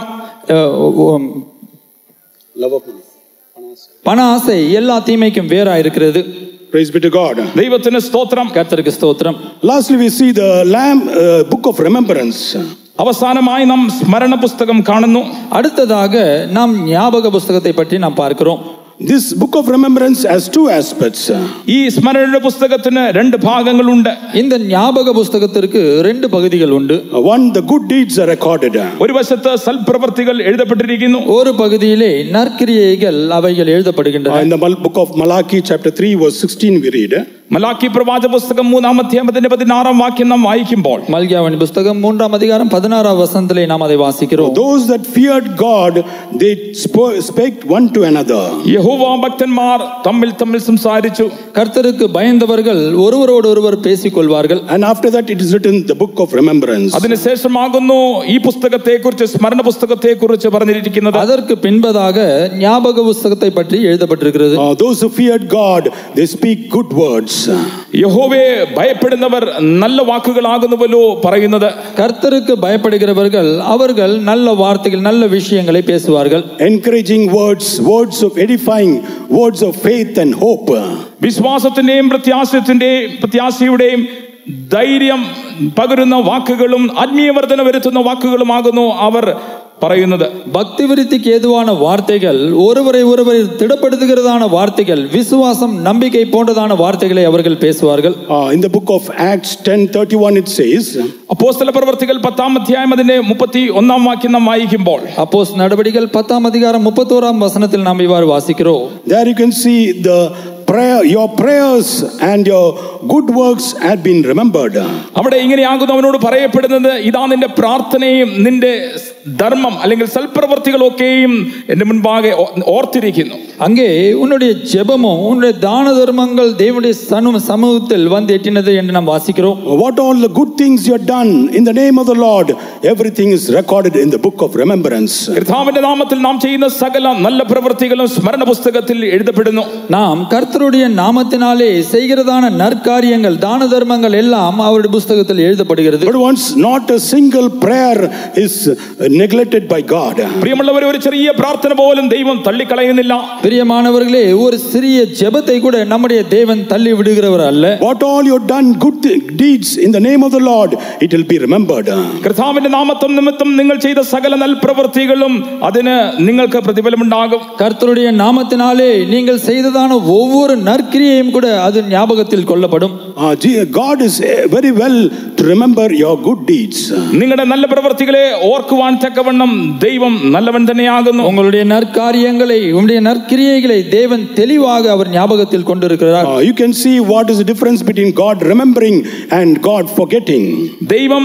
பண ஆசை எல்லா தீமைக்கும் வேறா இருக்கிறது. Praise be to God. ദൈവത്തിന് സ്തോത്രം. கர்த்தருக்கு ஸ்தோத்திரம். Lastly we see the Lamb book of remembrance. അവസാനമായി നാം സ്മരണ പുസ്തകം കാണുന്നു. அடுத்ததாக நாம் ஞாபக புஸ்தகத்தை பற்றி நாம் பார்க்கிறோம். This book of remembrance has two aspects. ഈ സ്മരണ പുസ്തകത്തിന് രണ്ട് ഭാഗങ്ങളുണ്ട്. இந்த ஞாபக புஸ்தகத்திற்கு രണ്ട് പകുതികൾ ഉണ്ട്. One, the good deeds are recorded. ഒരു വശത്ത് സൽപ്രവൃത്തികൾ എഴുതപ്പെട്ടിരിക്കുന്നു. ഒരു പകുതിയിലെ നற்കിரியைகள் അவைകൾ എഴുതപ്പെടുகின்றன. In the book of Malachi chapter 3 verse 16 we read. Malachi പ്രവാചക പുസ്തകം 3-ാം അധ്യായത്തിന്റെ 16-ാം വാക്യം നാം വായിക്കുമ്പോൾ, മൽക്കിയാവിന്റെ പുസ്തകം 3-ാം അധികാരം 16-ാം വസനത്തിലെ നാം அதை വാസിக்கிறோம். Those that feared God, they spake one to another. യഹോവ ഭക്തന്മാർ തമ്മിൽ തമ്മിൽ സംസാരിച്ചു. കർത്തருக்கு பயந்தவர்கள் ஒருவரோடு ஒருவர் பேசிக்கொள்வார்கள். And after that it is written the book of remembrance. അതിനുശേഷമാകുന്നു ഈ പുസ്തകത്തെക്കുറിച്ച്, സ്മരണ പുസ്തകത്തെക്കുറിച്ച് പറഞ്ഞിരിക്കുന്നത്. அதற்கு பின்பதாக ஞாபக புஸ்தகத்தை பற்றி எழுதப்பட்டிருக்கிறது. Those who feared God, they speak good words. യഹോവയെ ഭയപ്പെടുന്നവർ നല്ല വാക്കുകളാകുന്നുവല്ലോ പറയുന്നത്. கர்த்தருக்கு பயப்படுகிறவர்கள் அவர்கள் நல்ல வார்த்தைகள், நல்ல விஷயங்களை பேசுவார்கள். Encouraging words, words of edifying, words of faith and hope. വിശ്വാസത്തിന്റെയും പ്രത്യാശയുടെയും ധൈര്യം പകരുന്ന വാക്കുകളും ആത്മീയവർദ്ധന വരുത്തുന്ന വാക്കുകളുമാകുന്നു അവർ പറയുന്നത്. பக்திவிருத்திக்கு ஏதுவான வார்த்தைகள், ஒருவரை ஒருவர் திடப்படுத்துகிறதான வார்த்தைகள், விசுவாசம், நம்பிக்கை போன்றதான வார்த்தைகளை அவர்கள் பேசுவார்கள். In the book of Acts 10:31 it says, അപ്പോസ്തല പ്രവൃത്തികൾ 10-ാം അധ്യായം അതിന്റെ 31-ാം വാക്യം നാം വായിക്കുമ്പോൾ, அப்போஸ்தல நடபடிகள் 10-ാം அதிகாரம் 31-ാം വസനത്തിൽ നാം ഇവാറ് വാസിக்கிறோம். There you can see the prayer, your prayers and your good works had been remembered. അവിടെ ഇങ്ങനെയാകുന്നു അവനോട് പറയപ്പെടുന്നത്, ഇതാ നിന്റെ പ്രാർത്ഥനയും നിന്റെ ധർമ്മം അല്ലെങ്കിൽ സൽപ്രവർത്തികളൊക്കെയും എന്റെ മുൻപാകെ ഓർത്തിരിക്കുന്നു. அங்கே உன்னுடைய ஜெபமும் உன்னுடைய தான தர்மங்கள் தேவனுடைய சமூகத்தில் வந்து எட்டினது என்று நாம் வாசிக்கிறோம். What all the good things you have done in the name of the Lord, everything is recorded in the book of remembrance. കർത്താവിന്റെ നാമത്തിൽ നാം ചെയ്യുന്ന സകല നല്ല പ്രവൃത്തികളും സ്മരണ പുസ്തകത്തിൽ എഴുതപ്പെടുന്നു. நாம் கர்த்தருடைய நாமத்தினாலே செய்கிறதான நற்காரியங்கள், தான தர்மங்கள் எல்லாம் அவருடைய புஸ்தகத்தில் எழுதப்படுகிறது. But once not a single prayer is neglected by God. പ്രിയമുള്ളവരെ, ഒരു ചെറിയ പ്രാർത്ഥന പോലും ദൈവം തള്ളിക്കളയുന്നില്ല. பிரியமானவர்களே, ஒரு சிறிய ஜெபத்தை கூட நம்முடைய தேவன் தள்ளி விடுகிறவர் அல்ல. What all you have done good deeds in the name of the Lord, it will be remembered. കർത്താവിന്റെ നാമത്തിൽ നിമിത്തം നിങ്ങൾ ചെയ്ത സകല നൽപ്രവൃത്തികളും അതിന് നിങ്ങൾക്ക് പ്രതിഫലമുണ്ടാകും. கர்த்தருடைய நாமத்தினாலே நீங்கள் செய்ததான ஒவ்வொரு நற்கிரியையும் கூட அது ஞாபகத்தில் கொள்ளப்படும். God is very well to remember your good deeds. നിങ്ങളുടെ നല്ല പ്രവൃത്തികളെ ഓർക്കുവാൻ തക്കവണ്ണം ദൈവം നല്ലവൻ തന്നെയാകുന്നു. உங்களுடைய நற்காரியங்களை, உங்களுடைய நற்கிரியைகளை தேவன் தெளிவாக அவர் ஞாபகத்தில் கொண்டிருக்கிறார். You can see what is the difference between God remembering and God forgetting. ദൈവം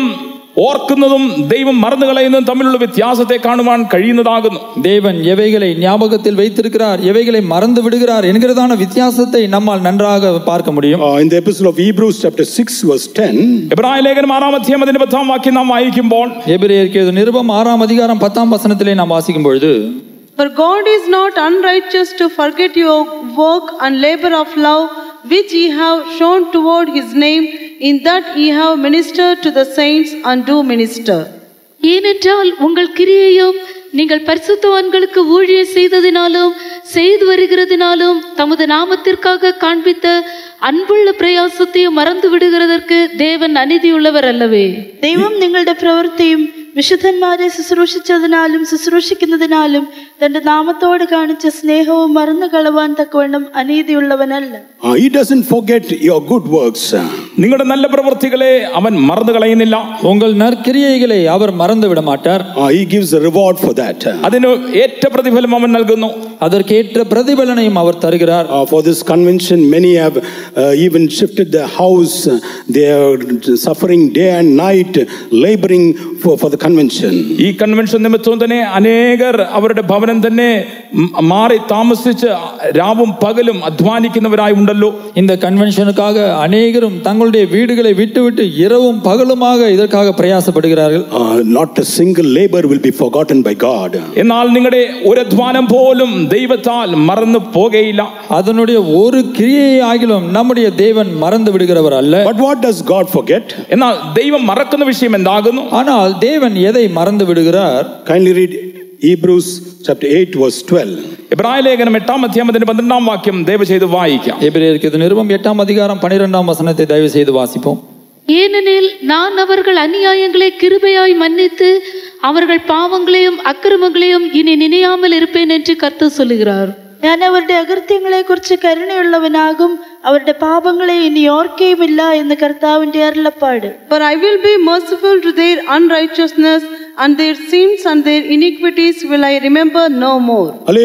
ഓർക്കുന്നതും ദൈവം മറന്നു കളയുന്നതും തമ്മിലുള്ള വ്യത്യാസത്തെ കാണുവാൻ കഴിയുന്നതാകുന്നു. தேவன் எவைகளை ஞாபகத்தில் வைத்திருக்கிறார், எவைகளை மறந்து விடுகிறார் என்கிறதான வித்தியாசத்தை நம்மால் நன்றாக பார்க்க முடியும். In the epistle of Hebrews chapter 6 verse 10, എബ്രായ ലേഖനം 6-ാം അധ്യായം 10-ാം വാക്യം നാം വായിക്കുമ്പോൾ, எபிரேயருக்கு நிருபம் 6-ாம் அதிகாரம் 10-ாம் வசனத்திலே நாம் வாசிக்கும் பொழுது, For God is not unrighteous to forget your work and labor of love, which ye have shown toward his name, in that ye have ministered to the saints and do minister. ஏனென்றால் உங்கள் கிரியையும் நீங்கள் பரிசுத்தவான்களுக்கு ஊழியம் செய்ததினாலும் செய்து வருகிறதினாலும் தமது நாமத்திற்காக காண்பித்த അൻപുള്ള പ്രയാസത്തെയും മറന്നു വിടുகிறதற்கு ദേവൻ അനീതിയുള്ളവർ അല്ലവേ. ദൈവം നിങ്ങളുടെ പ്രവൃത്തിയും വിശുദ്ധന്മാരെ ശുശ്രൂഷിച്ചതിനാലും ശുശ്രൂഷിക്കുന്നതിനാലും തന്റെ നാമത്തോട് കാണിച്ച സ്നേഹവും മറന്നു കളവാൻ തക്കവണ്ണം അനീതിയുള്ളവനല്ല. He doesn't forget your good works. നിങ്ങളുടെ നല്ല പ്രവൃത്തികളെ അവൻ മറന്നു കളയുന്നില്ല. உங்கள் நற்கிரியைகளை அவர் மறந்து விட மாட்டார். He gives a reward for that. അതിന് ഏറ്റ പ്രതിഫലം അവൻ നൽകുന്നു. அதற்கேற்ற பிரதிபலனையும் அவர் தருகிறார். For this convention many have even shifted their house. They are suffering day and night, laboring for the convention. ഈ കൺവെൻഷൻ നിമിത്തം തന്നെ അനേകർ അവരുടെ ഭവനം തന്നെ മാറി താമസിച്ച് രാവും പകലും അധ്വാനിക്കുന്നവരായി ഉണ്ടല്ലോ. இந்த கன்வென்ஷனுக்காக அநேகரும் தங்களுடைய வீடுகளை விட்டுவிட்டு இரவும் பகலுமாக இதற்காக பிரயாசப்படுகிறார்கள். Not a single labor will be forgotten by God. എന്നാൽ നിങ്ങളുടെ ഒരു അധ്വാനം പോലും ദൈവത്താൽ മറന്നു പോകയില്ല. அதனுடைய ஒரு கிரியை ஆகிலும் நம்முடைய தேவன் மறந்து விடுகிறவர் அல்ல. But what does God forget? എന്നാൽ ദൈവം മറക്കുന്ന വിഷയം എന്താകുന്നു? ஆனால் தேவன் எதை மறந்து விடுகிறார்? Kindly read Hebrews chapter 8 verse 12. എബ്രായ ലേഖനം 8-ാം അധ്യായം 12-ാം വാക്യം ദയവ് ചെയ്ത് വായിക്കാം. எபிரேயருக்கு நிருபம் 8-ாம் அதிகாரம் 12-ாம் வசனத்தை தயவு செய்து வாசிப்போம். ஏனெனில் நான் அவர்கள் அநியாயங்களை கிருபையாய் மன்னித்து அவர்கள் பாவங்களையும் அக்கிரமங்களையும் இனி நினையாமல் இருப்பேன் என்று கர்த்தர் சொல்லுகிறார். ഞാൻ അവരുടെ അകൃത്യങ്ങളെ കുറിച്ച് കരുണയുള്ളവനാകും, അവരുടെ പാപങ്ങളെ ഇനി ഓർക്കുകയുമില്ല എന്ന് കർത്താവിന്റെ അരുളപ്പാട്. For I will be merciful to their unrighteousness, and their sins and their iniquities will I remember no more.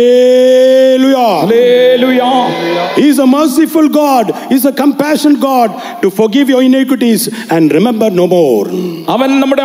Hallelujah. Hallelujah. He is a merciful God. He is a compassionate God to forgive your iniquities and remember no more. അവൻ നമ്മുടെ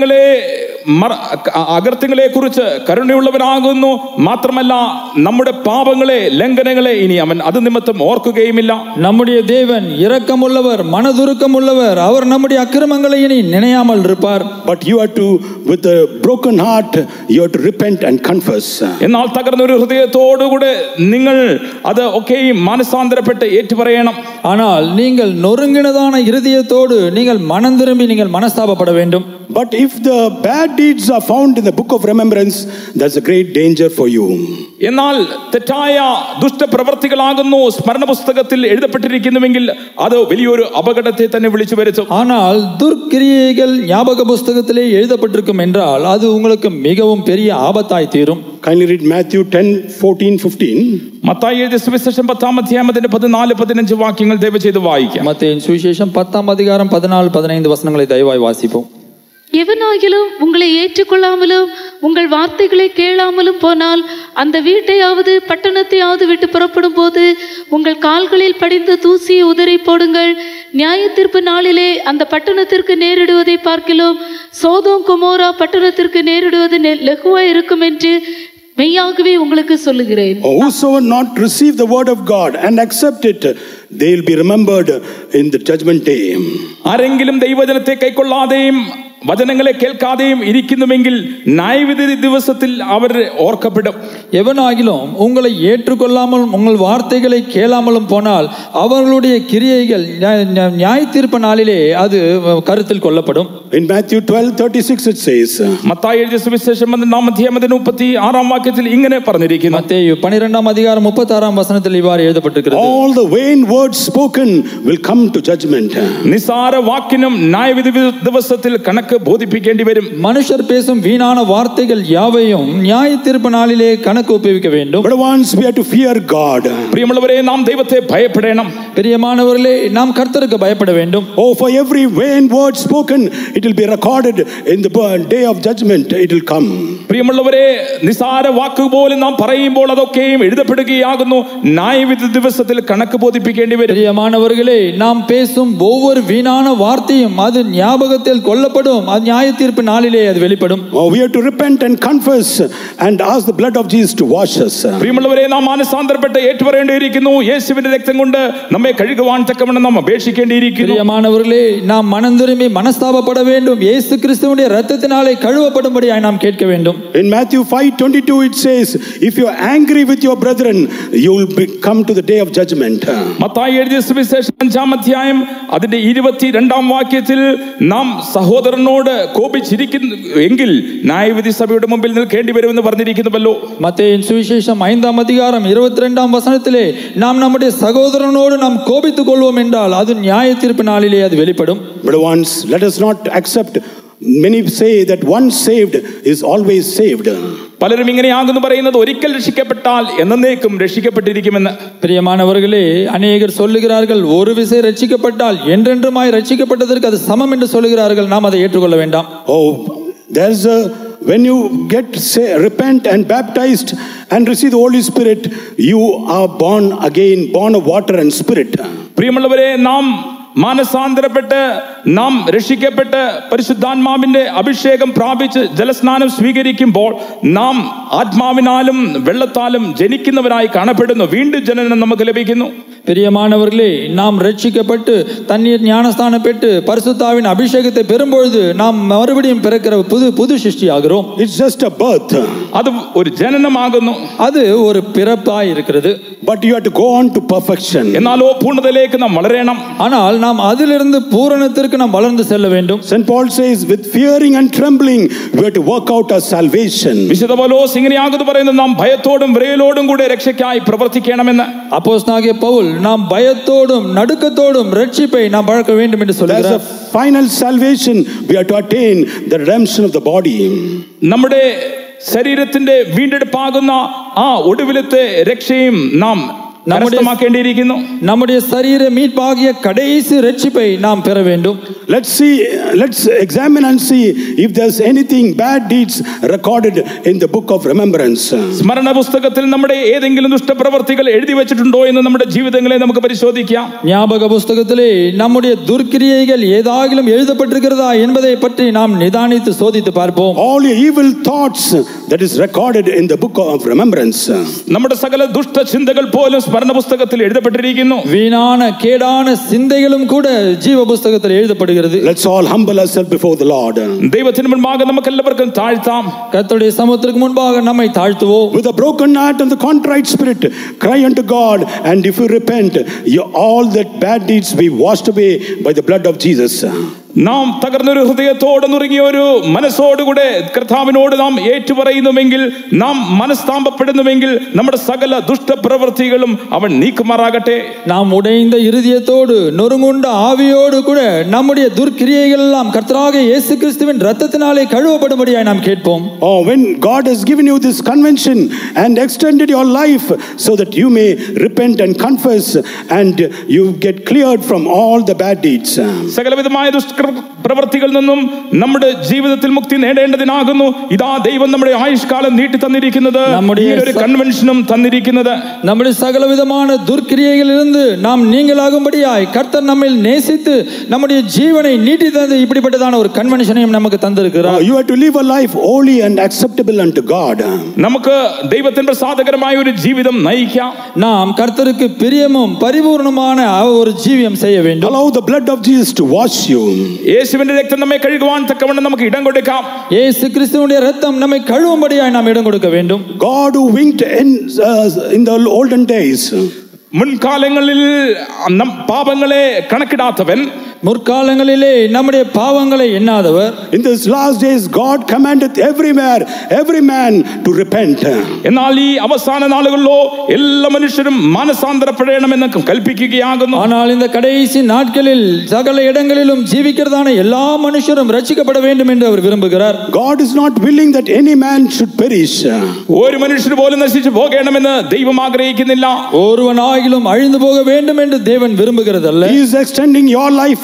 അകൃത്യങ്ങളെ കുറിച്ച് കരുണയുള്ളവനാകുന്നു. മാത്രമല്ല നമ്മുടെ പാപങ്ങളെ ലംഘനങ്ങളെ ഇനി അവൻ അത് നിമിത്തം ഓർക്കുകയുമില്ല. நம்முடைய தேவன் இரக்கமுள்ளவர், மனதுருக்கமுள்ளவர். அவர் நம்முடைய அக்கிரமங்களை இனி நினையாமல் இருப்பார். But you have to, with a broken heart, you have to repent and confess. എന്നാൽ തകർന്ന ഒരു ഹൃദയത്തോടുകൂടെ നിങ്ങൾ അത് ഒക്കെയും മനസാന്തരപ്പെട്ട് ഏറ്റുപറയണം. ஆனால் நீங்கள் நொறுங்கினதான இருதயத்தோடு நீங்கள் மனம் திரும்பி நீங்கள் மனஸ்தாபப்பட வேண்டும். But if the bad deeds are found in the book of remembrance, that's a great danger for you. എന്നാൽ തെറ്റായ ദുഷ്ടപ്രവൃത്തികളാകുന്നു സ്മരണ പുസ്തകത്തിൽ എഴുതപ്പെട്ടിരിക്കുന്നുവെങ്കിൽ അത് വലിയൊരു അപകടത്തെ തന്നെ വിളിച്ചു വരുത്തും. ஆனால் துர்க்கிரியைகள் ஞாபக புஸ்தகத்திலே எழுதப்பட்டிருக்கும் என்றால் அது உங்களுக்கு மிகவும் பெரிய ஆபத்தாய் தீரும். Kindly read Matthew 10:14-15. മത്തായി എഴുതിയ സുവിശേഷം 10-ാം അധ്യായം 14-15 വാക്യങ്ങൾ ദയവ് ചെയ്ത് വായിക്കാം. மத்தேயு சுவிசேஷம் 10-ாம் அதிகாரம் 14-15 வசனங்களை தயவாய் வாசிப்போம். எவனாகிலும் உங்களை ஏற்றுக்கொள்ளாமலும் உங்கள் வார்த்தைகளை கேளாமலும் போனால் அந்த வீட்டையாவது பட்டணத்தையாவது விட்டு புறப்படும் போது உங்கள் கால்களில் படிந்த தூசியை உதறி போடுங்கள். நியாய தீர்ப்பு நாளிலே அந்த பட்டணத்திற்கு நேரிடுவதை பார்க்கிலும் சோதோம் கொமோரா பட்டணத்திற்கு நேரிடுவது லகுவாய் இருக்கும் என்று மெய்யாகவே உங்களுக்கு சொல்லுகிறேன். Whosoever not receive the word of God and accept it, they will be remembered in the judgment day. ആരെങ്കിലും ദൈവവചനത്തെ കൈക്കൊള്ളാതെയും വചനങ്ങളെ കേൾക്കാതെയും ഇരിക്കുന്നുവെങ്കിൽ ന്യായവിധി ദിവസത്തിൽ അവർ ഓർക്കപ്പെടും. எவனாகிலும் உங்களை ஏற்றுக்கொள்ளாமலும் உங்கள் வார்த்தைகளை கேளாமலும் போனால் அவர்களுடைய கிரியைகள் நியாய தீர்ப்பு நாளிலே அது கருத்தில் கொள்ளப்படும். In Matthew 12:36 it says, Mathai എഴുതിയ സുവിശേഷം 1-ാം അധ്യായം 36-ാം വാക്യത്തിൽ ഇങ്ങനെ പറഞ്ഞിരിക്കുന്നു. മത്തേയു 12-ാം அதிகாரம் 36-ാം വചനത്തിൽ ഇവാറ് എഴുതപ്പെട്ടിരിക്കുന്നു. All the vain words spoken will come to judgment. നിസാര വാക്കിനും ന്യായവിധി ദിവസത്തിൽ കണക്ക് ബോധിപ്പിക്കേണ്ടി വരും. மனுஷர் பேசும் வீணான வார்த்தைகள் யாவையும் நியாய தீர்ப்பு நாளிலே கணக்கு ஒப்புவிக்க வேண்டும். But once we have to fear God. പ്രിയമുള്ളവരെ, നാം ദൈവത്തെ ഭയപ്പെടണം. பிரியமானவர்களே, நாம் கர்த்தருக்கு பயப்பட வேண்டும். Oh, for every vain word spoken, it will be recorded in the day of judgment. It will come. പ്രിയമുള്ളവരെ, നിസാര വാക്ക് പോലും നാം പറയുമ്പോൾ അതൊക്കെയും എഴുതപ്പെടുകയാകുന്നു. ന്യായവിധി ദിവസത്തിൽ കണക്ക് ബോധിപ്പിക്കേണ്ടി വരും. பிரியமானவர்களே, நாம் பேசும் ஒவ்வொரு வீணான வார்த்தையும் அது ஞாபகத்தில் கொள்ளப்படும். வெளிப்படும். அது நியாய தீர்ப்பு நாளிலே அது வெளிப்படும். We have to repent and confess and ask the blood of Jesus to wash us. പ്രിയമുള്ളവരെ, നാം മാനസാന്തരപ്പെട്ട് ഏറ്റുപറയേണ്ടിയിരിക്കുന്നു. യേശുവിന്റെ രക്തം കൊണ്ട് നമ്മെ കഴുകുവാൻ തക്കവണ്ണം നാം അപേക്ഷിക്കേണ്ടിയിരിക്കുന്നു. பிரியமானவர்களே, நாம் மனம் திரும்பி மனஸ்தாபப்பட வேண்டும். இயேசு கிறிஸ்துவினுடைய இரத்தத்தினாலே கழுவப்படும்படியாய் நாம் கேட்க வேண்டும். In Matthew 5:22 it says, if you are angry with your brethren, you will come to the day of judgment. Mathai എഴുതിയ സുവിശേഷം 5-ാം അധ്യായം അതിന്റെ 22-ാം വാക്യത്തിൽ നാം സഹോദരനോട് കോപിച്ചിരിക്കുന്നു എങ്കിൽ ന്യായവിധി സഭയുടെ മുമ്പിൽ നിൽക്കേണ്ടി വരുമെന്ന് പറഞ്ഞിരിക്കുന്നുവല്ലോ. மத்தேயின் சுவிசேஷம் 5-ாம் அதிகாரம் 22-ாம் வசனத்திலே நாம் நம்முடைய சகோதரனோடு நாம் கோபித்துக் கொள்வோம் என்றால் அது நியாய தீர்ப்பு நாளிலே அது வெளிப்படும். But once let us not accept. Many say that once saved is always saved. പലരും ഇങ്ങനെയാകുന്നു പറയുന്നത് ഒരിക്കൽ രക്ഷിക്കപ്പെട്ടാൽ എന്നേക്കും രക്ഷിക്കപ്പെട്ടിരിക്കുമെന്ന്. பிரியமானவர்களே, அநேகர் சொல்லுகிறார்கள் ஒரு விசை ரட்சிக்கப்பட்டால் என்றென்றுமாய் ரட்சிக்கப்பட்டதற்கு அது சமம் என்று சொல்லுகிறார்கள். நாம் அதை ஏற்றுக்கொள்ள வேண்டாம். There's a when you repent and baptized and receive the Holy Spirit, you are born again, born of water and spirit. പ്രിയമുള്ളവരെ, നാം മാനസാന്തരപ്പെട്ട് നാം രക്ഷിക്കപ്പെട്ട് പരിശുദ്ധാത്മാവിന്റെ അഭിഷേകം പ്രാപിച്ച് ജലസ്നാനം സ്വീകരിക്കുമ്പോൾ നാം ആത്മാവിനാലും വെള്ളത്താലും ജനിക്കുന്നവരായി കാണപ്പെടുന്നു. വീണ്ടും ജനനം നമുക്ക് ലഭിക്കുന്നു. பிரியமானவர்களே, நாம் ரட்சிக்கப்பட்டு தண்ணீர் ஞானஸ்தானம் பெற்று பரிசுத்தாவின் அபிஷேகத்தை பெறும்பொழுது நாம் மறுபடியும் பிறக்கிற புது சிருஷ்டி ஆகிறோம். It's just a birth. அது ஒரு ஜனனமாகுന്നു. அது ஒரு பிறப்பாய் இருக்கிறது. But you have to go on to perfection. എന്നാലോ പൂർണ്ണതയിലേക്ക് നാം വളരണം. ஆனால் நாம் அதிலிருந்து பூரணத்திற்கு நாம் வளர்ந்து செல்ல வேண்டும். St. Paul says, with fearing and trembling we have to work out our salvation. വിശുദ്ധ പൗലോസ് ഇങ്ങനെയാകുന്നു പറയുന്നത്, നാം ഭയത്തോടും വിറയലോടും കൂടെ രക്ഷയ്ക്കായി പ്രവർത്തിക്കണമെന്ന്. അപ്പോസ്തലനായ പൗൽ நாம் பயத்தோடும் நடுக்கத்தோடும் ரட்சிப்பை நாம் பழக்க வேண்டும் என்று சொல்கிறார். There's a final salvation. We have to attain the redemption of the body. നമ്മുടെ ശരീരത്തിന്റെ വീണ്ടെടുപ്പാകുന്ന ആ ഒടുവിലത്തെ രക്ഷയും നാം நம்முடைய சரீர மீட்பாகிய கடைசி ரட்சிப்பை நாம் பெற வேண்டும். Let's examine and see if there's anything bad deeds recorded in the book of remembrance. സ്മരണ പുസ്തകത്തിൽ നമ്മുടെ ഏതെങ്കിലും ദുഷ്ടപ്രവർത്തികൾ എഴുതി വെച്ചിട്ടുണ്ടോ എന്ന് നമ്മുടെ ജീവിതങ്ങളെ നമുക്ക് പരിശോധിക്കാം. ஞாபக புஸ்தகத்திலே நம்முடைய துர்க்கிரியைகள் ஏதாகிலும் எழுதப்பட்டிருக்கிறதா என்பதை பற்றி நாம் நிதானித்து சோதித்து பார்ப்போம். All your evil thoughts that is recorded in the book of remembrance. നമ്മുടെ സകല ദുഷ്ട ചിന്തകൾ പോലും സ്മരണ പുസ്തകത്തിൽ എഴുതപ്പെട്ടിരിക്കുന്നു. വീണാന കേടാന ചിന്തകളും കൂടെ ജീവ പുസ്തകത്തിൽ എഴുതപ്പെടുகிறது. Let's all humble ourselves before the Lord. ദൈവത്തിന് മുൻപാകെ നമുക്ക് എല്ലാവർക്കും താഴ്ത്താം. കർത്തരുടെ സമുദ്രത്തിനു മുൻപാകെ നമ്മை താഴ്ത്തുവോ. With a broken heart and the contrite spirit cry unto God, and if you repent, all that bad deeds be washed away by the blood of Jesus. നാം തകർന്നൊരു ഹൃദയത്തോട് നുറുങ്ങിയ ഒരു മനസ്സോടുകൂടെ കർത്താവിനോട് നാം ഏറ്റുപറയുന്നുവെങ്കിൽ, നാം മനസ്താപപ്പെടുന്നുവെങ്കിൽ നമ്മുടെ സകല ദുഷ്ടപ്രവൃത്തികളും അവൻ നീക്കുമാറാകട്ടെ. நாம் உடைந்த இருதயத்தோடு நொறுங்குண்ட ஆவியோடு கூட நம்முடைய துர்க்கிரியைகள் எல்லாம் கர்த்தராகிய இயேசு கிறிஸ்துவின் இரத்தத்தினாலே கழுவப்படும்படியாய் நாம் கேட்போம். When God has given you this convention and extended your life so that you may repent and confess and you get cleared from all the bad deeds. സകലവിധമായ പ്രവൃത്തികളിൽ നിന്നും നമ്മുടെ ജീവിതത്തിൽ മുക്തി നേടേണ്ടതിനാകുന്നു ഇതാ ദൈവം നമ്മുടെ ആയുഷ്കാലം നീട്ടി തന്നിരിക്കുന്നത്, ഒരു കൺവെൻഷനും തന്നിരിക്കുന്നത്. നമ്മുടെ സകലവിധமான துர்க்கிரியைகளிலிருந்து நாம் நீங்களாகும்படியாய் கர்த்தர் நம்மை நேசித்து நம்முடைய ஜீவனை நீட்டி தந்து இப்படிப்பட்டதான ஒரு கன்வென்ஷனையும் நமக்கு தந்திருக்கிறார். You have to live a life holy and acceptable unto God. നമുക്ക് ദൈവത്തിന് പ്രസാദകരമായ ഒരു ജീവിതം നയിക്കാം. நாம் கர்த்தருக்கு பிரியமும் பரிபூர்ணமான ஒரு ஜீவியம் செய்ய வேண்டும். Allow the blood of Jesus to wash you. യേശുവിന്റെ രക്തം നമ്മെ കഴുകുവാൻ തക്കവണ്ണം നമുക്ക് ഇടം കൊടുക്കാം. യേശു ക്രിസ്തുവിന്റെ രക്തം നമ്മെ കഴുകുമ്പടിയായി നാം ഇടം കൊടുക്ക வேண்டும். God who winked in the olden days. മുൻകാലങ്ങളിൽ പാപങ്ങളെ കണക്കിടാത്തവൻ, முற்காலங்களிலே நம்முடைய பாவங்களை எண்ணாதவர், in this last days God commanded every man to repent. എന്നാൽ ഈ അവസാന നാളുകളിലോ എല്ലാ മനുഷ്യരും മാനസാന്തരപ്പെടണമെന്ന് കൽപ്പിക്കുകയാകുന്നു. ஆனால் இந்த கடைசி நாட்களில் சகல இடங்களிலும் ஜீவிக்கிறதான எல்லா மனுஷரும் ரட்சிக்கப்பட வேண்டும் என்று அவர் விரும்புகிறார். God is not willing that any man should perish. ഒരു മനുഷ്യർ പോലും നശിച്ചു പോകണമെന്ന് ദൈവം ആഗ്രഹിക്കുന്നില്ല. ஒருவனாகிலும் அழிந்து போக வேண்டும் என்று தேவன் விரும்புகிறதல்ல. He is extending your life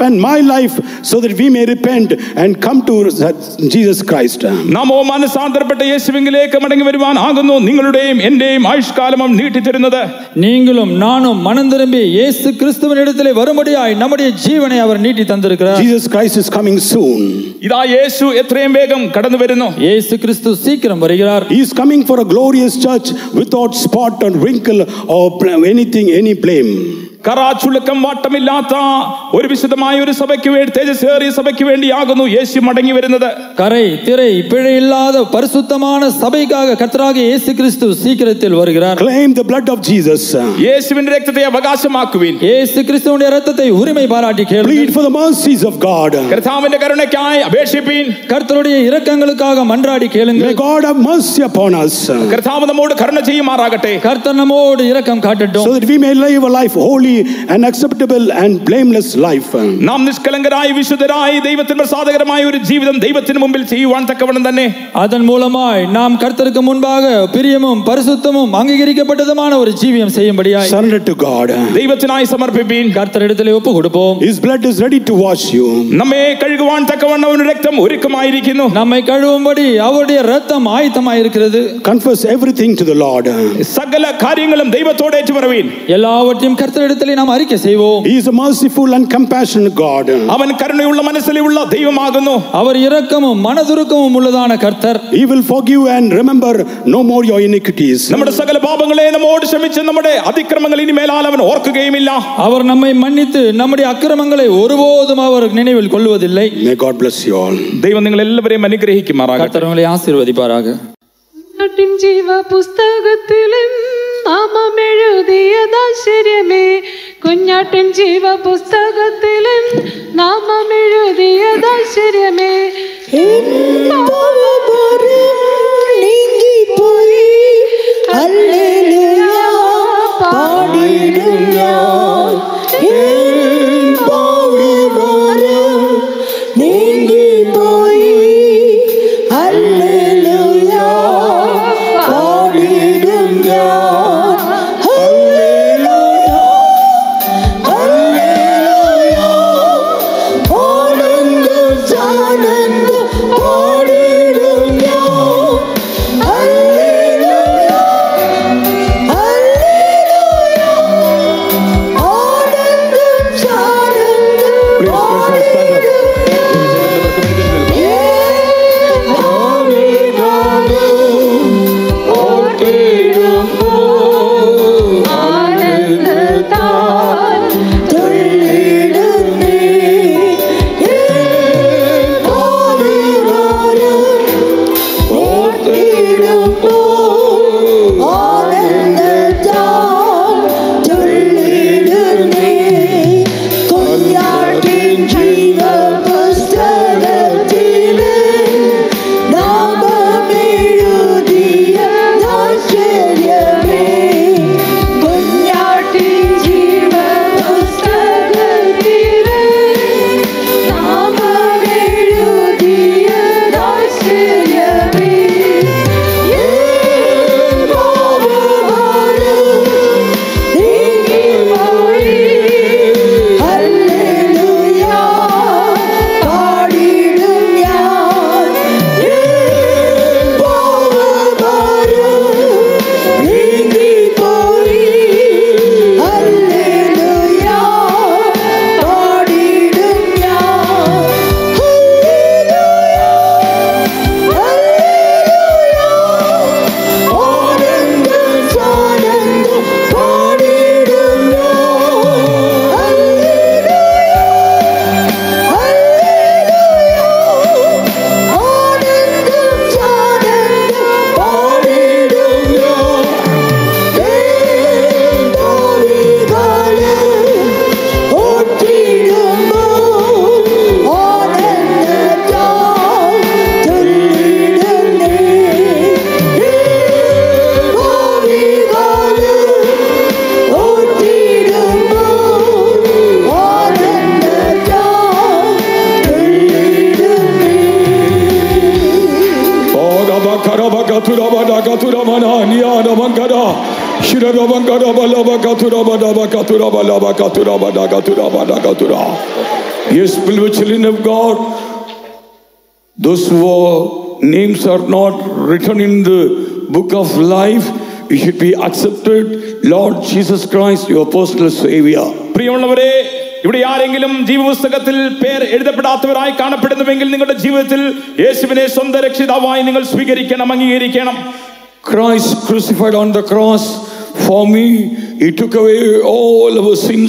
and my life so that we may repent and come to Jesus Christ. നാമോ മനസാന്തരപ്പെട്ട യേശുവിലേക്ക് മടങ്ങി വരുവാൻ ആകുന്നു നിങ്ങളുടെയും എന്റെയും ആയുഷ്കാലം നീട്ടിത്തരുന്നത്. நீங்களும் நானும் மனம் திரும்பி இயேசு கிறிஸ்துவின் இடத்திலே வரும்படியாய் நம்முடைய ஜீவனை அவர் நீட்டி தந்திருக்கிறார். Jesus Christ is coming soon. ഇതാ യേശു എത്രയും വേഗം കടന്നു വരുന്നു. இயேசு கிறிஸ்து சீக்கிரம் வருகிறார். He is coming for a glorious church without spot or wrinkle or anything, any blame. കറാച്ചുളുക്കം വാട്ടമില്ലാത്ത ഒരു വിശുദ്ധമായ ഒരു സഭയ്ക്ക് വേണ്ടി, തേജസ്സേറിയ സഭയ്ക്ക് വേണ്ടിയാകുന്നു യേശു മടങ്ങി വരുന്നത്. கரை திரை பிழையில்லாத பரிசுத்தமான சபைக்காக கர்த்தராகிய இயேசு கிறிஸ்து சீக்கிரத்தில் வருகிறார். Claim the blood of Jesus. യേശുവിന്റെ രക്തത്തെ അവകാശമാക്കുവിൻ. இயேசு கிறிஸ்துவின் இரத்தத்தை உரிமை பாராட்டி கேளுங்கள். Plead for the mercies of God. കർത്താവിന്റെ കരുണയ്ക്കായി അപേക്ഷിപ്പിൻ. கர்த்தருடைய இரக்கங்களுக்காக மன்றாடி கேளுங்கள். May God have mercy upon us. കർത്താവ് നമ്മോട് കരുണ ചെയ്യുമാറാകട്ടെ. கர்த்தர் நம்மோடு இரக்கம் காட்டட்டும். So that we may live a life holy and acceptable and blameless life. നാം നിഷ്കളങ്കരായി വിശുദ്ധരായി ദൈവത്തിന് പ്രസാദകരമായ ഒരു ജീവിതം ദൈവത്തിന് മുമ്പിൽ ചെയ്യുവാൻ തക്കവണ്ണം തന്നെ அதன் மூலமாய் நாம் கர்த்தருக்கு முன்பாக பிரியமும் பரிசுத்தமும் அங்கீகரிக்கப்பட்டதுமான ஒரு ஜீவியம் செய்யும்படியாய் surrender to God. ദൈവത്തിനായി സമർപ്പിപ്പിൻ. கர்த்தரிடத்திலே ஒப்பு கொடுப்போம். His blood is ready to wash you. നമ്മെ കഴുകുവാൻ തക്കവണ്ണം അവന്റെ രക്തം ഒരുക്കമായിരിക്കുന്നു. நம்மை கழுவும்படி அவருடைய இரத்தம் ஆயத்தமாய் இருக்கிறது. Confess everything to the Lord. സകല കാര്യങ്ങളും ദൈവത്തോട് ഏറ്റുപറവീൻ. எல்லாவற்றையும் கர்த்தரிடத்திலே நாம் அறிக்கை செய்வோம். He is a merciful and compassionate God. അവൻ കരുണയുള്ള മനസ്സിലുള്ള ദൈവമാകുന്നു. அவர் இரக்கமும் மனதுருக்கமும் உள்ளதான கர்த்தர். He will forgive and remember no more your iniquities. നമ്മുടെ സകല പാപങ്ങളെ നമ്മോട് ക്ഷമിച്ച് നമ്മുടെ അതിക്രമങ്ങൾ ഇനി മേലാൽ അവൻ ഓർക്കുകയുമില്ല. அவர் நம்மை மன்னித்து நம்முடைய அக்கிரமங்களை ஒருபோதும் அவர் நினைவில் கொள்வதில்லை. May God bless you all. ദൈവം നിങ്ങൾ എല്ലാവരെയും അനുഗ്രഹിക്കുമാറാകട്ടെ. கர்த்தர் உங்களை ஆசீர்வதிப்பாராக. ജീവ പുസ്തകത്തിലും നാമം എഴുതിയതാശ്ചര്യമേ, കുഞ്ഞാട്ടിൻ ജീവ പുസ്തകത്തിലും നാമം എഴുതിയതാശ്ചര്യമേ. നീങ്ങിപ്പോയി ഹല്ലേലൂയ പാടിടും ഞാൻ. നീങ്ങിപ്പോയി ഹല്ലേലൂയ പാടിടും ഞാൻ. ഹല്ലേലൂയ ഹല്ലേലൂയ ആനന്ദം ആനന്ദം പാടിടും ഞാൻ. ഹല്ലേലൂയ ഹല്ലേലൂയ ആനന്ദം ആനന്ദം പാടിടും Yes, beloved children of God, those whose names are not written in the book of life, you should be accepted, Lord Jesus Christ, your personal Savior. പ്രിയമുള്ളവരെ, ഇവിടെ ആരെങ്കിലും ജീവപുസ്തകത്തിൽ പേർ എഴുതപ്പെടാത്തവരായി കാണപ്പെടുന്നുവെങ്കിൽ നിങ്ങളുടെ ജീവിതത്തിൽ യേശുവിനെ സ്വന്തം രക്ഷിതാവായി നിങ്ങൾ സ്വീകരിക്കണം, അംഗീകരിക്കണം. Christ crucified on the cross for me. He took away all our sins.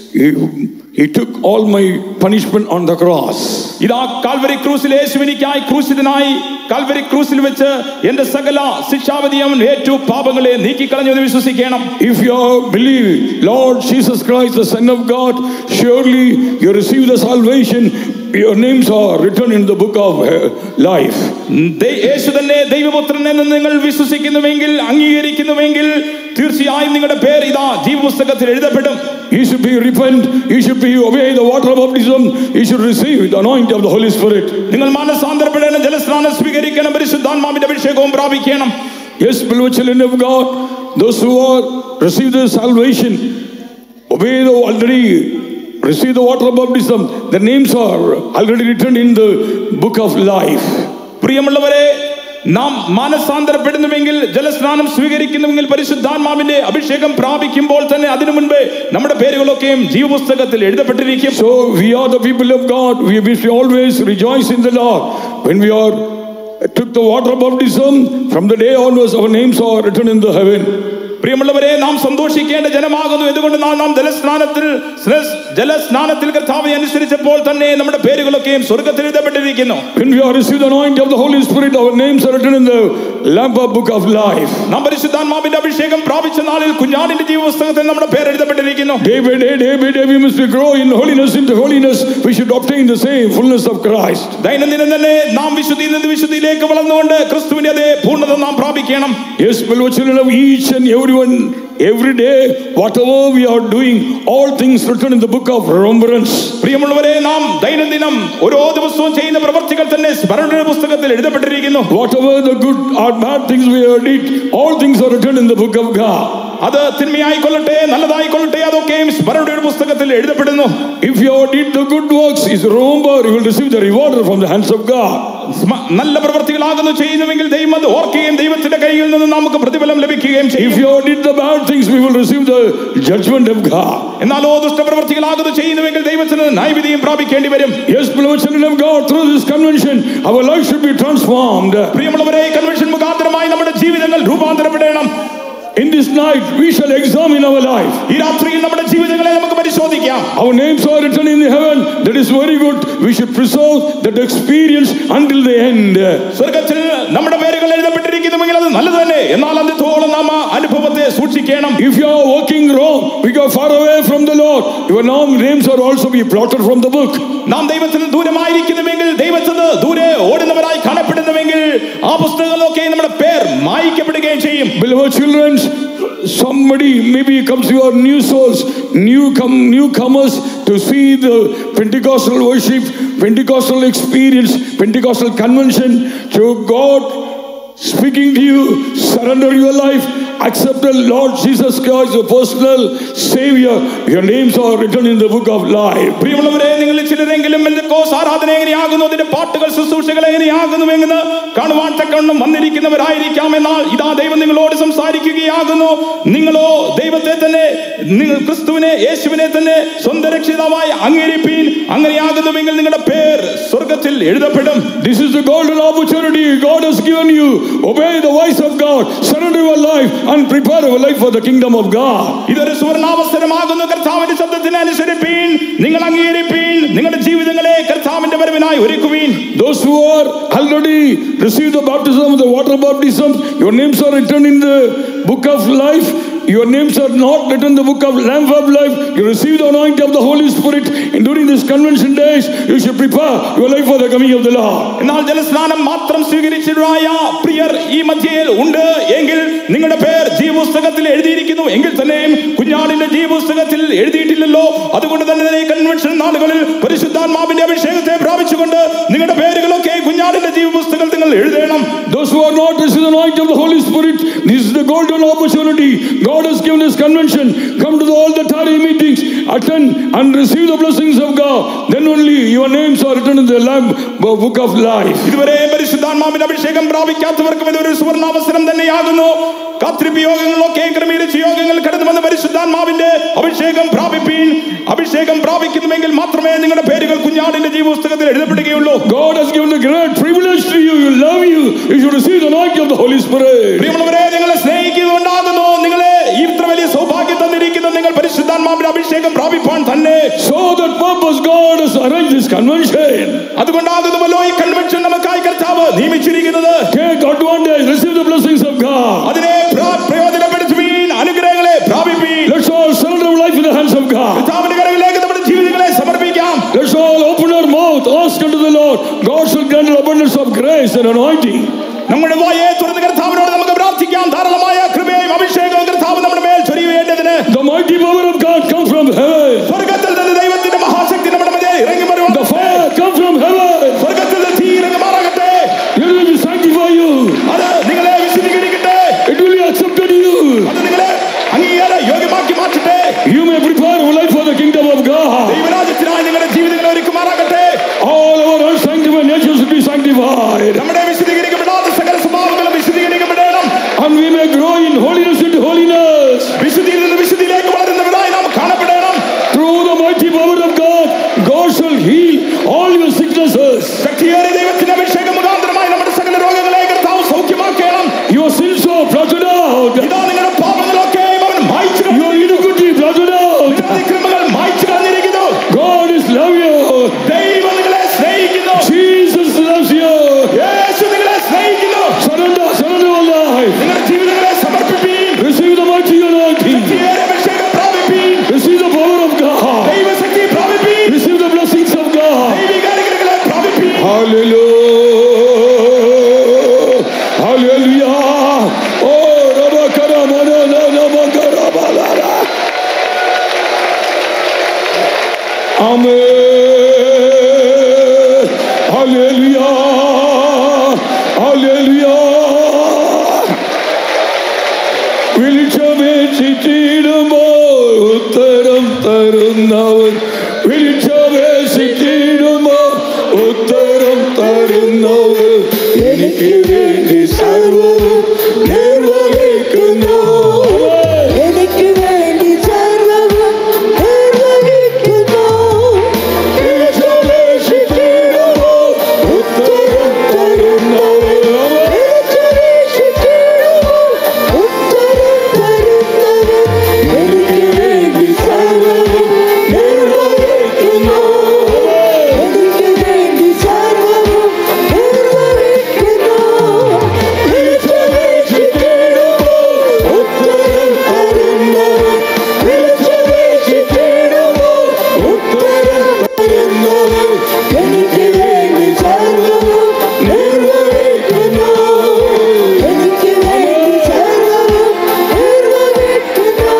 He took all my punishment on the cross. ഇതാ കാൽവരി ക്രൂസിൽ യേശുവിനിക്കായി ക്രൂശിതനായി കാൽവരി ക്രൂസിൽ വെച്ച് എന്റെ സകല ശിക്ഷാവിധി അവൻ ഏറ്റു, പാപങ്ങളെ നീക്കിക്കളഞ്ഞു എന്ന് വിശ്വസിക്കണം. If you believe Lord Jesus Christ, the Son of God, surely you receive the salvation. Your names are written in the book of life. യേശു തന്നെ ദൈവപുത്രൻ എന്ന് നിങ്ങൾ വിശ്വസിക്കുന്നുവെങ്കിൽ, അംഗീകരിക്കുന്നുവെങ്കിൽ തീർച്ചയായും നിങ്ങളുടെ പേര് ഇതാ ജീവപുസ്തകത്തിൽ എഴുതപ്പെടും. You should be repent. You should be obey the water baptism. You should receive the anointing of the Holy Spirit. നിങ്ങൾ മാനസാന്തരപ്പെടണം, ജലസ്നാനം സ്വീകരിക്കണം, പരിശുദ്ധാത്മാവിന്റെ അഭിഷേകവും പ്രാപിക്കണം. Yes, beloved children of God, those who are receive the salvation, obey the already receive the water baptism. The names are already written in the book of life. പ്രിയമുള്ളവരെ, നാം മാനസാന്തരപ്പെടുന്നുവെങ്കിൽ, ജലസ്നാനം സ്വീകരിക്കുന്നുവെങ്കിൽ, പരിശുദ്ധാത്മാവിന്റെ അഭിഷേകം പ്രാപിക്കുമ്പോൾ തന്നെ അതിനു മുൻപേ നമ്മുടെ പേരുകളൊക്കെയും ജീവപുസ്തകത്തിൽ എഴുതപ്പെട്ടിരിക്കും. So we are the people of God. We should always rejoice in the Lord. When we are took the water baptism, from the day onwards our names are written in the heaven. പ്രിയമുള്ളവരെ, നാം സന്തോഷിക്കേണ്ട ജനമാകുന്നു. എന്തുകൊണ്ട് നാം ജലസ്നാനത്തിൽ കർത്താവിനെ അനുസരിച്ചപ്പോൾ തന്നെ നമ്മുടെ പേരുകളൊക്കെയും സ്വർഗ്ഗത്തിൽ എഴുതപ്പെട്ടിരിക്കുന്നു. When we are received the anointing of the Holy Spirit, our names are written in the Lamb book of life. നാം പരിശുദ്ധാത്മാവിന്റെ അഭിഷേകം പ്രാപിച്ച നാളിൽ കുഞ്ഞാടിന്റെ ജീവപുസ്തകത്തിൽ നമ്മുടെ പേര് എഴുതപ്പെട്ടിരിക്കുന്നു. Day by day we must grow in holiness. Into holiness we should obtain the same fullness of Christ. ദൈനംദിനം തന്നെ നാം വിശുദ്ധിയിൽ നിന്ന് വിശുദ്ധിയിലേക്ക് വളർന്നുകൊണ്ട് ക്രിസ്തുവിന്റെ അതേ പൂർണ്ണത നാം പ്രാപിക്കണം. Yes, beloved children of each and everyone, every day, whatever we are doing, all things written in the book of remembrance. പ്രിയമുള്ളവരെ, നാം ദൈനംദിനം ഓരോ ദിവസവും ചെയ്യുന്ന പ്രവൃത്തികൾ തന്നെ സ്മരണയുടെ പുസ്തകത്തിൽ എഴുതപ്പെട്ടിരിക്കുന്നു. Whatever the good or bad things we have did, all things are written in the book of God. അത് തിന്മയായിക്കൊള്ളട്ടെ നല്ലതായിക്കൊള്ളട്ടെ, അതൊക്കെയും സ്മരണയുടെ പുസ്തകത്തിൽ എഴുതപ്പെടുന്നു. If you did the good works, is remember, you will receive the reward from the hands of God. നല്ല പ്രവൃത്തികളാകുന്നു ചെയ്യുന്നുവെങ്കിൽ ദൈവം അത് ഓർക്കുകയും ദൈവത്തിന്റെ കയ്യിൽ നിന്ന് നമുക്ക് പ്രതിഫലം ലഭിക്കുകയും ചെയ്യും. If you did the bad things, we will receive the judgment of God. എന്നാലോ ദുഷ്ടപ്രവൃത്തികളാകുന്നു ചെയ്യുന്നുവെങ്കിൽ ദൈവത്തിന് ന്യായവിധിയും പ്രാപിക്കേണ്ടി വരും. Yes, beloved children of God, through this convention, our life should be transformed. പ്രിയമുള്ളവരെ, ഈ കൺവെൻഷൻ മുഖാന്തരമായി നമ്മുടെ ജീവിതങ്ങൾ രൂപാന്തരപ്പെടണം. In this night, we shall examine our life. ഈ രാത്രിയിൽ നമ്മുടെ ജീവിതങ്ങളെ നമുക്ക് പരിശോധിക്കാം. Our names are written in the heaven. That is very good. We should preserve that experience until the end. സ്വർഗ്ഗത്തിൽ നമ്മുടെ പേരുകൾ എഴുതപ്പെട്ടിരിക്കുന്നുവെങ്കിൽ അത് നല്ലത് തന്നെ. എന്നാൽ അന്ത്യത്തോളം നാം ആ അനുഭവത്തെ സൂക്ഷിക്കണം. If you are walking wrong, we go far away from the Lord, your names are also be blotted from the book. നാം ദൈവത്തിന് ദൂരമായിരിക്കുന്നുവെങ്കിൽ, ദൈവത്തിന് ദൂരെ ഓടുന്നവരായി കാണപ്പെടുന്നുവെങ്കിൽ ആ പുസ്തകങ്ങളൊക്കെ നമ്മുടെ പേർ മായ്ക്കപ്പെടുകയും ചെയ്യും. Beloved children, somebody maybe comes, you are new souls, newcomers to see the Pentecostal worship, Pentecostal experience, Pentecostal convention. To God speaking to you, surrender your life, accept the Lord Jesus Christ, your personal Savior. Your names are written in the book of life. പ്രിയമുള്ളവരെ, നിങ്ങളിൽ ചിലരെങ്കിലും പെന്തക്കോസ്ത് ആരാധന എങ്ങനെയാകുന്നു, അതിന്റെ പാട്ടുകൾ ശുശ്രൂഷകൾ എങ്ങനെയാകുന്നുവെന്ന് കാണുവാൻ തക്കവണ്ണം വന്നിരിക്കുന്നവരായിരിക്കാം. എന്നാൽ ഇതാ ദൈവം നിങ്ങളോട് സംസാരിക്കുകയാകുന്നു. നിങ്ങളോ ദൈവത്തെ തന്നെ, നിങ്ങൾ ക്രിസ്തുവിനെ, യേശുവിനെ തന്നെ സ്വന്തം രക്ഷിതാവായി അംഗീകരിപ്പീൻ. അങ്ങനെയാകുന്നുവെങ്കിൽ നിങ്ങളുടെ പേർ സ്വർഗ്ഗത്തിൽ എഴുതപ്പെടും. This is the golden opportunity God has given you. Obey the voice of God, surrender your life and prepare your life for the kingdom of God. ഇതൊരു സുവർണാവസരമാകുന്നു. കർത്താവിന്റെ ശബ്ദത്തിന് അനുസരിപ്പീൻ, നിങ്ങൾ അംഗീകരിപ്പീൻ, നിങ്ങളുടെ ജീവിതങ്ങളെ കർത്താവിന്റെ വരവിനായി ഒരുക്കുവീൻ. Those who are already received the baptism, the water baptism, your names are written in the book of life. Your names are not written in the book of Lamb of life. You receive the anointing of the Holy Spirit, and during this convention days, you should prepare your life for the coming of the Lord. എന്നാൽ ജലസ്നാനം മാത്രം സ്വീകരിച്ചതായ prior ഈ മധ്യയിൽ ഉണ്ട് എങ്കിൽ, നിങ്ങളുടെ പേർ ജീവപുസ്തകത്തിൽ എഴുതിയിരിക്കുന്നു എങ്കിൽ തന്നെയും കുഞ്ഞാടിന്റെ ജീവപുസ്തകത്തിൽ എഴുതിയിട്ടില്ലല്ലോ. അതുകൊണ്ട് തന്നെ കൺവെൻഷൻ നാളുകളിൽ പരിശുദ്ധാത്മാവിന്റെ അഭിഷേകത്തെ പ്രാപിച്ചുകൊണ്ട് നിങ്ങളുടെ പേരുകളൊക്കെ കുഞ്ഞാടിന്റെ ജീവപുസ്തകത്തിൽ നിങ്ങൾ നിങ്ങൾ എഴുതണം. Those who are not receiving the anointing of the Holy Spirit, this is the golden opportunity. God has given this convention. Come to all the tarry meetings, attend and receive the blessings of God. Then only your names are written in the book of life. ഇതുവരെ പരിശുദ്ധാത്മാവിന്റെ അഭിഷേകം പ്രാപിക്കാത്തവർക്കും ഇതൊരു സുവർണാവസരം തന്നെയാകുന്നു. കാത്തിരിപ്പ് യോഗങ്ങളൊക്കെ ക്രമീകരിച്ച യോഗങ്ങൾ കടന്നു വന്ന പരിശുദ്ധാത്മാവിന്റെ അഭിഷേകം പ്രാപിപ്പീൻ. അഭിഷേകം പ്രാപിക്കുന്നുവെങ്കിൽ മാത്രമേ നിങ്ങളുടെ പേരുകൾ കുഞ്ഞാടിന്റെ ജീവപുസ്തകത്തിൽ എഴുതപ്പെടുകയുള്ളൂ. God has given a great privilege to you. You love you. You should receive the anointing of the Holy Spirit. പ്രിയമുള്ളവരെ, നിങ്ങളെ സ്നേഹിക്കുന്നുണ്ടാകുന്നു. നിങ്ങളെ ഇത്ര വലിയ സൗഭാഗ്യം തന്നിരിക്കുന്ന നിങ്ങൾ പരിശുദ്ധാത്മാവിന്റെ അഭിഷേകം പ്രാപിപ്പാൻ തന്നെ. So that purpose God has arranged this convention. അതുകൊണ്ടാകുന്നുവല്ലോ ഈ കൺവെൻഷൻ നമുക്കായി കർത്താവ് നിയമിച്ചിരിക്കുന്നത്. Take advantage. Receive the blessings of God. അതിനെ പ്രയോജനപ്പെടുത്തുവീൻ. അനുഗ്രഹങ്ങളെ പ്രാപിപ്പീൻ. Let's all surrender our life in the hands of God. കർത്താവിന്റെ കരങ്ങളിലേക്ക് നമ്മുടെ ജീവിതങ്ങളെ സമർപ്പിക്കാം. Let's all open our mouth, ask unto the Lord. God shall grant an abundance of grace and anointing. നമ്മുടെ വായെ തുറന്ന് കർത്താവിനോട് നമുക്ക് പ്രാർത്ഥിക്കാം. ധാരാളമായ കൃപയും അഭിഷേകവും കർത്താവ് നമ്മുടെ മേൽ ചൊരിയേണ്ടതിന്. The mighty power of God come from heaven. സ്വർഗ്ഗത്തിൽ നിന്ന് ദൈവത്തിന്റെ മഹാശക്തി നമ്മുടെ മേൽ ഇറങ്ങി വരുവാൻ. The fire come from heaven. സ്വർഗ്ഗത്തിൽ നിന്ന് തീ ഇറങ്ങി മാറട്ടെ. It will sanctify you. അത് നിങ്ങളെ വിശുദ്ധീകരിക്കട്ടെ. It will be accepted you. അത് നിങ്ങളെ അംഗീകാര യോഗ്യമാക്കി മാറ്റട്ടെ. You may prepare your life for the kingdom of God. ദൈവരാജ്യത്തിനായി നിങ്ങളുടെ ജീവിതങ്ങളെ ഒരുക്കുമാറാകട്ടെ. All our unsanctified nature should be sanctified. നമ്മുടെ വിശുദ്ധീകരിക്കപ്പെടാത്ത സകല സ്വഭാവങ്ങളും വിശുദ്ധീകരിക്കപ്പെടണം. And we may grow in holiness into holiness. വിശുദ്ധിയിൽ നിന്ന് വിശുദ്ധിയിലേക്ക് വളരുന്നവരായി നാം കാണപ്പെടണം. Through the mighty power of God, God shall heal all your sicknesses. ശക്തിയേറിയ ദൈവത്തിന്റെ അഭിഷേകം മുഖാന്തരമായി നമ്മുടെ സകല രോഗങ്ങളെ കർത്താവ് സൗഖ്യമാക്കണം. Your sins are blotted out. ഇതാ നിങ്ങളുടെ പാപങ്ങളൊക്കെ അവൻ മായ്ച്ചു കളഞ്ഞു. Your iniquity blotted out. നിങ്ങളുടെ അതിക്രമങ്ങൾ മായ്ച്ചു കളഞ്ഞിരിക്കുന്നു. God is love you. ദൈവം നിങ്ങളെ സ്നേഹിക്കുന്നു. Jesus loves you. യേശു നിങ്ങളെ സ്നേഹിക്കുന്നു. Surrender your life. നിങ്ങളുടെ ജീവിതങ്ങളെ സമർപ്പിപ്പീൻ. Receive the mighty anointing. ശക്തിയേറിയ അഭിഷേകം പ്രാപിപ്പീൻ. Receive the power of God. ദൈവശക്തി പ്രാപിപ്പീൻ. Receive the blessings of God. ദൈവിക അനുഗ്രഹങ്ങളെ പ്രാപിപ്പീൻ. Hallelujah. Hallelujah. Oh, Rabakara Manana Namakara Balala. Amen. Hallelujah. Hallelujah. വിളിച്ചപേക്ഷിച്ചിടുമോ ഉത്തരം തരുന്നവൻ. വിളിച്ചപേക്ഷിച്ചിടുമോ ഉത്തരം തരുന്നവൻ. എനിക്ക് വേണ്ടി സർവ്വവും നിർവഹിക്കുന്നു. എനിക്ക് വേണ്ടി സർവ്വവും നിർവഹിക്കുന്നു. വിളിച്ചപേക്ഷിച്ചിടുമോ ഉത്തരം തരുന്നവൻ. എനിക്ക് വേണ്ടി സർവ്വവും നിർവഹിക്കുന്നു. എനിക്ക് വേണ്ടി സർവ്വവും നിർവഹിക്കുന്നു. വിളിച്ചപേക്ഷിച്ചിടുമോ ഉത്തരം തരുന്നവൻ. വിളിച്ചപേക്ഷിച്ചിടുമോ ഉത്തരം തരുന്നവൻ. എനിക്ക് വേണ്ടി സർവ്വവും നിർവഹിക്കുന്നു. എനിക്ക് വേണ്ടി സർവ്വവും നിർവഹിക്കുന്നു.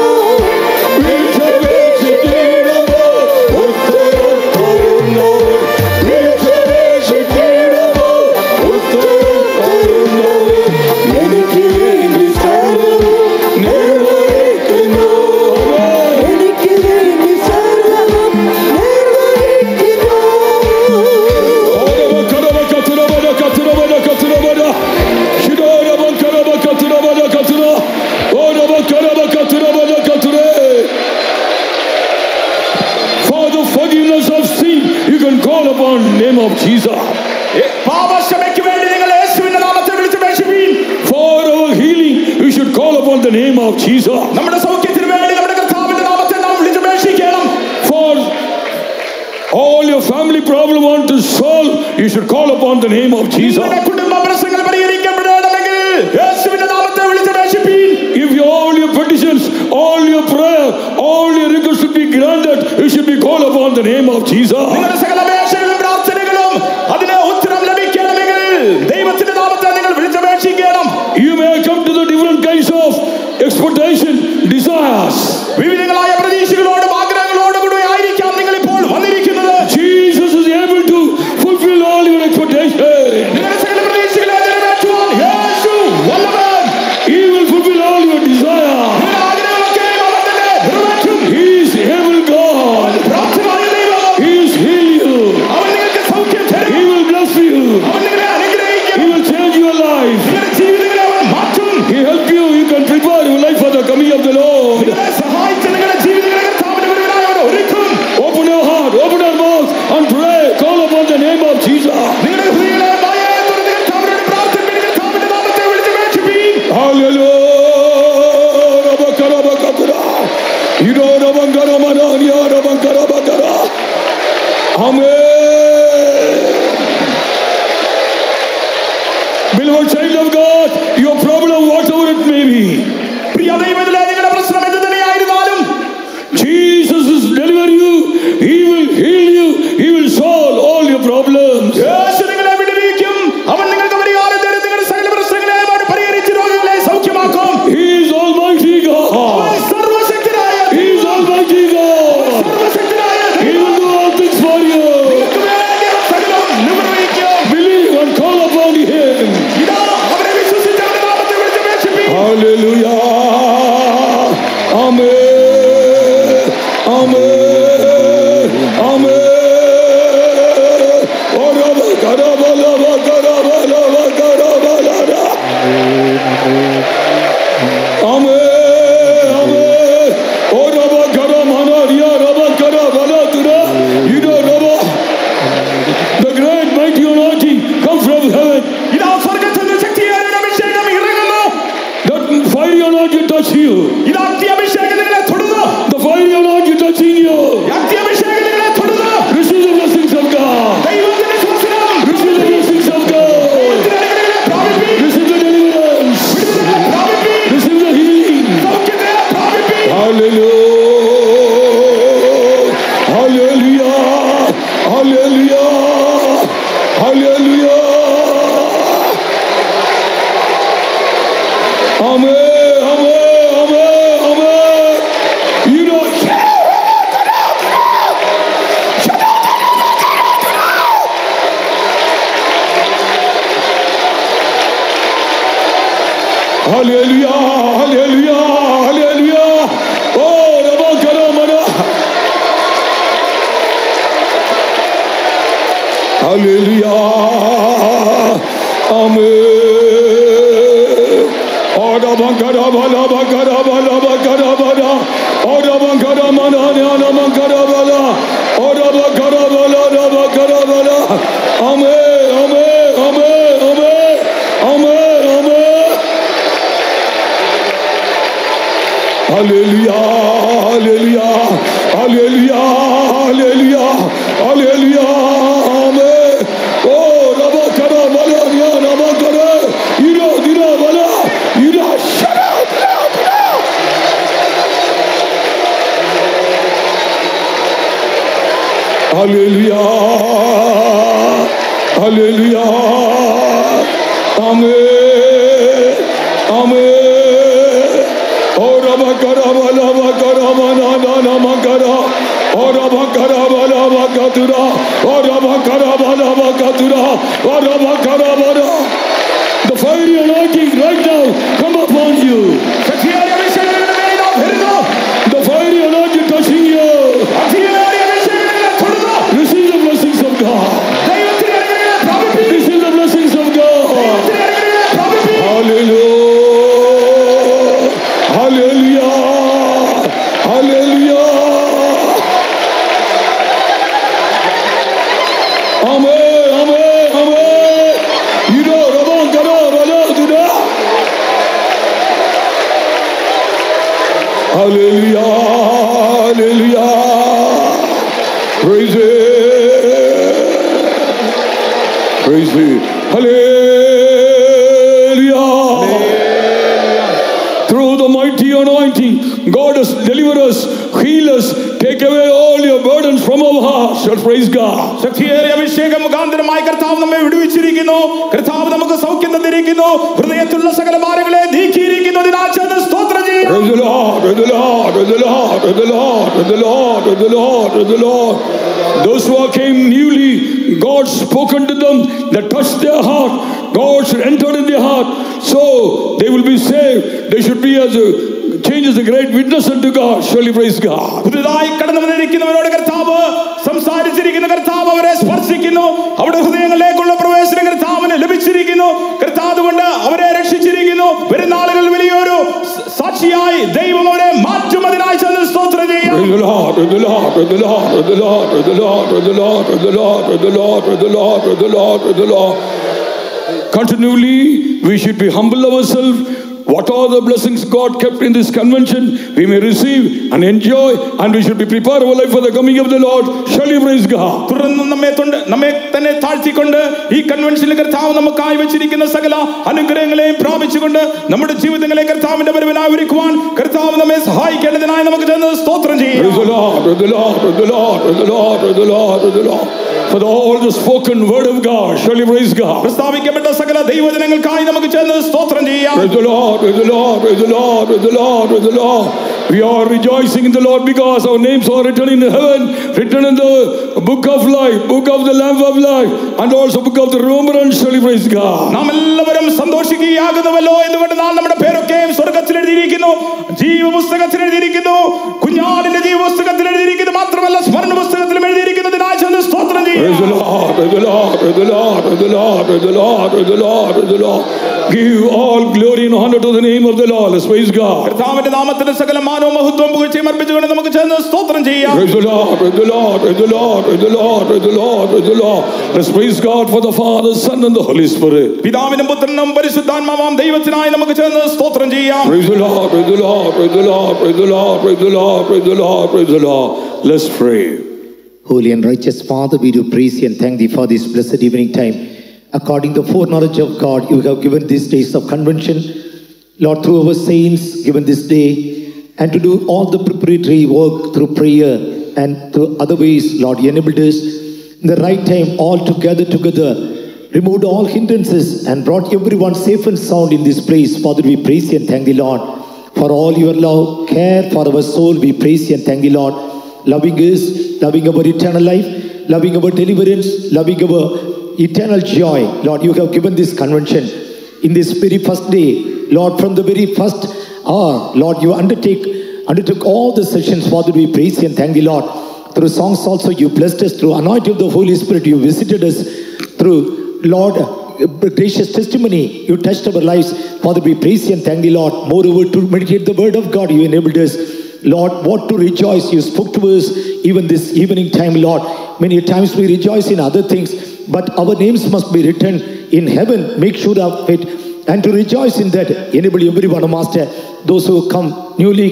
വിളിച്ചപേക്ഷിച്ചിടുമോ ഉത്തരം തരുന്നവൻ. വിളിച്ചപേക്ഷിച്ചിടുമോ ഉത്തരം തരുന്നവൻ. എനിക്ക് വേണ്ടി സർവ്വവും നിർവഹിക്കുന്നു. എനിക്ക് വേണ്ടി സർവ്വവും നിർവഹിക്കുന്നു. For the forgiveness of sin, you can call upon the name of Jesus. പാപക്ഷമയ്ക്ക് വേണ്ടി നിങ്ങൾ യേശുവിന്റെ നാമത്തെ വിളിച്ചപേക്ഷിപ്പീൻ. For our healing, we should call upon the name of Jesus. നമ്മുടെ സൗഖ്യത്തിന് വേണ്ടി നമ്മുടെ കർത്താവിന്റെ നാമത്തെ നാം വിളിച്ചപേക്ഷിക്കണം. For all your family problem want to solve, you should call upon the name of Jesus. നിങ്ങളുടെ കുടുംബ പ്രശ്നങ്ങൾ പരിഹരിക്കപ്പെടണമെങ്കിൽ യേശുവിന്റെ നാമത്തെ വിളിച്ചപേക്ഷിപ്പീൻ. If all your petitions, all your prayer, all your requests should be granted, you should be called upon the name of Jesus. നിങ്ങളുടെ സകല അപേക്ഷകളും പ്രാർത്ഥനകളും അതിന് ഉത്തരം ലഭിക്കണമെങ്കിൽ ദൈവത്തിന്റെ നാമത്തെ നിങ്ങൾ വിളിച്ചപേക്ഷിക്കണം. You may come to the different kinds of expectation, desires. വിവിധങ്ങളായ പ്രതീക്ഷകളോടും ആഗ്രഹങ്ങളോടും കൂടി ആയിരിക്കാം നിങ്ങൾ ഇപ്പോൾ വന്നിരിക്കുന്നത്. Jesus is able to fulfill all your expectations. നിങ്ങളുടെ സകല പ്രതീക്ഷകളെ Beloved child of God, your problem, whatever it may be, Jesus is delivering you. He will heal you. He will solve all your problems. He is Almighty God. He is Almighty God. He will do all things for you. Believe and call upon Him. Hallelujah. Amen. Amen. Amen. The great mighty anointing come from heaven. That fiery anointing touch you. The fiery anointing touching you. Receive the blessings of God. Receive the blessings of God. Receive the deliverance. Receive the healing. Hallelujah. Hallelujah. Hallelujah. Hallelujah. Amen. Hallelujah, hallelujah, hallelujah. Oh, Rabakaramana. Hallelujah. Amen. Oh, Rabakaramana, Rabakaramana, Rabakaramana. Oh, Rabakaramana, Rabakaramana. Oh, Rabakaramana, Rabakaramana. Amen, amen, amen, amen. Amen, amen. Hallelujah, hallelujah, hallelujah, hallelujah, hallelujah, amen. Oh, Rabakara, Malania, Rabakara, Ira, Dira, Bala, Ira, shut up, hallelujah, hallelujah, amen, amen. Oh, Rabakara, Rabakara, Manana, Namakara. Oh, Rabakara, Rabakatura. Oh, Rabakara, Rabakatura. Oh, Rabakara, the fiery anointing right now come upon you. The fiery anointing touching you. Receive the blessings of God. Receive the blessings of God. Hallelujah. Hallelujah. Hallelujah. Amen. Amen. Amen. You know, Rabban Kana, Bala, Duna. Hallelujah. Hallelujah. Praise it. Praise it. Hallelujah. Through the mighty anointing, God has delivered us, healed us, take away all your burdens from our hearts. Shall praise God. ശക്തിയേറിയ അഭിഷേകം മുഖാന്തരമായി കർത്താവ് നമ്മെ വിടുവിച്ചിരിക്കുന്നു. കർത്താവ് നമുക്ക് സൗഖ്യം തന്നിരിക്കുന്നു. ഹൃദയത്തിലുള്ള സകല ഭാരങ്ങളെ നീക്കിയിരിക്കുന്നതിനാൽ സ്തോത്രം ചെയ്യുക. Praise the Lord, praise the Lord, praise the Lord, praise the Lord, praise the Lord, praise the Lord, praise the Lord. Those who came newly, God spoken to them, that touched their heart. God should enter in their heart, so they will be saved. They should be as a change as a great witness unto God. Surely praise God. പുതുതായി കടന്നു വന്നിരിക്കുന്നവരോട് കർത്താവ് സംസാരിച്ചിരിക്കുന്ന കർത്താവ് അവരെ സ്പർശിക്കുന്നു. അവരുടെ ഹൃദയങ്ങളിലേക്കുള്ള പ്രവേശനം കർത്താവിന് ലഭിച്ചിരിക്കുന്നു. കർത്താവ് കൊണ്ട് അവരെ രക്ഷിച്ചിരിക്കുന്നു. വരുന്ന ആളുകൾ വലിയൊരു സാക്ഷിയായി ദൈവം അവരെ മാറ്റുമതിനായി സ്തോത്രം ചെയ്യാം. Praise the Lord, praise the Lord, praise the Lord, praise the Lord, praise the Lord, praise the Lord, praise the Lord, praise the Lord, praise the Lord, praise the Lord, praise the Lord. Continually, we should be humble ourselves. what are the blessings God kept in this convention, we may receive and enjoy, and we should be prepared our life for the coming of the Lord. Shall you praise God? തുടർന്ന് നമ്മെ തന്നെ താഴ്ത്തിക്കൊണ്ട് ഈ കൺവെൻഷനിൽ കർത്താവ് നമുക്കായി വെച്ചിരിക്കുന്ന സകല അനുഗ്രഹങ്ങളെയും പ്രാപിച്ചുകൊണ്ട് നമ്മുടെ ജീവിതങ്ങളെ കർത്താവിന്റെ വരവിനായി ഒരുക്കുവാൻ കർത്താവ് നമ്മെ സഹായിക്കേണ്ടതിനായി നമുക്ക് ചെന്ന് സ്തോത്രം ചെയ്യാം. Praise the Lord, praise the Lord, praise the Lord, praise the Lord, praise the Lord, praise the Lord. For all the spoken word of God, shall you praise God? പ്രസ്താവിക്കപ്പെട്ട സകല ദൈവജനങ്ങൾക്കായി നമുക്ക് ചെന്ന് സ്തോത്രം ചെയ്യാം. Praise the Lord, praise the Lord, praise the Lord, praise the Lord, praise the Lord. We are rejoicing in the Lord because our names are written in heaven, written in the book of life, book of the Lamb of life, and also book of the remembrance. Shall you praise God? നാം എല്ലാവരും സന്തോഷിക്കുകയാകുന്നുവല്ലോ. എന്തുകൊണ്ട് നമ്മുടെ പേരൊക്കെയും സ്വർഗ്ഗത്തിൽ എഴുതിയിരിക്കുന്നു, ജീവപുസ്തകത്തിൽ എഴുതിയിരിക്കുന്നു, കുഞ്ഞാടിന്റെ ജീവപുസ്തകത്തിൽ എഴുതിയിരിക്കുന്നു, മാത്രമല്ല സ്മരണ പുസ്തകത്തിലും എഴുതിയിരിക്കുന്നതിനായി ചെന്ന് സ്തോത്രം ചെയ്യാം. Praise the Lord, praise the Lord, praise the Lord, praise the Lord, praise the Lord, praise the Lord, praise the Lord. Give all glory and honor to the name of the Lord. Let's praise God. കർത്താവിന്റെ നാമത്തിന് സകല മാനവും മഹത്വവും പുകഴ്ചയും അർപ്പിച്ചുകൊണ്ട് നമുക്ക് ചെന്ന് സ്തോത്രം ചെയ്യാം. Praise the Lord, praise the Lord, praise the Lord, praise the Lord, praise the Lord, praise the Lord. Let's praise God for the Father, Son, and the Holy Spirit. പിതാവിനും പുത്രനും പരിശുദ്ധാത്മാവാം ദൈവത്തിനായി നമുക്ക് ചെന്ന് സ്തോത്രം ചെയ്യാം. Praise the Lord, praise the Lord, praise the Lord, praise the Lord, praise the Lord, praise the Lord, praise the Lord. Let's pray. Holy and righteous Father, we do praise thee and thank thee for this blessed evening time. According to the foreknowledge of God, you have given these days of convention, Lord, through our saints, given this day, and to do all the preparatory work through prayer and through other ways, Lord, you enabled us in the right time, all together, removed all hindrances and brought everyone safe and sound in this place. Father, we praise thee and thank thee, Lord, for all your love, care for our soul. We praise thee and thank thee, Lord, loving us, loving our eternal life, loving our deliverance, loving our eternal joy. Lord, you have given this convention in this very first day. Lord, from the very first hour, Lord, you undertook all the sessions. Father, we praise thee and thank thee, Lord. Through songs also, you blessed us. Through anointing of the Holy Spirit, you visited us. Through, Lord, gracious testimony, you touched our lives. Father, we praise thee and thank thee, Lord. Moreover, to meditate the word of God, you enabled us. Lord, what to rejoice, you spoke to us even this evening time, Lord. Many times we rejoice in other things, but our names must be written in heaven. Make sure of it and to rejoice in that. Enable everyone, Master, those who come newly,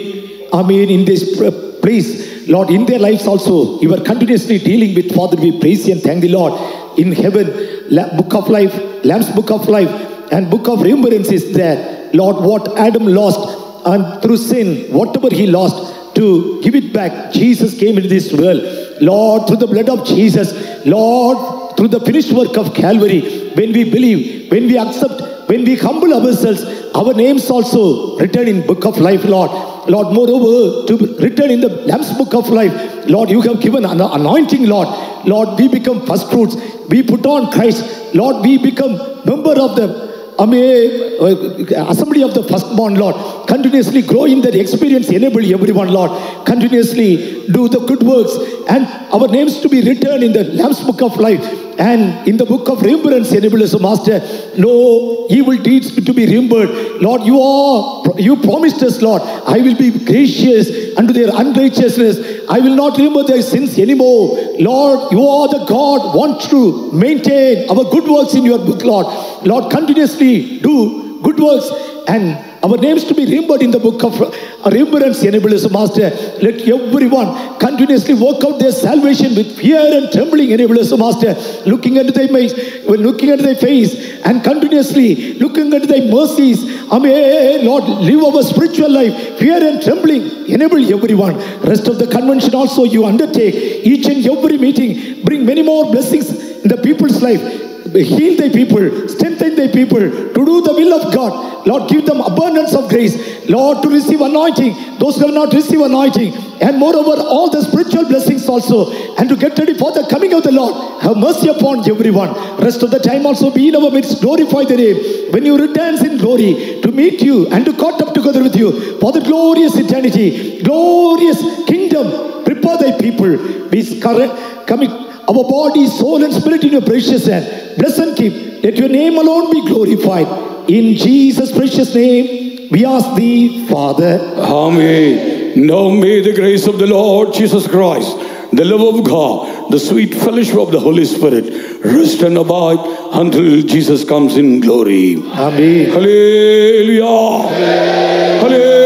in this place, Lord, in their lives also, you are continuously dealing with. Father, we praise thee and thank thee, Lord. In heaven, book of life, Lamb's book of life, and book of remembrance is there. Lord, what Adam lost, and through sin, whatever he lost, to give it back, Jesus came into this world. Lord, through the blood of Jesus, Lord, through the finished work of Calvary, when we believe, when we accept, when we humble ourselves, our names also written in book of life, Lord. Lord, moreover, to written in the Lamb's book of life, Lord, you have given an anointing, Lord. Lord, we become first fruits. We put on Christ. Lord, we become member of the assembly of the firstborn, Lord. Continuously grow in that experience, enable everyone, Lord. Continuously do the good works and our names to be written in the Lamb's book of life and in the book of remembrance. Enable us, Master. No evil deeds to be remembered. Lord, you promised us, Lord, I will be gracious unto their unrighteousness. I will not remember their sins anymore. Lord, you are the God want to maintain our good works in your book, Lord. Lord, continuously do good works and our names to be remembered in the book of remembrance. Enable us, Master. Let everyone continuously work out their salvation with fear and trembling. Enable us, Master. Looking into thy face and continuously looking into thy mercies. Lord, live our spiritual life, fear and trembling. Enable everyone. Rest of the convention also you undertake. Each and every meeting bring many more blessings in the people's life. Heal thy people, strengthen thy people to do the will of God. Lord, give them abundance of grace. Lord, to receive anointing, those who have not received anointing, and moreover all the spiritual blessings also, and to get ready for the coming of the Lord. Have mercy upon everyone. Rest of the time also be in our midst. Glorify the name when you return in glory to meet you and to caught up together with you for the glorious eternity, glorious kingdom. Prepare thy people. Be coming our body, soul and spirit in your precious hand. Bless and keep. Let your name alone be glorified. In Jesus' precious name, we ask thee, Father. Amen. Now may the grace of the Lord Jesus Christ, the love of God, the sweet fellowship of the Holy Spirit rest and abide until Jesus comes in glory. Amen. Hallelujah. Hallelujah.